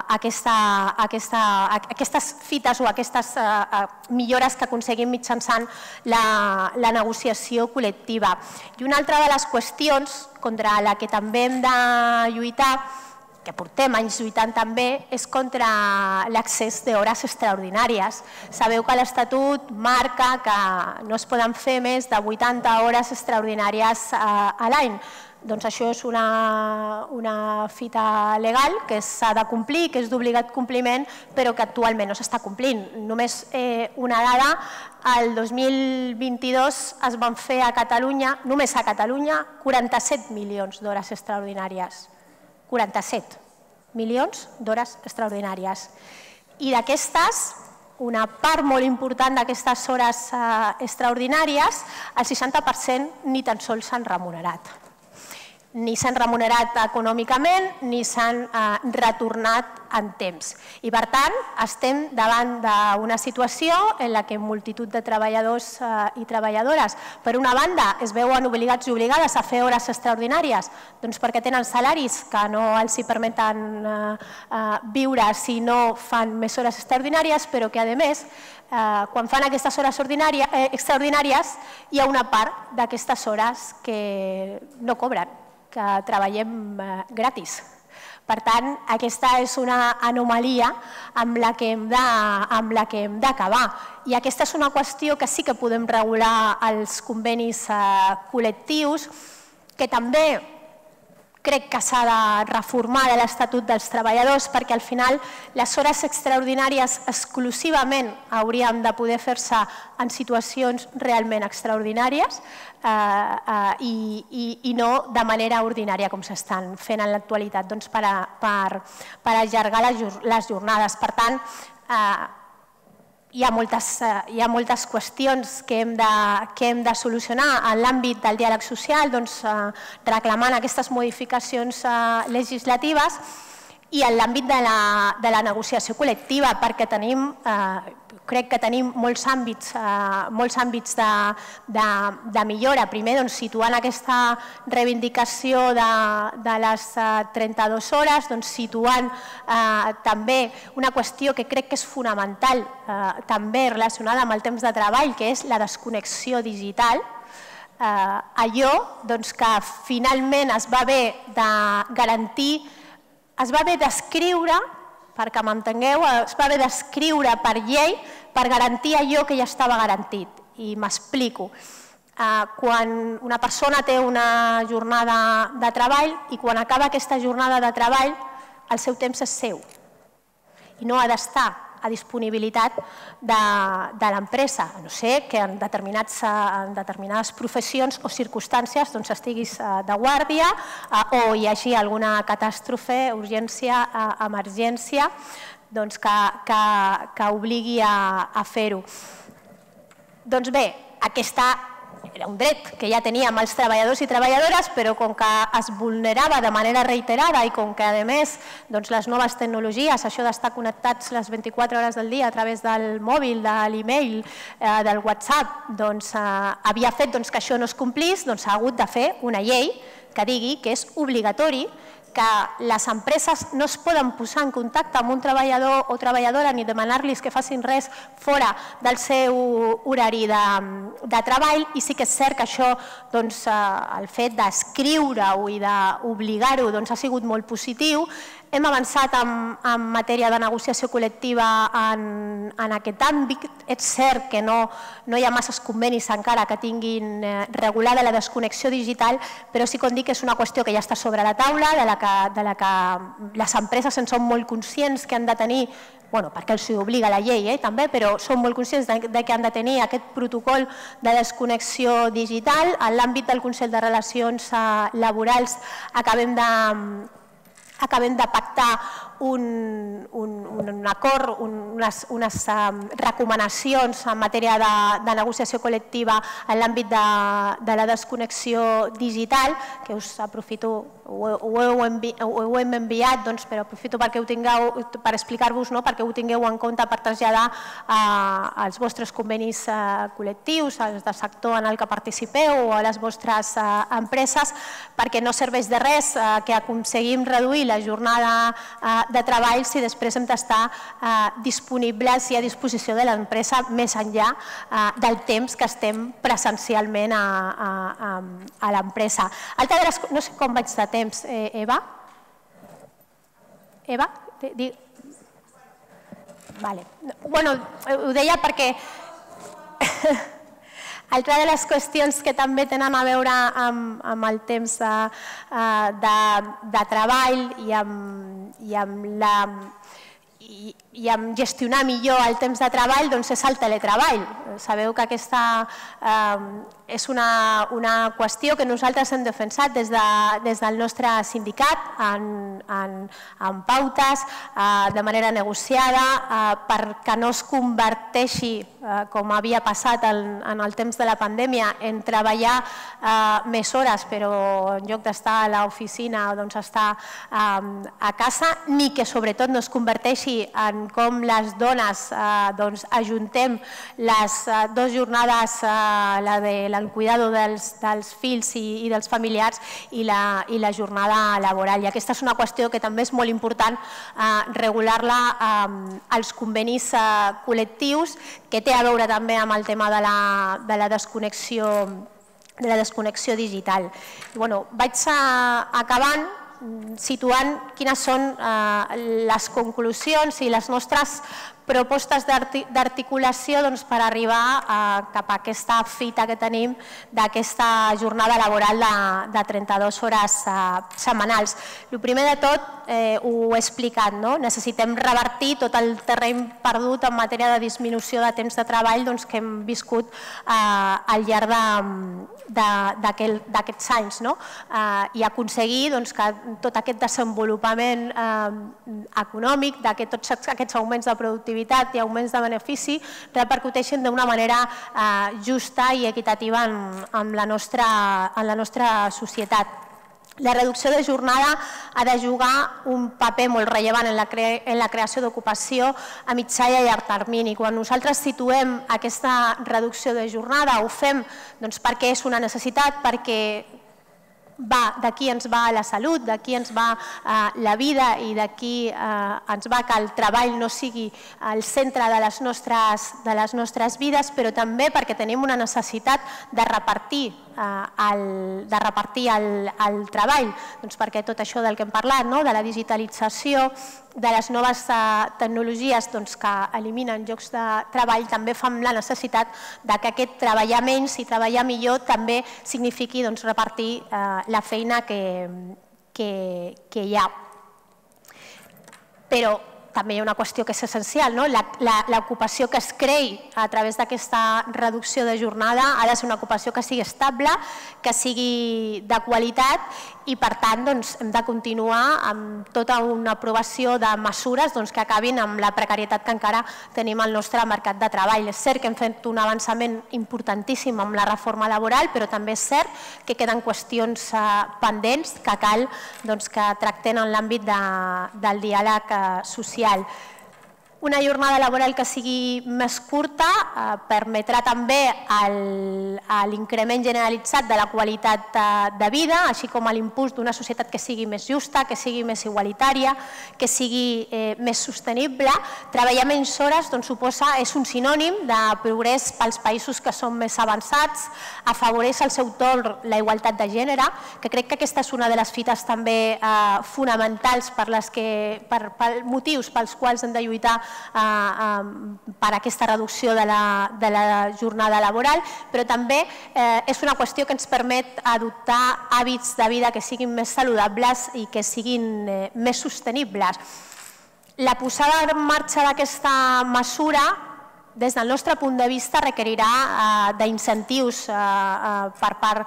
aquestes fites o aquestes millores que aconseguim mitjançant la negociació col·lectiva. I una altra de les qüestions contra la que també hem de lluitar, que portem anys lluitant també, és contra l'accés d'hores extraordinàries. Sabeu que l'Estatut marca que no es poden fer més de 80 hores extraordinàries a l'any. Doncs això és una fita legal que s'ha de complir, que és d'obligat compliment, però que actualment no s'està complint. Només una dada, el 2022 es van fer a Catalunya, només a Catalunya, 47 milions d'hores extraordinàries. 47 milions d'hores extraordinàries. I d'aquestes, una part molt important d'aquestes hores extraordinàries, el 60% ni tan sols s'han remunerat. ni s'han remunerat econòmicament ni s'han retornat en temps. I per tant, estem davant d'una situació en la que multitud de treballadors i treballadores, per una banda, es veuen obligats i obligades a fer hores extraordinàries, doncs perquè tenen salaris que no els permeten viure si no fan més hores extraordinàries, però que, a més, quan fan aquestes hores extraordinàries, hi ha una part d'aquestes hores que no cobren, que treballem gratis. Per tant, aquesta és una anomalia amb la que hem d'acabar. I aquesta és una qüestió que sí que podem regular als convenis col·lectius, que també crec que s'ha de reformar de l'Estatut dels Treballadors, perquè al final les hores extraordinàries exclusivament haurien de poder fer-se en situacions realment extraordinàries i no de manera ordinària com s'estan fent en l'actualitat per allargar les jornades. Per tant, hi ha moltes qüestions que hem de solucionar en l'àmbit del diàleg social, reclamant aquestes modificacions legislatives, i en l'àmbit de la negociació col·lectiva, perquè crec que tenim molts àmbits de millora. Primer, situant aquesta reivindicació de les 32 hores, situant també una qüestió que crec que és fonamental, també relacionada amb el temps de treball, que és la desconnexió digital. Allò que finalment es va haver de garantir, es va haver d'escriure, perquè m'entengueu, es va haver d'escriure per llei per garantir allò que ja estava garantit. I m'explico. Quan una persona té una jornada de treball i quan acaba aquesta jornada de treball, el seu temps és seu i no ha d'estar a disponibilitat de l'empresa, a no ser que en determinades professions o circumstàncies estiguis de guàrdia o hi hagi alguna catàstrofe, urgència, emergència que obligui a fer-ho. Doncs bé, aquesta era un dret que ja teníem els treballadors i treballadores, però com que es vulnerava de manera reiterada i com que, a més, les noves tecnologies, això d'estar connectats les 24 hores del dia a través del mòbil, de l'e-mail, del WhatsApp, havia fet que això no es complís, s'ha hagut de fer una llei que digui que és obligatori, que les empreses no es poden posar en contacte amb un treballador o treballadora ni demanar-los que facin res fora del seu horari de treball, i sí que és cert que això, el fet d'escriure-ho i d'obligar-ho ha sigut molt positiu. Hem avançat en matèria de negociació col·lectiva en aquest àmbit. És cert que no hi ha masses convenis encara que tinguin regulada la desconnexió digital, però sí que dic que és una qüestió que ja està sobre la taula, de la que les empreses en són molt conscients que han de tenir, perquè els obliga la llei també, però són molt conscients que han de tenir aquest protocol de desconnexió digital. En l'àmbit del Consell de Relacions Laborals acabem de pactar un acord, unes recomanacions en matèria de negociació col·lectiva en l'àmbit de la desconnexió digital, que us aprofito, ho hem enviat, però aprofito perquè ho tingueu, per explicar-vos, perquè ho tingueu en compte per traslladar als vostres convenis col·lectius, als del sector en el que participeu o a les vostres empreses, perquè no serveix de res que aconseguim reduir la jornada de treball si després hem d'estar disponibles i a disposició de l'empresa més enllà del temps que estem presencialment a l'empresa. No sé com vaig de temps, Eva? Eva? Bueno, ho deia perquè altra de les qüestions que també tenen a veure amb el temps de treball i amb gestionar millor el temps de treball és el teletreball. Sabeu que aquesta és una qüestió que nosaltres hem defensat des del nostre sindicat en pautes, de manera negociada, perquè no es converteixi, com havia passat en el temps de la pandèmia, en treballar més hores, però en lloc d'estar a l'oficina doncs estar a casa, ni que sobretot no es converteixi en com les dones ajuntem les dues jornades, la del cuidado dels fills i dels familiars i la jornada laboral. I aquesta és una qüestió que també és molt important regular-la als convenis col·lectius, que té a veure també amb el tema de la desconnexió digital. Vaig acabant situant quines són les conclusions i les nostres propostes d'articulació per arribar cap a aquesta fita que tenim d'aquesta jornada laboral de 32 hores setmanals. El primer de tot, ho he explicat, necessitem revertir tot el terreny perdut en matèria de disminució de temps de treball que hem viscut al llarg d'aquests anys i aconseguir que tot aquest desenvolupament econòmic, tots aquests augments de productivitat i augments de benefici repercuteixen d'una manera justa i equitativa en la nostra societat. La reducció de jornada ha de jugar un paper molt rellevant en la creació d'ocupació a mitjà i a llarg termini. Quan nosaltres situem aquesta reducció de jornada ho fem perquè és una necessitat, perquè d'aquí ens va la salut, d'aquí ens va la vida i d'aquí ens va que el treball no sigui el centre de les nostres vides, però també perquè tenim una necessitat de repartir el treball, perquè tot això del que hem parlat, de la digitalització, de les noves tecnologies que eliminen llocs de treball, també fa la necessitat que aquest treballar menys i treballar millor també signifiqui repartir la feina que hi ha. Però també hi ha una qüestió que és essencial, l'ocupació que es creï a través d'aquesta reducció de jornada ha de ser una ocupació que sigui estable, que sigui de qualitat i per tant hem de continuar amb tota una aprovació de mesures que acabin amb la precarietat que encara tenim al nostre mercat de treball. És cert que hem fet un avançament importantíssim amb la reforma laboral, però també és cert que queden qüestions pendents que cal que tracten en l'àmbit del diàleg social. Una jornada laboral que sigui més curta permetrà també l'increment generalitzat de la qualitat de vida, així com l'impuls d'una societat que sigui més justa, que sigui més igualitària, que sigui més sostenible. Treballar menys hores és un sinònim de progrés pels països que són més avançats, afavoreix al seu torn la igualtat de gènere, que crec que aquesta és una de les fites també fonamentals per motius pels quals hem de lluitar per aquesta reducció de la jornada laboral, però també és una qüestió que ens permet adoptar hàbits de vida que siguin més saludables i que siguin més sostenibles. La posada en marxa d'aquesta mesura, des del nostre punt de vista, requerirà d'incentius per part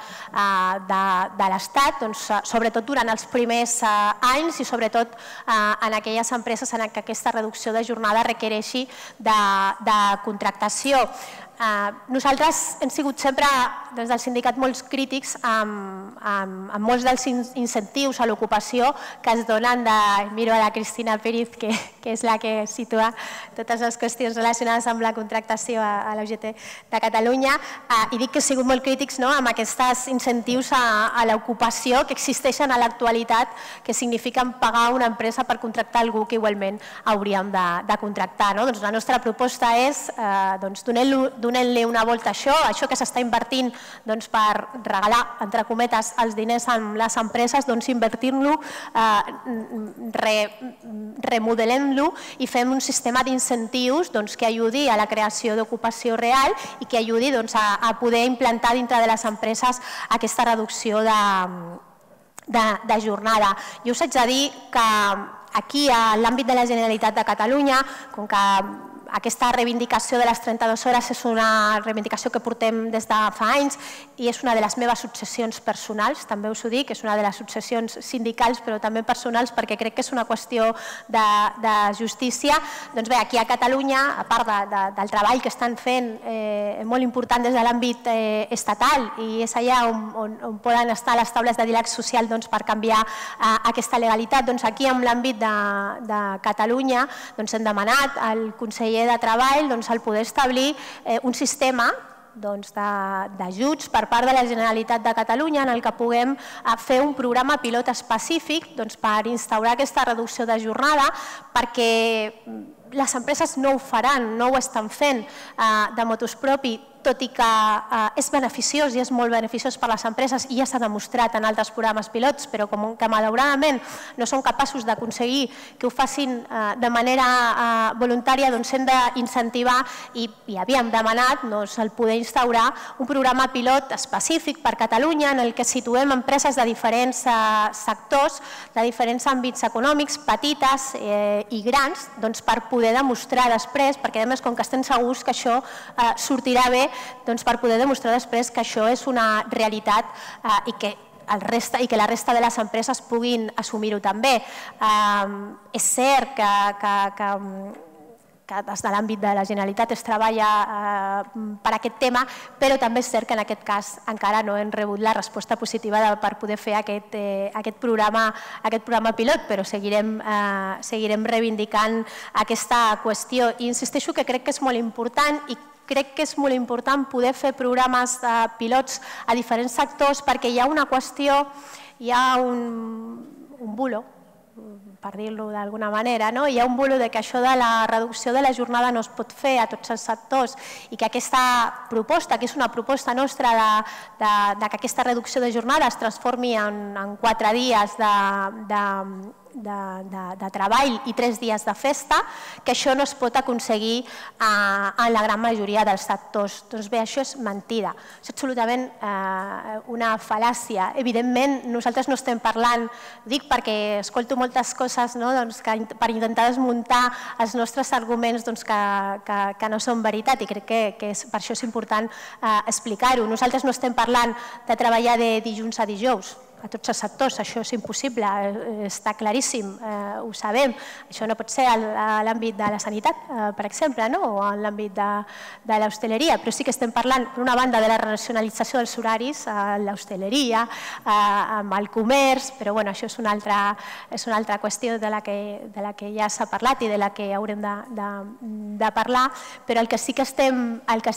de l'Estat, sobretot durant els primers anys i sobretot en aquelles empreses en què aquesta reducció de jornada requereixi de contractació. Nosaltres hem sigut sempre, des del sindicat, molt crítics amb molts dels incentius a l'ocupació que es donen miro a la Cristina Pérez, que és la que situa totes les qüestions relacionades amb la contractació a la UGT de Catalunya, i dic que hem sigut molt crítics amb aquests incentius a l'ocupació que existeixen a l'actualitat, que signifiquen pagar una empresa per contractar algú que igualment hauríem de contractar. La nostra proposta és donem-li una volta a això que s'està invertint per regalar, entre cometes, els diners amb les empreses, invertir-lo, remodelem-lo i fem un sistema d'incentius que ajudi a la creació d'ocupació real i que ajudi a poder implantar dintre de les empreses aquesta reducció de jornada. Jo us haig de dir que aquí, a l'àmbit de la Generalitat de Catalunya, com que aquesta reivindicació de les 32 hores és una reivindicació que portem des de fa anys i és una de les meves obsessions personals, també us ho dic, és una de les obsessions sindicals però també personals perquè crec que és una qüestió de justícia. Doncs bé, aquí a Catalunya, a part del treball que estan fent molt important des de l'àmbit estatal i és allà on poden estar les taules de diàleg social per canviar aquesta legalitat, doncs aquí en l'àmbit de Catalunya hem demanat al conseller de Treball el poder establir un sistema d'ajuts per part de la Generalitat de Catalunya en el que puguem fer un programa pilot específic per instaurar aquesta reducció de jornada perquè les empreses no ho faran, no ho estan fent de motus propi, tot i que és beneficiós i és molt beneficiós per a les empreses i ja s'ha demostrat en altres programes pilots, però com que malauradament no són capaços d'aconseguir que ho facin de manera voluntària, doncs hem d'incentivar i havíem demanat el poder instaurar un programa pilot específic per Catalunya en el que situem empreses de diferents sectors, de diferents àmbits econòmics, petites i grans, per poder demostrar després, perquè a més com que estem segurs que això sortirà bé, per poder demostrar després que això és una realitat i que la resta de les empreses puguin assumir-ho també. És cert que des de l'àmbit de la Generalitat es treballa per aquest tema, però també és cert que en aquest cas encara no hem rebut la resposta positiva per poder fer aquest programa pilot, però seguirem reivindicant aquesta qüestió. I insisteixo que crec que és molt important i crec que és molt important poder fer programes pilots a diferents sectors perquè hi ha una qüestió, hi ha un bulo, per dir-lo d'alguna manera, hi ha un bulo que això de la reducció de la jornada no es pot fer a tots els sectors i que aquesta proposta, que és una proposta nostra que aquesta reducció de jornada es transformi en 4 dies de treball i 3 dies de festa, que això no es pot aconseguir en la gran majoria dels sectors. Doncs bé, això és mentida, és absolutament una fal·làcia. Evidentment, nosaltres no estem parlant, dic perquè escolto moltes coses per intentar desmuntar els nostres arguments que no són veritat i crec que per això és important explicar-ho. Nosaltres no estem parlant de treballar de dilluns a dijous, a tots els sectors, això és impossible, està claríssim, ho sabem. Això no pot ser a l'àmbit de la sanitat, per exemple, o en l'àmbit de l'hostaleria, però sí que estem parlant, per una banda, de la racionalització dels horaris a l'hostaleria, amb el comerç, però això és una altra qüestió de la que ja s'ha parlat i de la que haurem de parlar, però el que sí que estem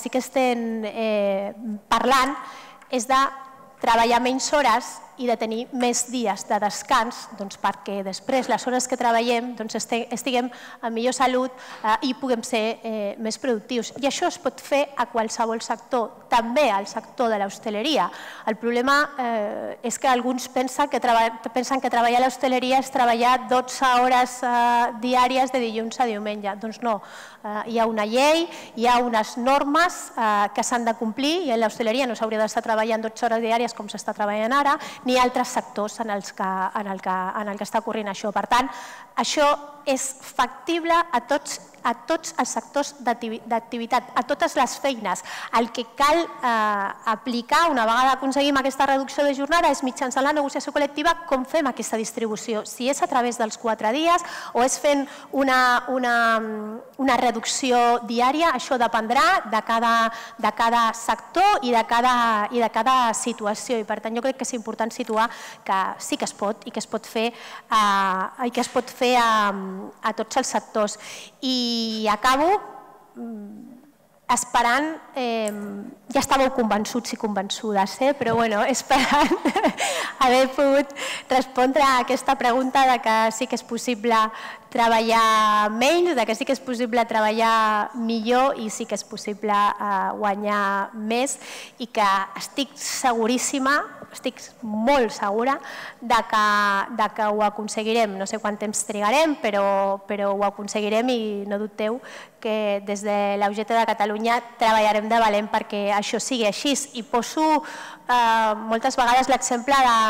parlant és de treballar menys hores i de tenir més dies de descans perquè després les hores que treballem estiguem en millor salut i puguem ser més productius. I això es pot fer a qualsevol sector, també al sector de l'hostaleria. El problema és que alguns pensen que treballar a l'hostaleria és treballar 12 hores diàries de dilluns a diumenge. Doncs no, hi ha una llei, hi ha unes normes que s'han de complir i a l'hostaleria no s'hauria d'estar treballant 12 hores diàries com s'està treballant ara, ni altres sectors en els que està ocorrent això. Per tant, això és factible a tots els sectors d'activitat, a totes les feines. El que cal aplicar una vegada aconseguim aquesta reducció de jornada és mitjançant la negociació col·lectiva com fem aquesta distribució, si és a través dels 4 dies o és fent una reducció diària, això dependrà de cada sector i de cada situació. I per tant jo crec que és important situar que sí que es pot i que es pot fer a tots els sectors. I acabo esperant, ja estàveu convençuts i convençudes, però esperant haver pogut respondre a aquesta pregunta de que sí que és possible treballar menys, que sí que és possible treballar millor i sí que és possible guanyar més i que estic seguríssima, estic molt segura que ho aconseguirem. No sé quant temps trigarem, però ho aconseguirem i no dubteu que des de la UGT de Catalunya treballarem de valent perquè això sigui així. I poso moltes vegades l'exemple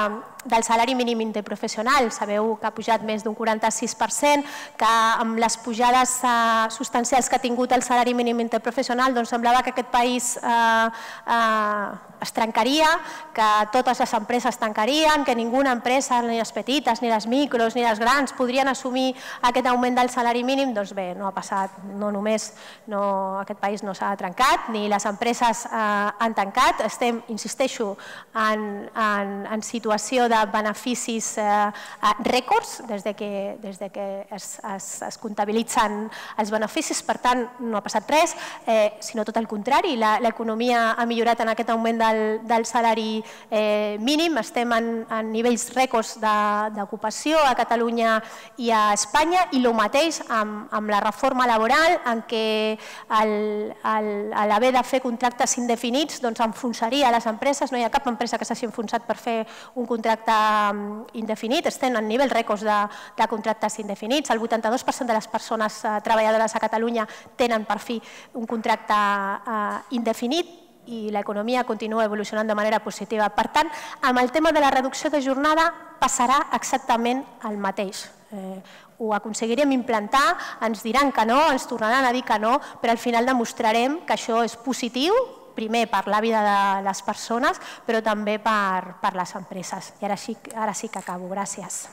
del salari mínim interprofessional. Sabeu que ha pujat més d'un 46%, que amb les pujades substancials que ha tingut el salari mínim interprofessional semblava que aquest país es trencaria, que totes les empreses tancarien, que ninguna empresa, ni les petites, ni les micros, ni les grans, podrien assumir aquest augment del salari mínim. Doncs bé, no ha passat, no només aquest país no s'ha trencat, ni les empreses han tancat. Estem, insisteixo, en situació de beneficis rècords des que es comptabilitzen els beneficis, per tant, no ha passat res, sinó tot el contrari. L'economia ha millorat en aquest augment del salari mínim, estem en nivells rècords d'ocupació a Catalunya i a Espanya, i el mateix amb la reforma laboral, en què l'haver de fer contractes indefinits enfonsaria les empreses. No hi ha cap empresa que s'hagi enfonsat per fer un contracte indefinit, estem en nivells rècords de contractes indefinits. El 82% de les persones treballadores a Catalunya tenen per fi un contracte indefinit, i l'economia continua evolucionant de manera positiva. Per tant, amb el tema de la reducció de jornada passarà exactament el mateix. Ho aconseguirem implantar, ens diran que no, ens tornaran a dir que no, però al final demostrarem que això és positiu, primer per la vida de les persones, però també per les empreses. I ara sí que acabo. Gràcies.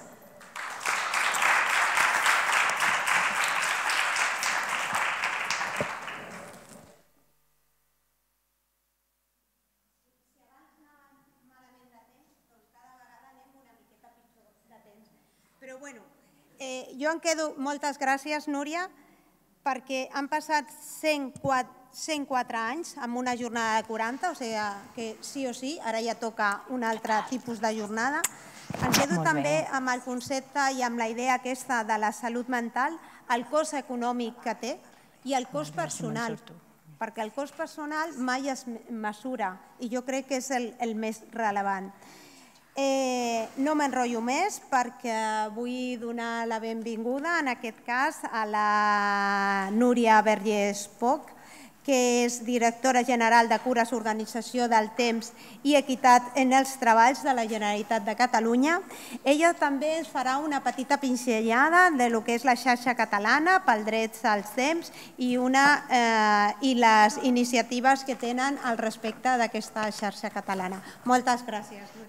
Però bueno, jo em quedo... Moltes gràcies, Núria, perquè han passat 104 anys amb una jornada de 40, o sigui que sí o sí, ara ja toca un altre tipus de jornada. Em quedo també amb el concepte i amb la idea aquesta de la salut mental, el cost econòmic que té i el cost personal, perquè el cost personal mai es mesura i jo crec que és el més rellevant. No m'enrotllo més perquè vull donar la benvinguda, en aquest cas, a la Núria Vergés Poch, que és directora general de Cures, Organització del Temps i Equitat en els Treballs de la Generalitat de Catalunya. Ella també ens farà una petita pinzellada de lo que és la xarxa catalana pel drets als temps i les iniciatives que tenen al respecte d'aquesta xarxa catalana. Moltes gràcies, Núria.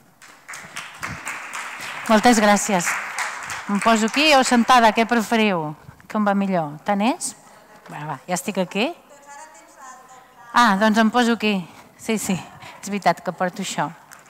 Moltes gràcies. Em poso aquí o sentada? Què preferiu? Que em va millor? Tant és? Va, ja estic aquí. Doncs em poso aquí. Sí, és veritat que porto això.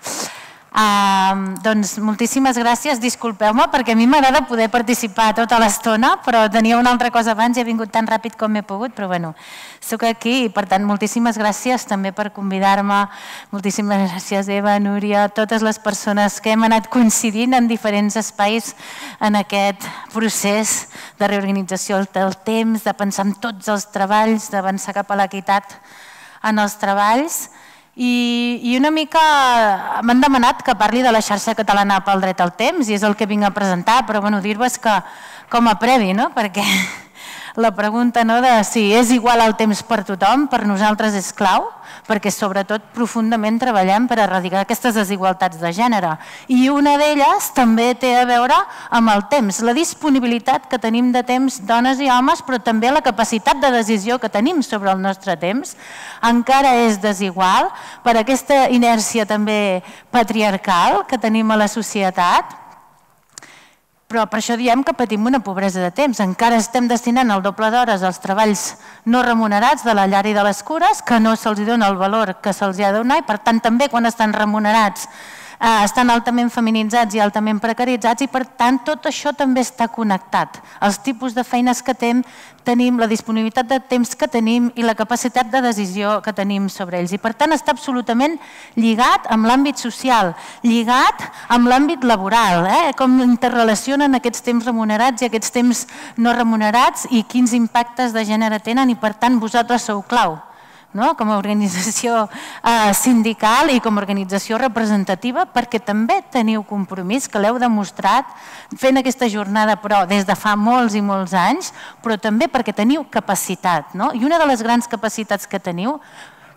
Doncs moltíssimes gràcies, disculpeu-me perquè a mi m'agrada poder participar tota l'estona, però tenia una altra cosa abans i he vingut tan ràpid com he pogut, però bueno, soc aquí i per tant moltíssimes gràcies també per convidar-me, moltíssimes gràcies Eva, Núria, totes les persones que hem anat coincidint en diferents espais en aquest procés de reorganització del temps, de pensar en tots els treballs, d'avançar cap a l'equitat en els treballs. I una mica m'han demanat que parli de la xarxa catalana pel dret al temps i és el que vinc a presentar, però dir-vos que com a previ, perquè la pregunta de si és igual el temps per tothom, per nosaltres és clau, perquè sobretot profundament treballem per erradicar aquestes desigualtats de gènere. I una d'elles també té a veure amb el temps, la disponibilitat que tenim de temps dones i homes, però també la capacitat de decisió que tenim sobre el nostre temps encara és desigual per aquesta inèrcia també patriarcal que tenim a la societat. Però per això diem que patim una pobresa de temps. Encara estem destinant el doble d'hores als treballs no remunerats de la llar i de les cures, que no se'ls dona el valor que se'ls ha de donar i per tant també quan estan remunerats estan altament feminitzats i altament precaritzats i per tant tot això també està connectat. Els tipus de feines que tenim, la disponibilitat de temps que tenim i la capacitat de decisió que tenim sobre ells. I per tant està absolutament lligat amb l'àmbit social, lligat amb l'àmbit laboral, com interrelacionen aquests temps remunerats i aquests temps no remunerats i quins impactes de gènere tenen i per tant vosaltres sou clau. Com a organització sindical i com a organització representativa, perquè també teniu compromís, que l'heu demostrat fent aquesta jornada, però des de fa molts i molts anys, però també perquè teniu capacitat. I una de les grans capacitats que teniu,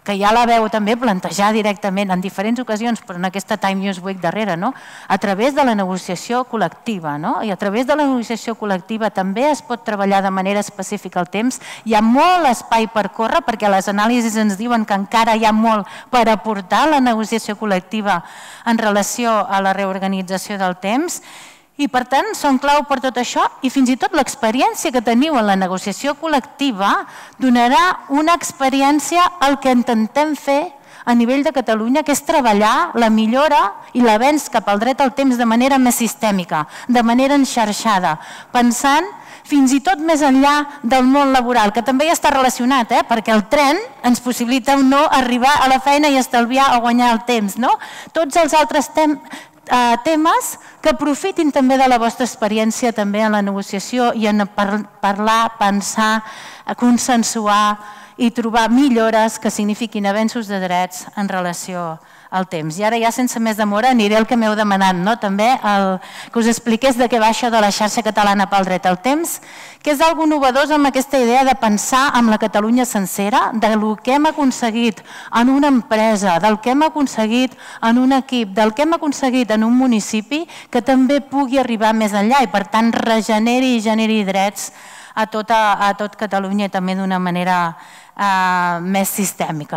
que ja la veu també plantejar directament en diferents ocasions, però en aquesta Time News Week darrere, a través de la negociació col·lectiva. I a través de la negociació col·lectiva també es pot treballar de manera específica el temps. Hi ha molt espai per córrer, perquè les anàlisis ens diuen que encara hi ha molt per aportar la negociació col·lectiva en relació a la reorganització del temps. I, per tant, són clau per tot això i fins i tot l'experiència que teniu en la negociació col·lectiva donarà una experiència al que intentem fer a nivell de Catalunya, que és treballar la millora i l'avenç cap al dret al temps de manera més sistèmica, de manera enxarxada, pensant fins i tot més enllà del món laboral, que també hi està relacionat, perquè el tren ens possibilita o no arribar a la feina i estalviar o guanyar el temps. Tots els altres temes que aprofitin també de la vostra experiència també en la negociació i en parlar, pensar, consensuar i trobar millores que signifiquin avenços de drets en relació al temps. I ara ja sense més demora aniré al que m'heu demanat, també que us expliqués de què va això de la xarxa catalana pel dret al temps, que és algo novedós amb aquesta idea de pensar amb la Catalunya sencera, del que hem aconseguit en una empresa, del que hem aconseguit en un equip, del que hem aconseguit en un municipi, que també pugui arribar més enllà i per tant regeneri i generi drets a tot Catalunya i també d'una manera més sistèmica.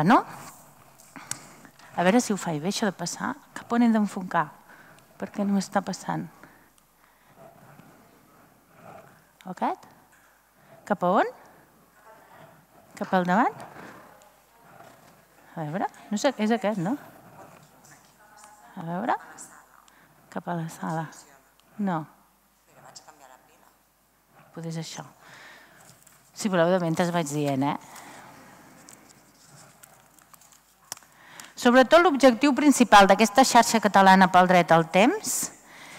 A veure si ho faig bé, això de passar. Cap on hem d'enfoncar? Perquè no m'està passant. Aquest? Cap a on? Cap al davant? A veure, no sé, és aquest, no? A veure? Cap a la sala. No. Potser és això. Si voleu, de mentre vaig dient, Sobretot l'objectiu principal d'aquesta xarxa catalana pel dret al temps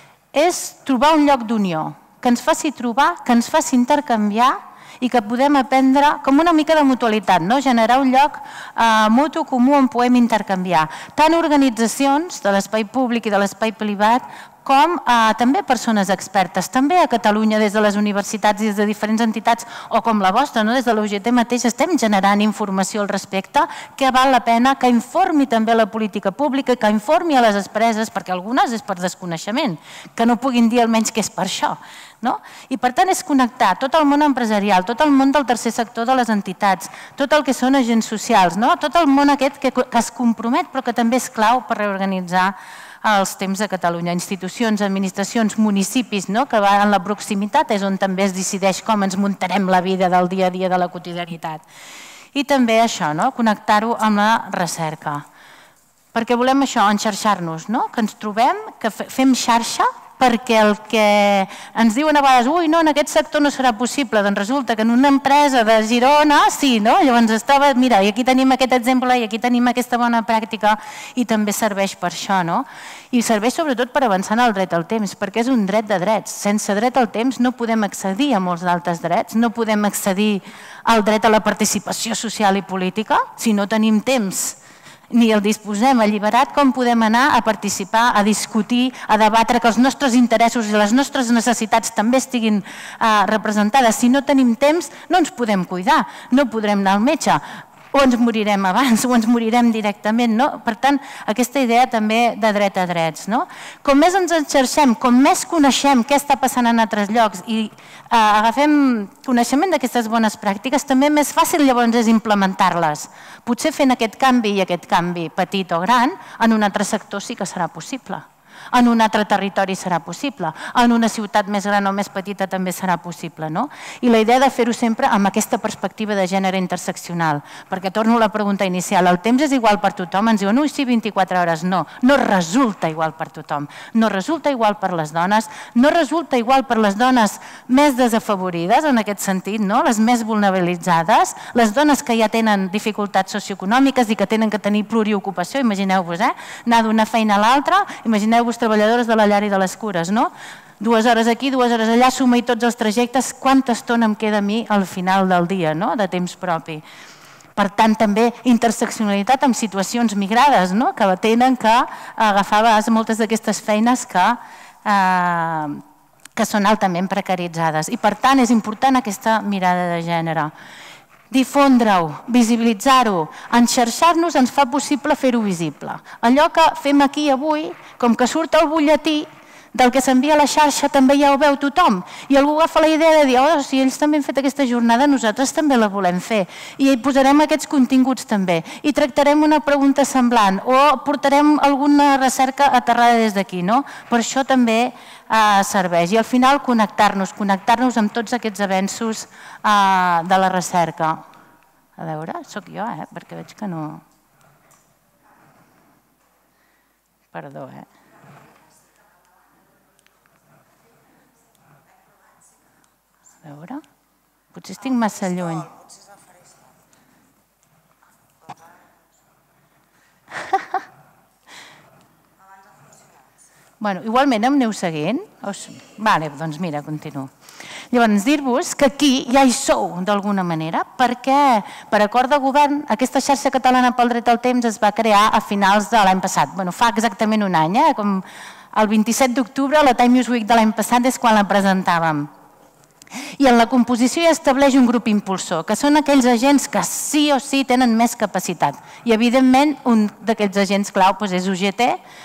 és trobar un lloc d'unió, que ens faci trobar, que ens faci intercanviar i que podem aprendre com una mica de mutualitat, generar un lloc mutu comú on podem intercanviar. Tant organitzacions de l'espai públic i de l'espai privat com també persones expertes. També a Catalunya, des de les universitats i des de diferents entitats, o com la vostra, des de l'UGT mateix, estem generant informació al respecte que val la pena que informi també la política pública, que informi a les empreses, perquè algunes és per desconeixement, que no puguin dir almenys que és per això. I per tant és connectar tot el món empresarial, tot el món del tercer sector de les entitats, tot el que són agents socials, tot el món aquest que es compromet però que també és clau per reorganitzar els temps de Catalunya. Institucions, administracions, municipis, que van en la proximitat, és on també es decideix com ens muntarem la vida del dia a dia de la quotidianitat. I també això, connectar-ho amb la recerca. Perquè volem això, enxarxar-nos, que ens trobem, que fem xarxa, perquè el que ens diuen a vegades no, en aquest sector no serà possible, doncs resulta que en una empresa de Girona sí, llavors estava, mira, i aquí tenim aquest exemple i aquí tenim aquesta bona pràctica i també serveix per això, i serveix sobretot per avançar en el dret al temps, perquè és un dret de drets. Sense dret al temps no podem accedir a molts d'altres drets, no podem accedir al dret a la participació social i política si no tenim temps ni el disposem alliberat, com podem anar a participar, a discutir, a debatre, que els nostres interessos i les nostres necessitats també estiguin representades. Si no tenim temps, no ens podem cuidar, no podrem anar al metge, o ens morirem abans, o ens morirem directament. Per tant, aquesta idea també de dret a drets. Com més ens enxarxem, com més coneixem què està passant en altres llocs i agafem coneixement d'aquestes bones pràctiques, també més fàcil llavors és implementar-les. Potser fent aquest canvi i aquest canvi petit o gran, en un altre sector sí que serà possible. En un altre territori serà possible, en una ciutat més gran o més petita també serà possible. I la idea de fer-ho sempre amb aquesta perspectiva de gènere interseccional, perquè torno a la pregunta inicial, el temps és igual per tothom? Ens diuen, sí, 24 hores, no resulta igual per tothom, no resulta igual per les dones, no resulta igual per les dones més desafavorides, en aquest sentit, les més vulnerabilitzades, les dones que ja tenen dificultats socioeconòmiques i que tenen que tenir pluriocupació, imagineu-vos, anar d'una feina a l'altra, imagineu-vos treballadores de la llar i de les cures, 2 hores aquí, 2 hores allà, suma-hi tots els trajectes, quanta estona em queda a mi al final del dia, de temps propi. Per tant, també interseccionalitat amb situacions migrades, que tenen que agafar a vegades moltes d'aquestes feines que són altament precaritzades. I per tant, és important aquesta mirada de gènere. difondre-ho, visibilitzar-ho, enxarxar-nos ens fa possible fer-ho visible. Allò que fem aquí avui, com que surt al butlletí del que s'envia a la xarxa, també ja ho veu tothom. I algú agafa la idea de dir, oh, si ells també han fet aquesta jornada, nosaltres també la volem fer. I hi posarem aquests continguts també. I tractarem una pregunta semblant o portarem alguna recerca aterrada des d'aquí, no? Per això també serveix. I al final connectar-nos amb tots aquests avenços de la recerca. A veure, sóc jo, perquè veig que no... Perdó, A veure, potser estic massa lluny. Bueno, igualment em aneu seguint? Vale, doncs mira, continuo. Llavors, dir-vos que aquí ja hi sou d'alguna manera, perquè per acord de govern aquesta xarxa catalana pel dret al temps es va crear a finals de l'any passat. Bueno, fa exactament un any, com el 27 d'octubre, la Time News Week de l'any passat és quan la presentàvem. I en la composició hi estableix un grup impulsor, que són aquells agents que sí o sí tenen més capacitat. I, evidentment, un d'aquests agents clau és UGT,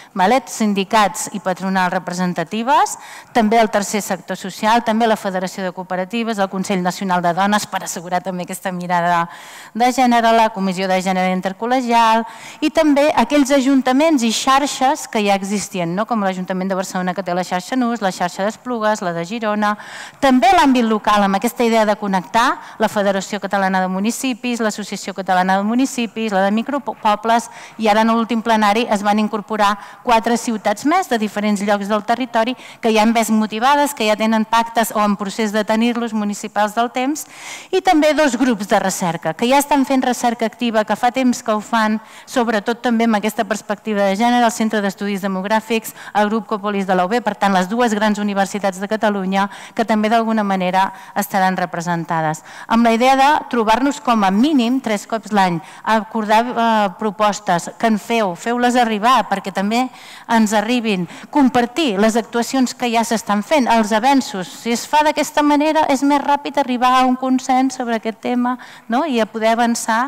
sindicats i patronals representatives, també el tercer sector social, també la Federació de Cooperatives, el Consell Nacional de Dones, per assegurar també aquesta mirada de gènere, la Comissió de Gènere Intercol·legial, i també aquells ajuntaments i xarxes que ja existien, com l'Ajuntament de Barcelona, que té la xarxa NUS, la xarxa d'Esplugues, la de Girona, també l'àmbit local, amb aquesta idea de connectar la Federació Catalana de Municipis, l'Associació Catalana de Municipis, la de Micropobles, i ara en l'últim plenari es van incorporar 4 ciutats més de diferents llocs del territori que ja han vist motivades, que ja tenen pactes o en procés de tenir-los municipals del temps, i també 2 grups de recerca, que ja estan fent recerca activa, que fa temps que ho fan, sobretot també amb aquesta perspectiva de gènere, el Centre d'Estudis Demogràfics, el grup Copolis de la UB, per tant, les 2 grans universitats de Catalunya, que també d'alguna manera estaran representades. Amb la idea de trobar-nos com a mínim 3 cops l'any, acordar propostes, que en feu-les arribar, perquè també ens arribin, compartir les actuacions que ja s'estan fent, els avenços. Si es fa d'aquesta manera és més ràpid arribar a un consens sobre aquest tema i a poder avançar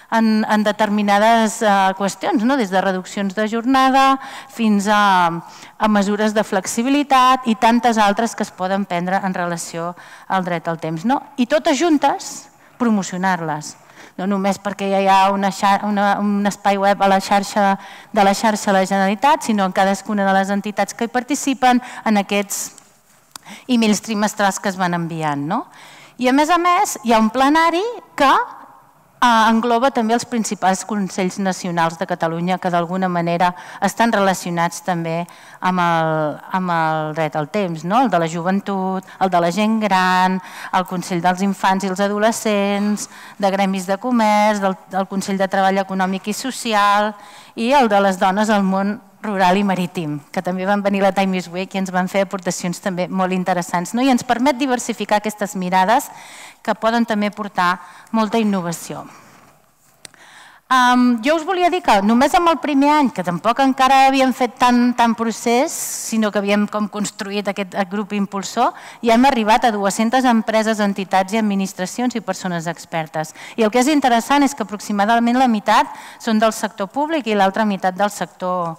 en determinades qüestions, des de reduccions de jornada fins a mesures de flexibilitat i tantes altres que es poden prendre en relació al dret al temps. I totes juntes promocionar-les. No només perquè ja hi ha un espai web a la xarxa de la Generalitat, sinó en cadascuna de les entitats que hi participen en aquests e-mails trimestrals que es van enviant. I a més, hi ha un plenari que engloba també els principals consells nacionals de Catalunya que d'alguna manera estan relacionats també amb el dret al temps, el de la joventut, el de la gent gran, el Consell dels Infants i els Adolescents, de Gremis de Comerç, del Consell de Treball Econòmic i Social i el de les dones al món rural i marítim, que també van venir a la Time News Week i ens van fer aportacions també molt interessants. I ens permet diversificar aquestes mirades que poden també portar molta innovació. Jo us volia dir que només amb el primer any, que tampoc encara havíem fet tant procés, sinó que havíem construït aquest grup impulsor, ja hem arribat a 200 empreses, entitats i administracions i persones expertes. I el que és interessant és que aproximadament la meitat són del sector públic i l'altra meitat del sector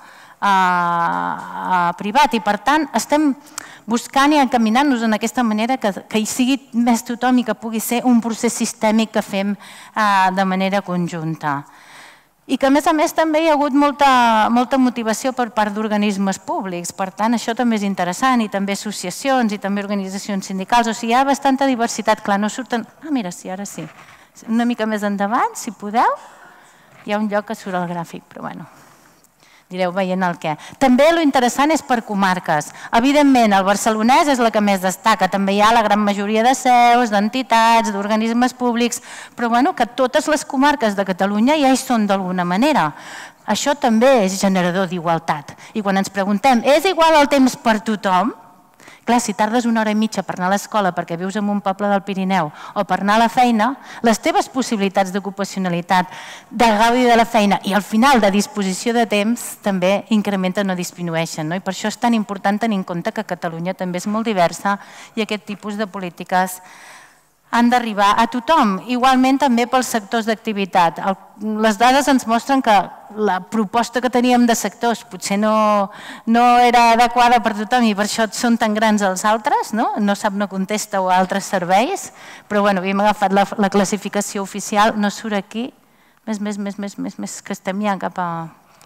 privat. I per tant estem buscant i encaminant-nos en aquesta manera que hi sigui més tothom i que pugui ser un procés sistèmic que fem de manera conjunta. I que a més també hi ha hagut molta motivació per part d'organismes públics, per tant això també és interessant, i també associacions i també organitzacions sindicals, o sigui hi ha bastanta diversitat, clar, no surten... Mira, sí, ara sí. Una mica més endavant, si podeu, hi ha un lloc que surt el gràfic, però bueno... Direu veient el què. També l'interessant és per comarques. Evidentment, el barcelonès és la que més destaca. També hi ha la gran majoria de seus, d'entitats, d'organismes públics, però que totes les comarques de Catalunya ja hi són d'alguna manera. Això també és generador d'igualtat. I quan ens preguntem, és igual el temps per tothom? Clar, si tardes 1 hora i mitja per anar a l'escola perquè vius en un poble del Pirineu o per anar a la feina, les teves possibilitats d'ocupacionalitat, de gaudi de la feina i al final de disposició de temps també incrementen o disminueixen. I per això és tan important tenir en compte que Catalunya també és molt diversa i aquest tipus de polítiques han d'arribar a tothom, igualment també pels sectors d'activitat. Les dades ens mostren que la proposta que teníem de sectors potser no era adequada per tothom i per això són tan grans els altres, no sap, no contesta o altres serveis, però bueno, havíem agafat la classificació oficial, no surt aquí, més, que estem ja cap a...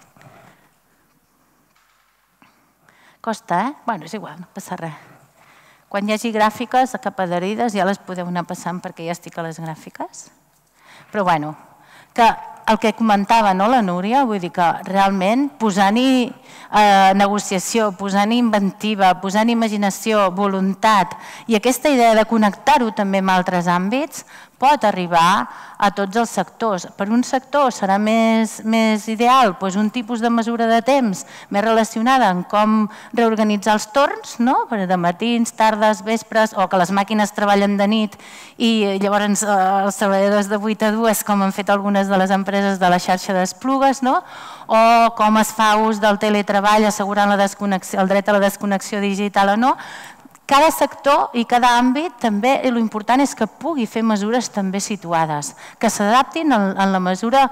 Costa, Bueno, és igual, no passa res. Quan hi hagi gràfiques cap adherides ja les podeu anar passant perquè ja estic a les gràfiques. Però bueno, que el que comentava la Núria, vull dir que realment posant-hi negociació, posant-hi inventiva, posant-hi imaginació, voluntat i aquesta idea de connectar-ho també amb altres àmbits pot arribar a tots els sectors. Per un sector serà més ideal un tipus de mesura de temps més relacionada amb com reorganitzar els torns, de matins, tardes, vespres, o que les màquines treballen de nit i llavors els treballadors de 8 a 2, com han fet algunes de les empreses de la xarxa d'Esplugues, o com es fa ús del teletreball assegurant el dret a la desconnexió digital o no. Cada sector i cada àmbit també, l'important és que pugui fer mesures també situades, que s'adaptin en la mesura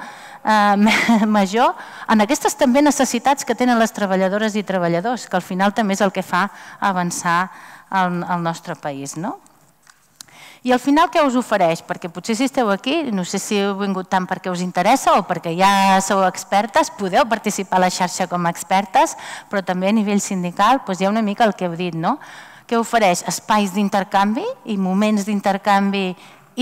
major en aquestes també necessitats que tenen les treballadores i treballadors, que al final també és el que fa avançar el nostre país. I al final què us ofereix? Perquè potser si esteu aquí, no sé si heu vingut tant perquè us interessa o perquè ja sou expertes, podeu participar a la xarxa com a expertes, però també a nivell sindical hi ha una mica el que heu dit, que ofereix espais d'intercanvi i moments d'intercanvi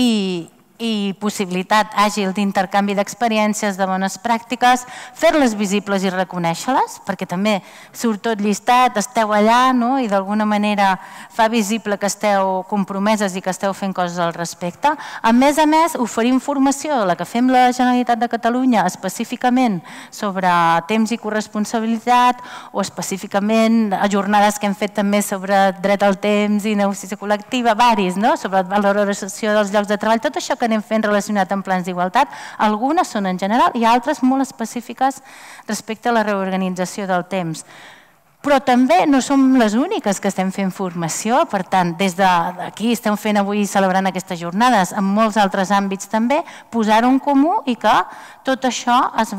i possibilitat àgil d'intercanvi d'experiències, de bones pràctiques, fer-les visibles i reconèixer-les, perquè també surt tot llistat, esteu allà i d'alguna manera fa visible que esteu compromeses i que esteu fent coses al respecte. A més, oferim formació, la que fem la Generalitat de Catalunya, específicament sobre temps i corresponsabilitat o específicament a jornades que hem fet també sobre dret al temps i negociació col·lectiva, varis, sobre la valoració dels llocs de treball, tot això que anem fent relacionat amb plans d'igualtat, algunes són en general i altres molt específiques respecte a la reorganització del temps. Però també no som les úniques que estem fent formació, per tant, des d'aquí estem fent avui celebrant aquestes jornades, en molts altres àmbits també, posar-ho en comú i que tot això es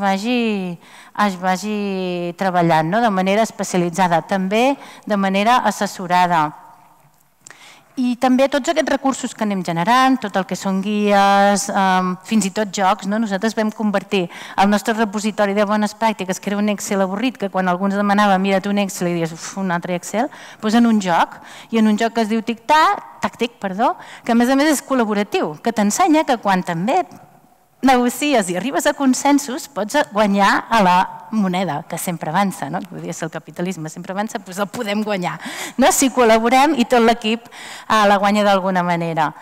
vagi treballant de manera especialitzada, també de manera assessorada. I també tots aquests recursos que anem generant, tot el que són guies, fins i tot jocs. Nosaltres vam convertir el nostre repositori de bones pràctiques, que era un Excel avorrit, que quan algú ens demanava mira't un Excel i dius un altre Excel, en un joc, i en un joc que es diu Tàctic, que a més és col·laboratiu, que t'ensenya que quan també negocies i arribes a consensos pots guanyar a la moneda, que sempre avança, podria ser el capitalisme, sempre avança, doncs el podem guanyar. Si col·laborem i tot l'equip la guanya d'alguna manera.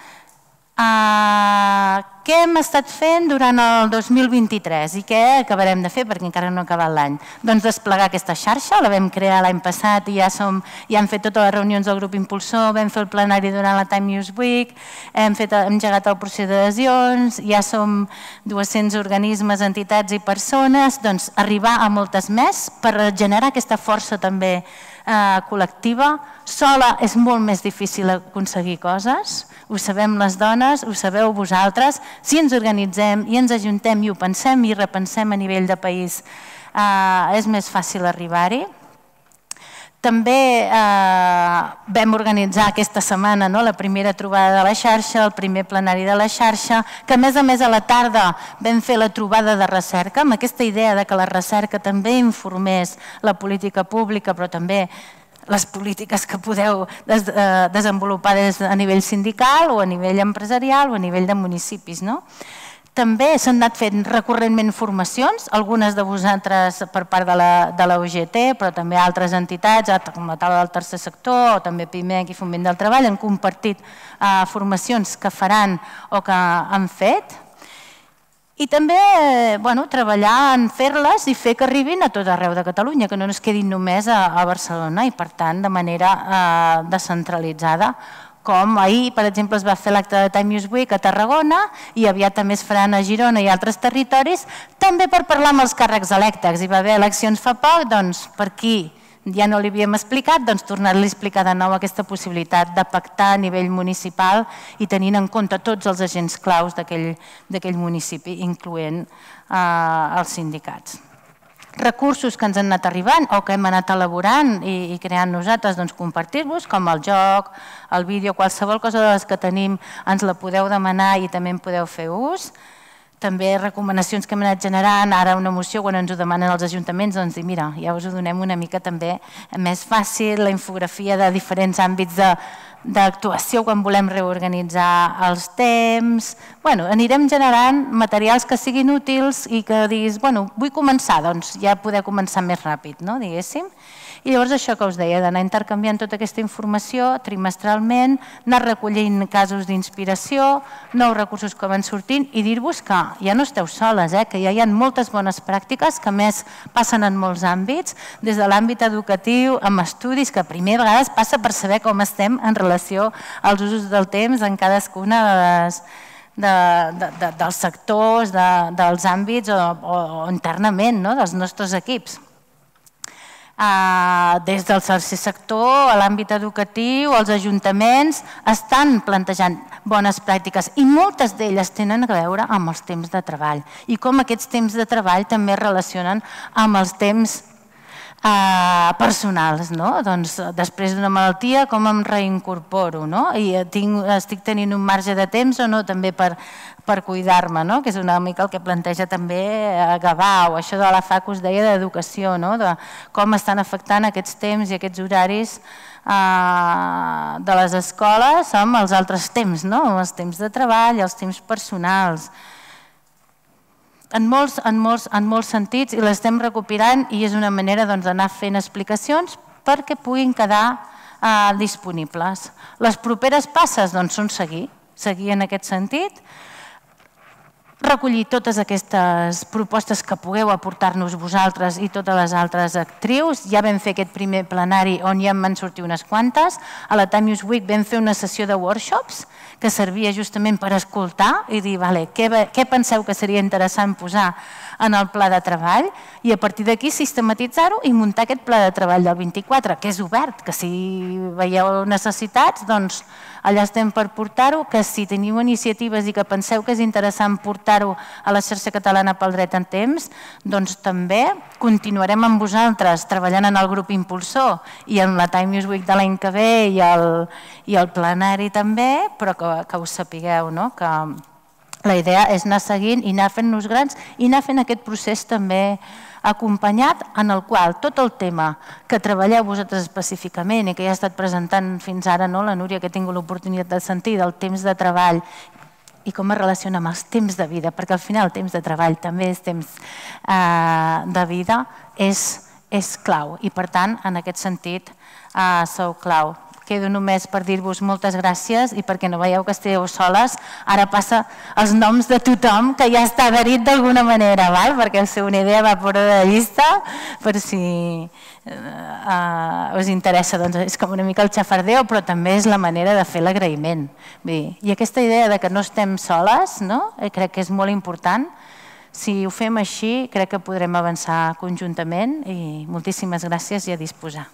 Què hem estat fent durant el 2023 i què acabarem de fer perquè encara no ha acabat l'any? Doncs desplegar aquesta xarxa, la vam crear l'any passat i ja hem fet totes les reunions del grup impulsor, vam fer el plenari durant la Time News Week, hem engegat el procés d'adhesions, ja som 200 organismes, entitats i persones, doncs arribar a moltes més per generar aquesta força també col·lectiva. Sola és molt més difícil aconseguir coses, ho sabem les dones, ho sabeu vosaltres. Si ens organitzem i ens ajuntem i ho pensem i repensem a nivell de país, és més fàcil arribar-hi. També vam organitzar aquesta setmana la primera trobada de la xarxa, el primer plenari de la xarxa, que a més a la tarda vam fer la trobada de recerca, amb aquesta idea que la recerca també informés la política pública, però també les polítiques que podeu desenvolupar a nivell sindical o a nivell empresarial o a nivell de municipis. També s'han anat fent recurrentment formacions, algunes de vosaltres per part de la UGT, però també altres entitats, com la taula del tercer sector o també PIMEC i Foment del Treball, han compartit formacions que faran o que han fet. I també treballar en fer-les i fer que arribin a tot arreu de Catalunya, que no es quedin només a Barcelona i, per tant, de manera descentralitzada. Com ahir, per exemple, es va fer l'acte de Time News Week a Tarragona i aviat també es faran a Girona i altres territoris, també per parlar amb els càrrecs electes. Hi va haver eleccions fa poc, doncs per aquí ja no li havíem explicat, doncs tornar-li a explicar de nou aquesta possibilitat de pactar a nivell municipal i tenint en compte tots els agents claus d'aquell municipi, incloent els sindicats. Recursos que ens han anat arribant o que hem anat elaborant i creant nosaltres, doncs compartir-vos, com el joc, el vídeo, qualsevol cosa de les que tenim ens la podeu demanar i també en podeu fer ús. També recomanacions que hem anat generant, ara una moció, quan ens ho demanen els ajuntaments, doncs dir, mira, ja us ho donem una mica també més fàcil, la infografia de diferents àmbits d'actuació quan volem reorganitzar els temps. Bueno, anirem generant materials que siguin útils i que diguis, bueno, vull començar, doncs ja poder començar més ràpid, no, diguéssim. I llavors això que us deia, d'anar intercanviant tota aquesta informació trimestralment, anar recollint casos d'inspiració, nous recursos que van sortint i dir-vos que ja no esteu soles, que ja hi ha moltes bones pràctiques que a més passen en molts àmbits, des de l'àmbit educatiu, amb estudis, que primer a vegades passa per saber com estem en relació als usos del temps en cadascuna dels sectors, dels àmbits o internament dels nostres equips. Des del tercer sector, a l'àmbit educatiu, els ajuntaments estan plantejant bones pràctiques i moltes d'elles tenen a veure amb els temps de treball i com aquests temps de treball també es relacionen amb els temps personals. Doncs després d'una malaltia, com em reincorporo? I estic tenint un marge de temps o no també per cuidar-me, que és una mica el que planteja també Gavà, o això de la FA que us deia d'educació, de com estan afectant aquests temps i aquests horaris de les escoles amb els altres temps, els temps de treball, els temps personals. En molts sentits, i l'estem recopilant i és una manera d'anar fent explicacions perquè puguin quedar disponibles. Les properes passes són seguir en aquest sentit, recollir totes aquestes propostes que pugueu aportar-nos vosaltres i totes les altres actrius. Ja vam fer aquest primer plenari on ja en van sortir unes quantes. A la Time Use Week vam fer una sessió de workshops que servia justament per escoltar i dir què penseu que seria interessant posar en el pla de treball i a partir d'aquí sistematitzar-ho i muntar aquest pla de treball del 24, que és obert, que si veieu necessitats, doncs allà estem per portar-ho, que si teniu iniciatives i que penseu que és interessant portar-ho a la xarxa catalana pel dret en temps, doncs també continuarem amb vosaltres treballant en el grup impulsor i en la Time Use Week de l'any que ve i el plenari també, però que us sapigueu que la idea és anar seguint i anar fent-nos grans i anar fent aquest procés també acompanyat en el qual tot el tema que treballeu vosaltres específicament i que ja ha estat presentant fins ara la Núria, que ha tingut l'oportunitat de sentir del temps de treball i com es relaciona amb els temps de vida, perquè al final el temps de treball també és temps de vida, és clau i per tant en aquest sentit sou clau. Quedo només per dir-vos moltes gràcies i perquè no veieu que esteu soles, ara passa els noms de tothom que ja està adherit d'alguna manera, perquè el seu una idea va fora de llista, per si us interessa, doncs és com una mica el xafardeo, però també és la manera de fer l'agraïment. I aquesta idea que no estem soles, crec que és molt important. Si ho fem així, crec que podrem avançar conjuntament i moltíssimes gràcies i a disposar.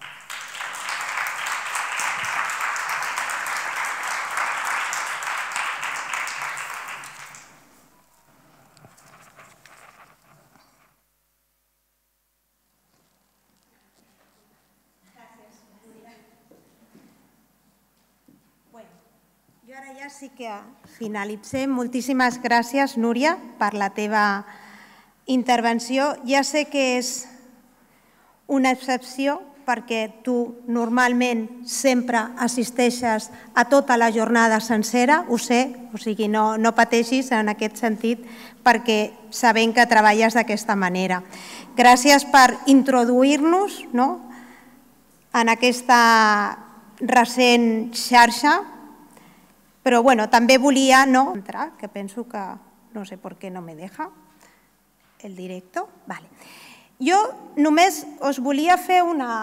Sí que finalitzem. Moltíssimes gràcies, Núria, per la teva intervenció. Ja sé que és una excepció perquè tu normalment sempre assisteixes a tota la jornada sencera, ho sé, o sigui, no pateixis en aquest sentit perquè sabem que treballes d'aquesta manera. Gràcies per introduir-nos en aquesta recent xarxa. Però també volia entrar, que penso que no sé per què no me deja el directo. Jo només us volia fer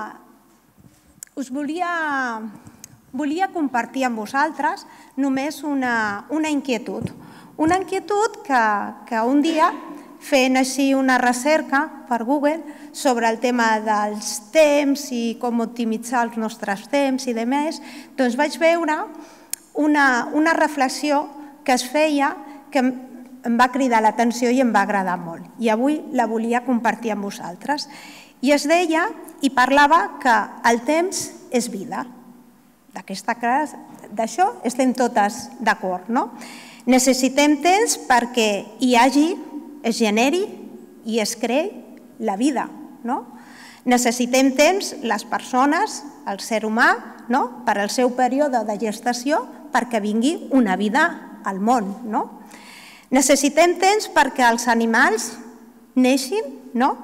volia compartir amb vosaltres només una inquietud. Una inquietud que un dia fent així una recerca per Google sobre el tema dels temps i com optimitzar els nostres temps i demés, doncs vaig veure una reflexió que es feia que em va cridar l'atenció i em va agradar molt. I avui la volia compartir amb vosaltres. I es deia i parlava que el temps és vida. D'això estem totes d'acord, no? Necessitem temps perquè hi hagi, es generi i es creï la vida, no? Necessitem temps, les persones, el ser humà, per al seu període de gestació, perquè vingui una vida al món, no? Necessitem temps perquè els animals neixin, no?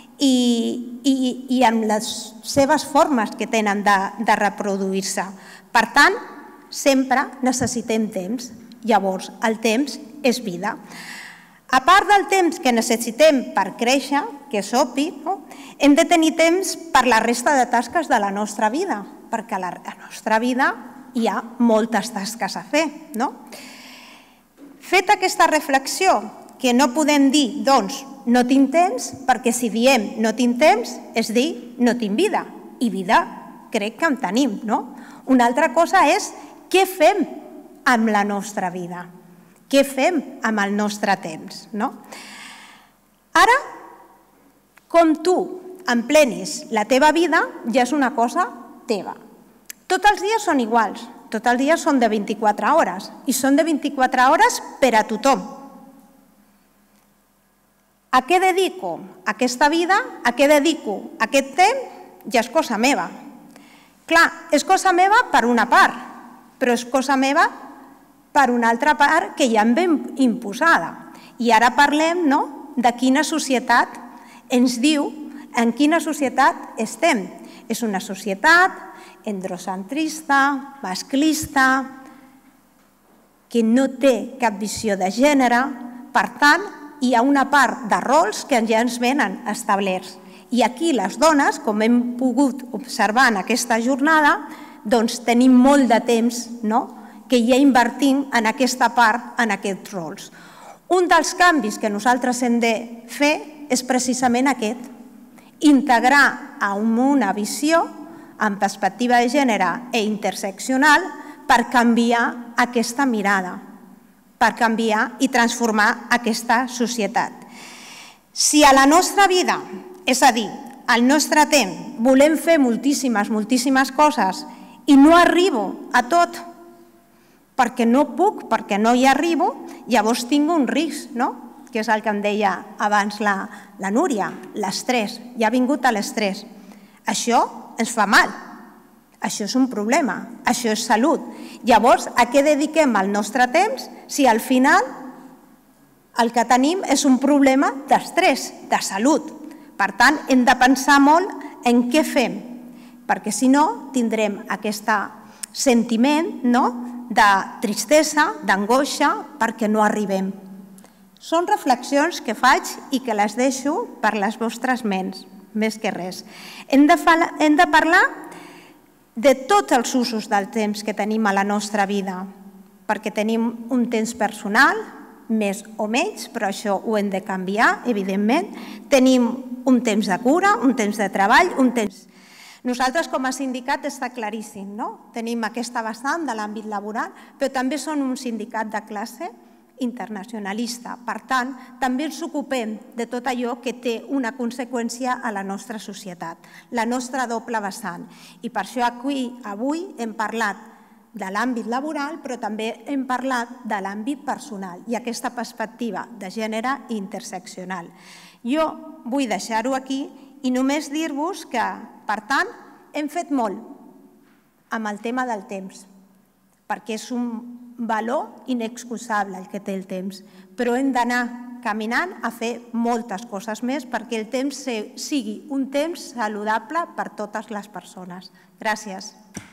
I amb les seves formes que tenen de reproduir-se. Per tant, sempre necessitem temps. Llavors, el temps és vida. A part del temps que necessitem per créixer, que és obvi, hem de tenir temps per la resta de tasques de la nostra vida, perquè a la nostra vida hi ha moltes tasques a fer. Feta aquesta reflexió, que no podem dir, doncs, no tinc temps, perquè si diem no tinc temps, és dir no tinc vida. I vida crec que en tenim, no? Una altra cosa és què fem amb la nostra vida, què fem amb el nostre temps, no? Ara, com tu emplenis la teva vida, ja és una cosa teva. Tots els dies són iguals, tots els dies són de 24 hores, i són de 24 hores per a tothom. A què dedico aquesta vida, a què dedico aquest temps, ja és cosa meva. Clar, és cosa meva per una part, però és cosa meva per una altra part que ja em ve imposada. I ara parlem de quina societat ens diu, en quina societat estem. És una societat androcentrista, masclista, que no té cap visió de gènere. Per tant, hi ha una part de rols que ja ens venen establerts. I aquí les dones, com hem pogut observar en aquesta jornada, doncs tenim molt de temps que ja invertim en aquesta part, en aquests rols. Un dels canvis que nosaltres hem de fer és precisament aquest, integrar en una visió en perspectiva de gènere i interseccional per canviar aquesta mirada, per canviar i transformar aquesta societat. Si a la nostra vida, és a dir, al nostre temps, volem fer moltíssimes coses i no arribo a tot, perquè no puc, perquè no hi arribo, llavors tinc un risc, que és el que em deia abans la Núria, l'estrès. Ja ha vingut a l'estrès. Això ens fa mal, això és un problema, això és salut. Llavors, a què dediquem el nostre temps si al final el que tenim és un problema d'estrès, de salut? Per tant, hem de pensar molt en què fem, perquè si no tindrem aquest sentiment de tristesa, d'angoixa, perquè no arribem. Són reflexions que faig i que les deixo per les vostres ments, més que res. Hem de parlar de tots els usos del temps que tenim a la nostra vida, perquè tenim un temps personal, més o menys, però això ho hem de canviar, evidentment. Tenim un temps de cura, un temps de treball, un temps... Nosaltres, com a sindicat, està claríssim, no? Tenim aquesta vessant de l'àmbit laboral, però també som un sindicat de classe internacionalista. Per tant, també ens ocupem de tot allò que té una conseqüència a la nostra societat, la nostra doble vessant. I per això avui hem parlat de l'àmbit laboral, però també hem parlat de l'àmbit personal i aquesta perspectiva de gènere interseccional. Jo vull deixar-ho aquí i només dir-vos que, per tant, hem fet molt amb el tema del temps, perquè és un valor inexcusable el que té el temps, però hem d'anar caminant a fer moltes coses més perquè el temps sigui un temps saludable per totes les persones. Gràcies.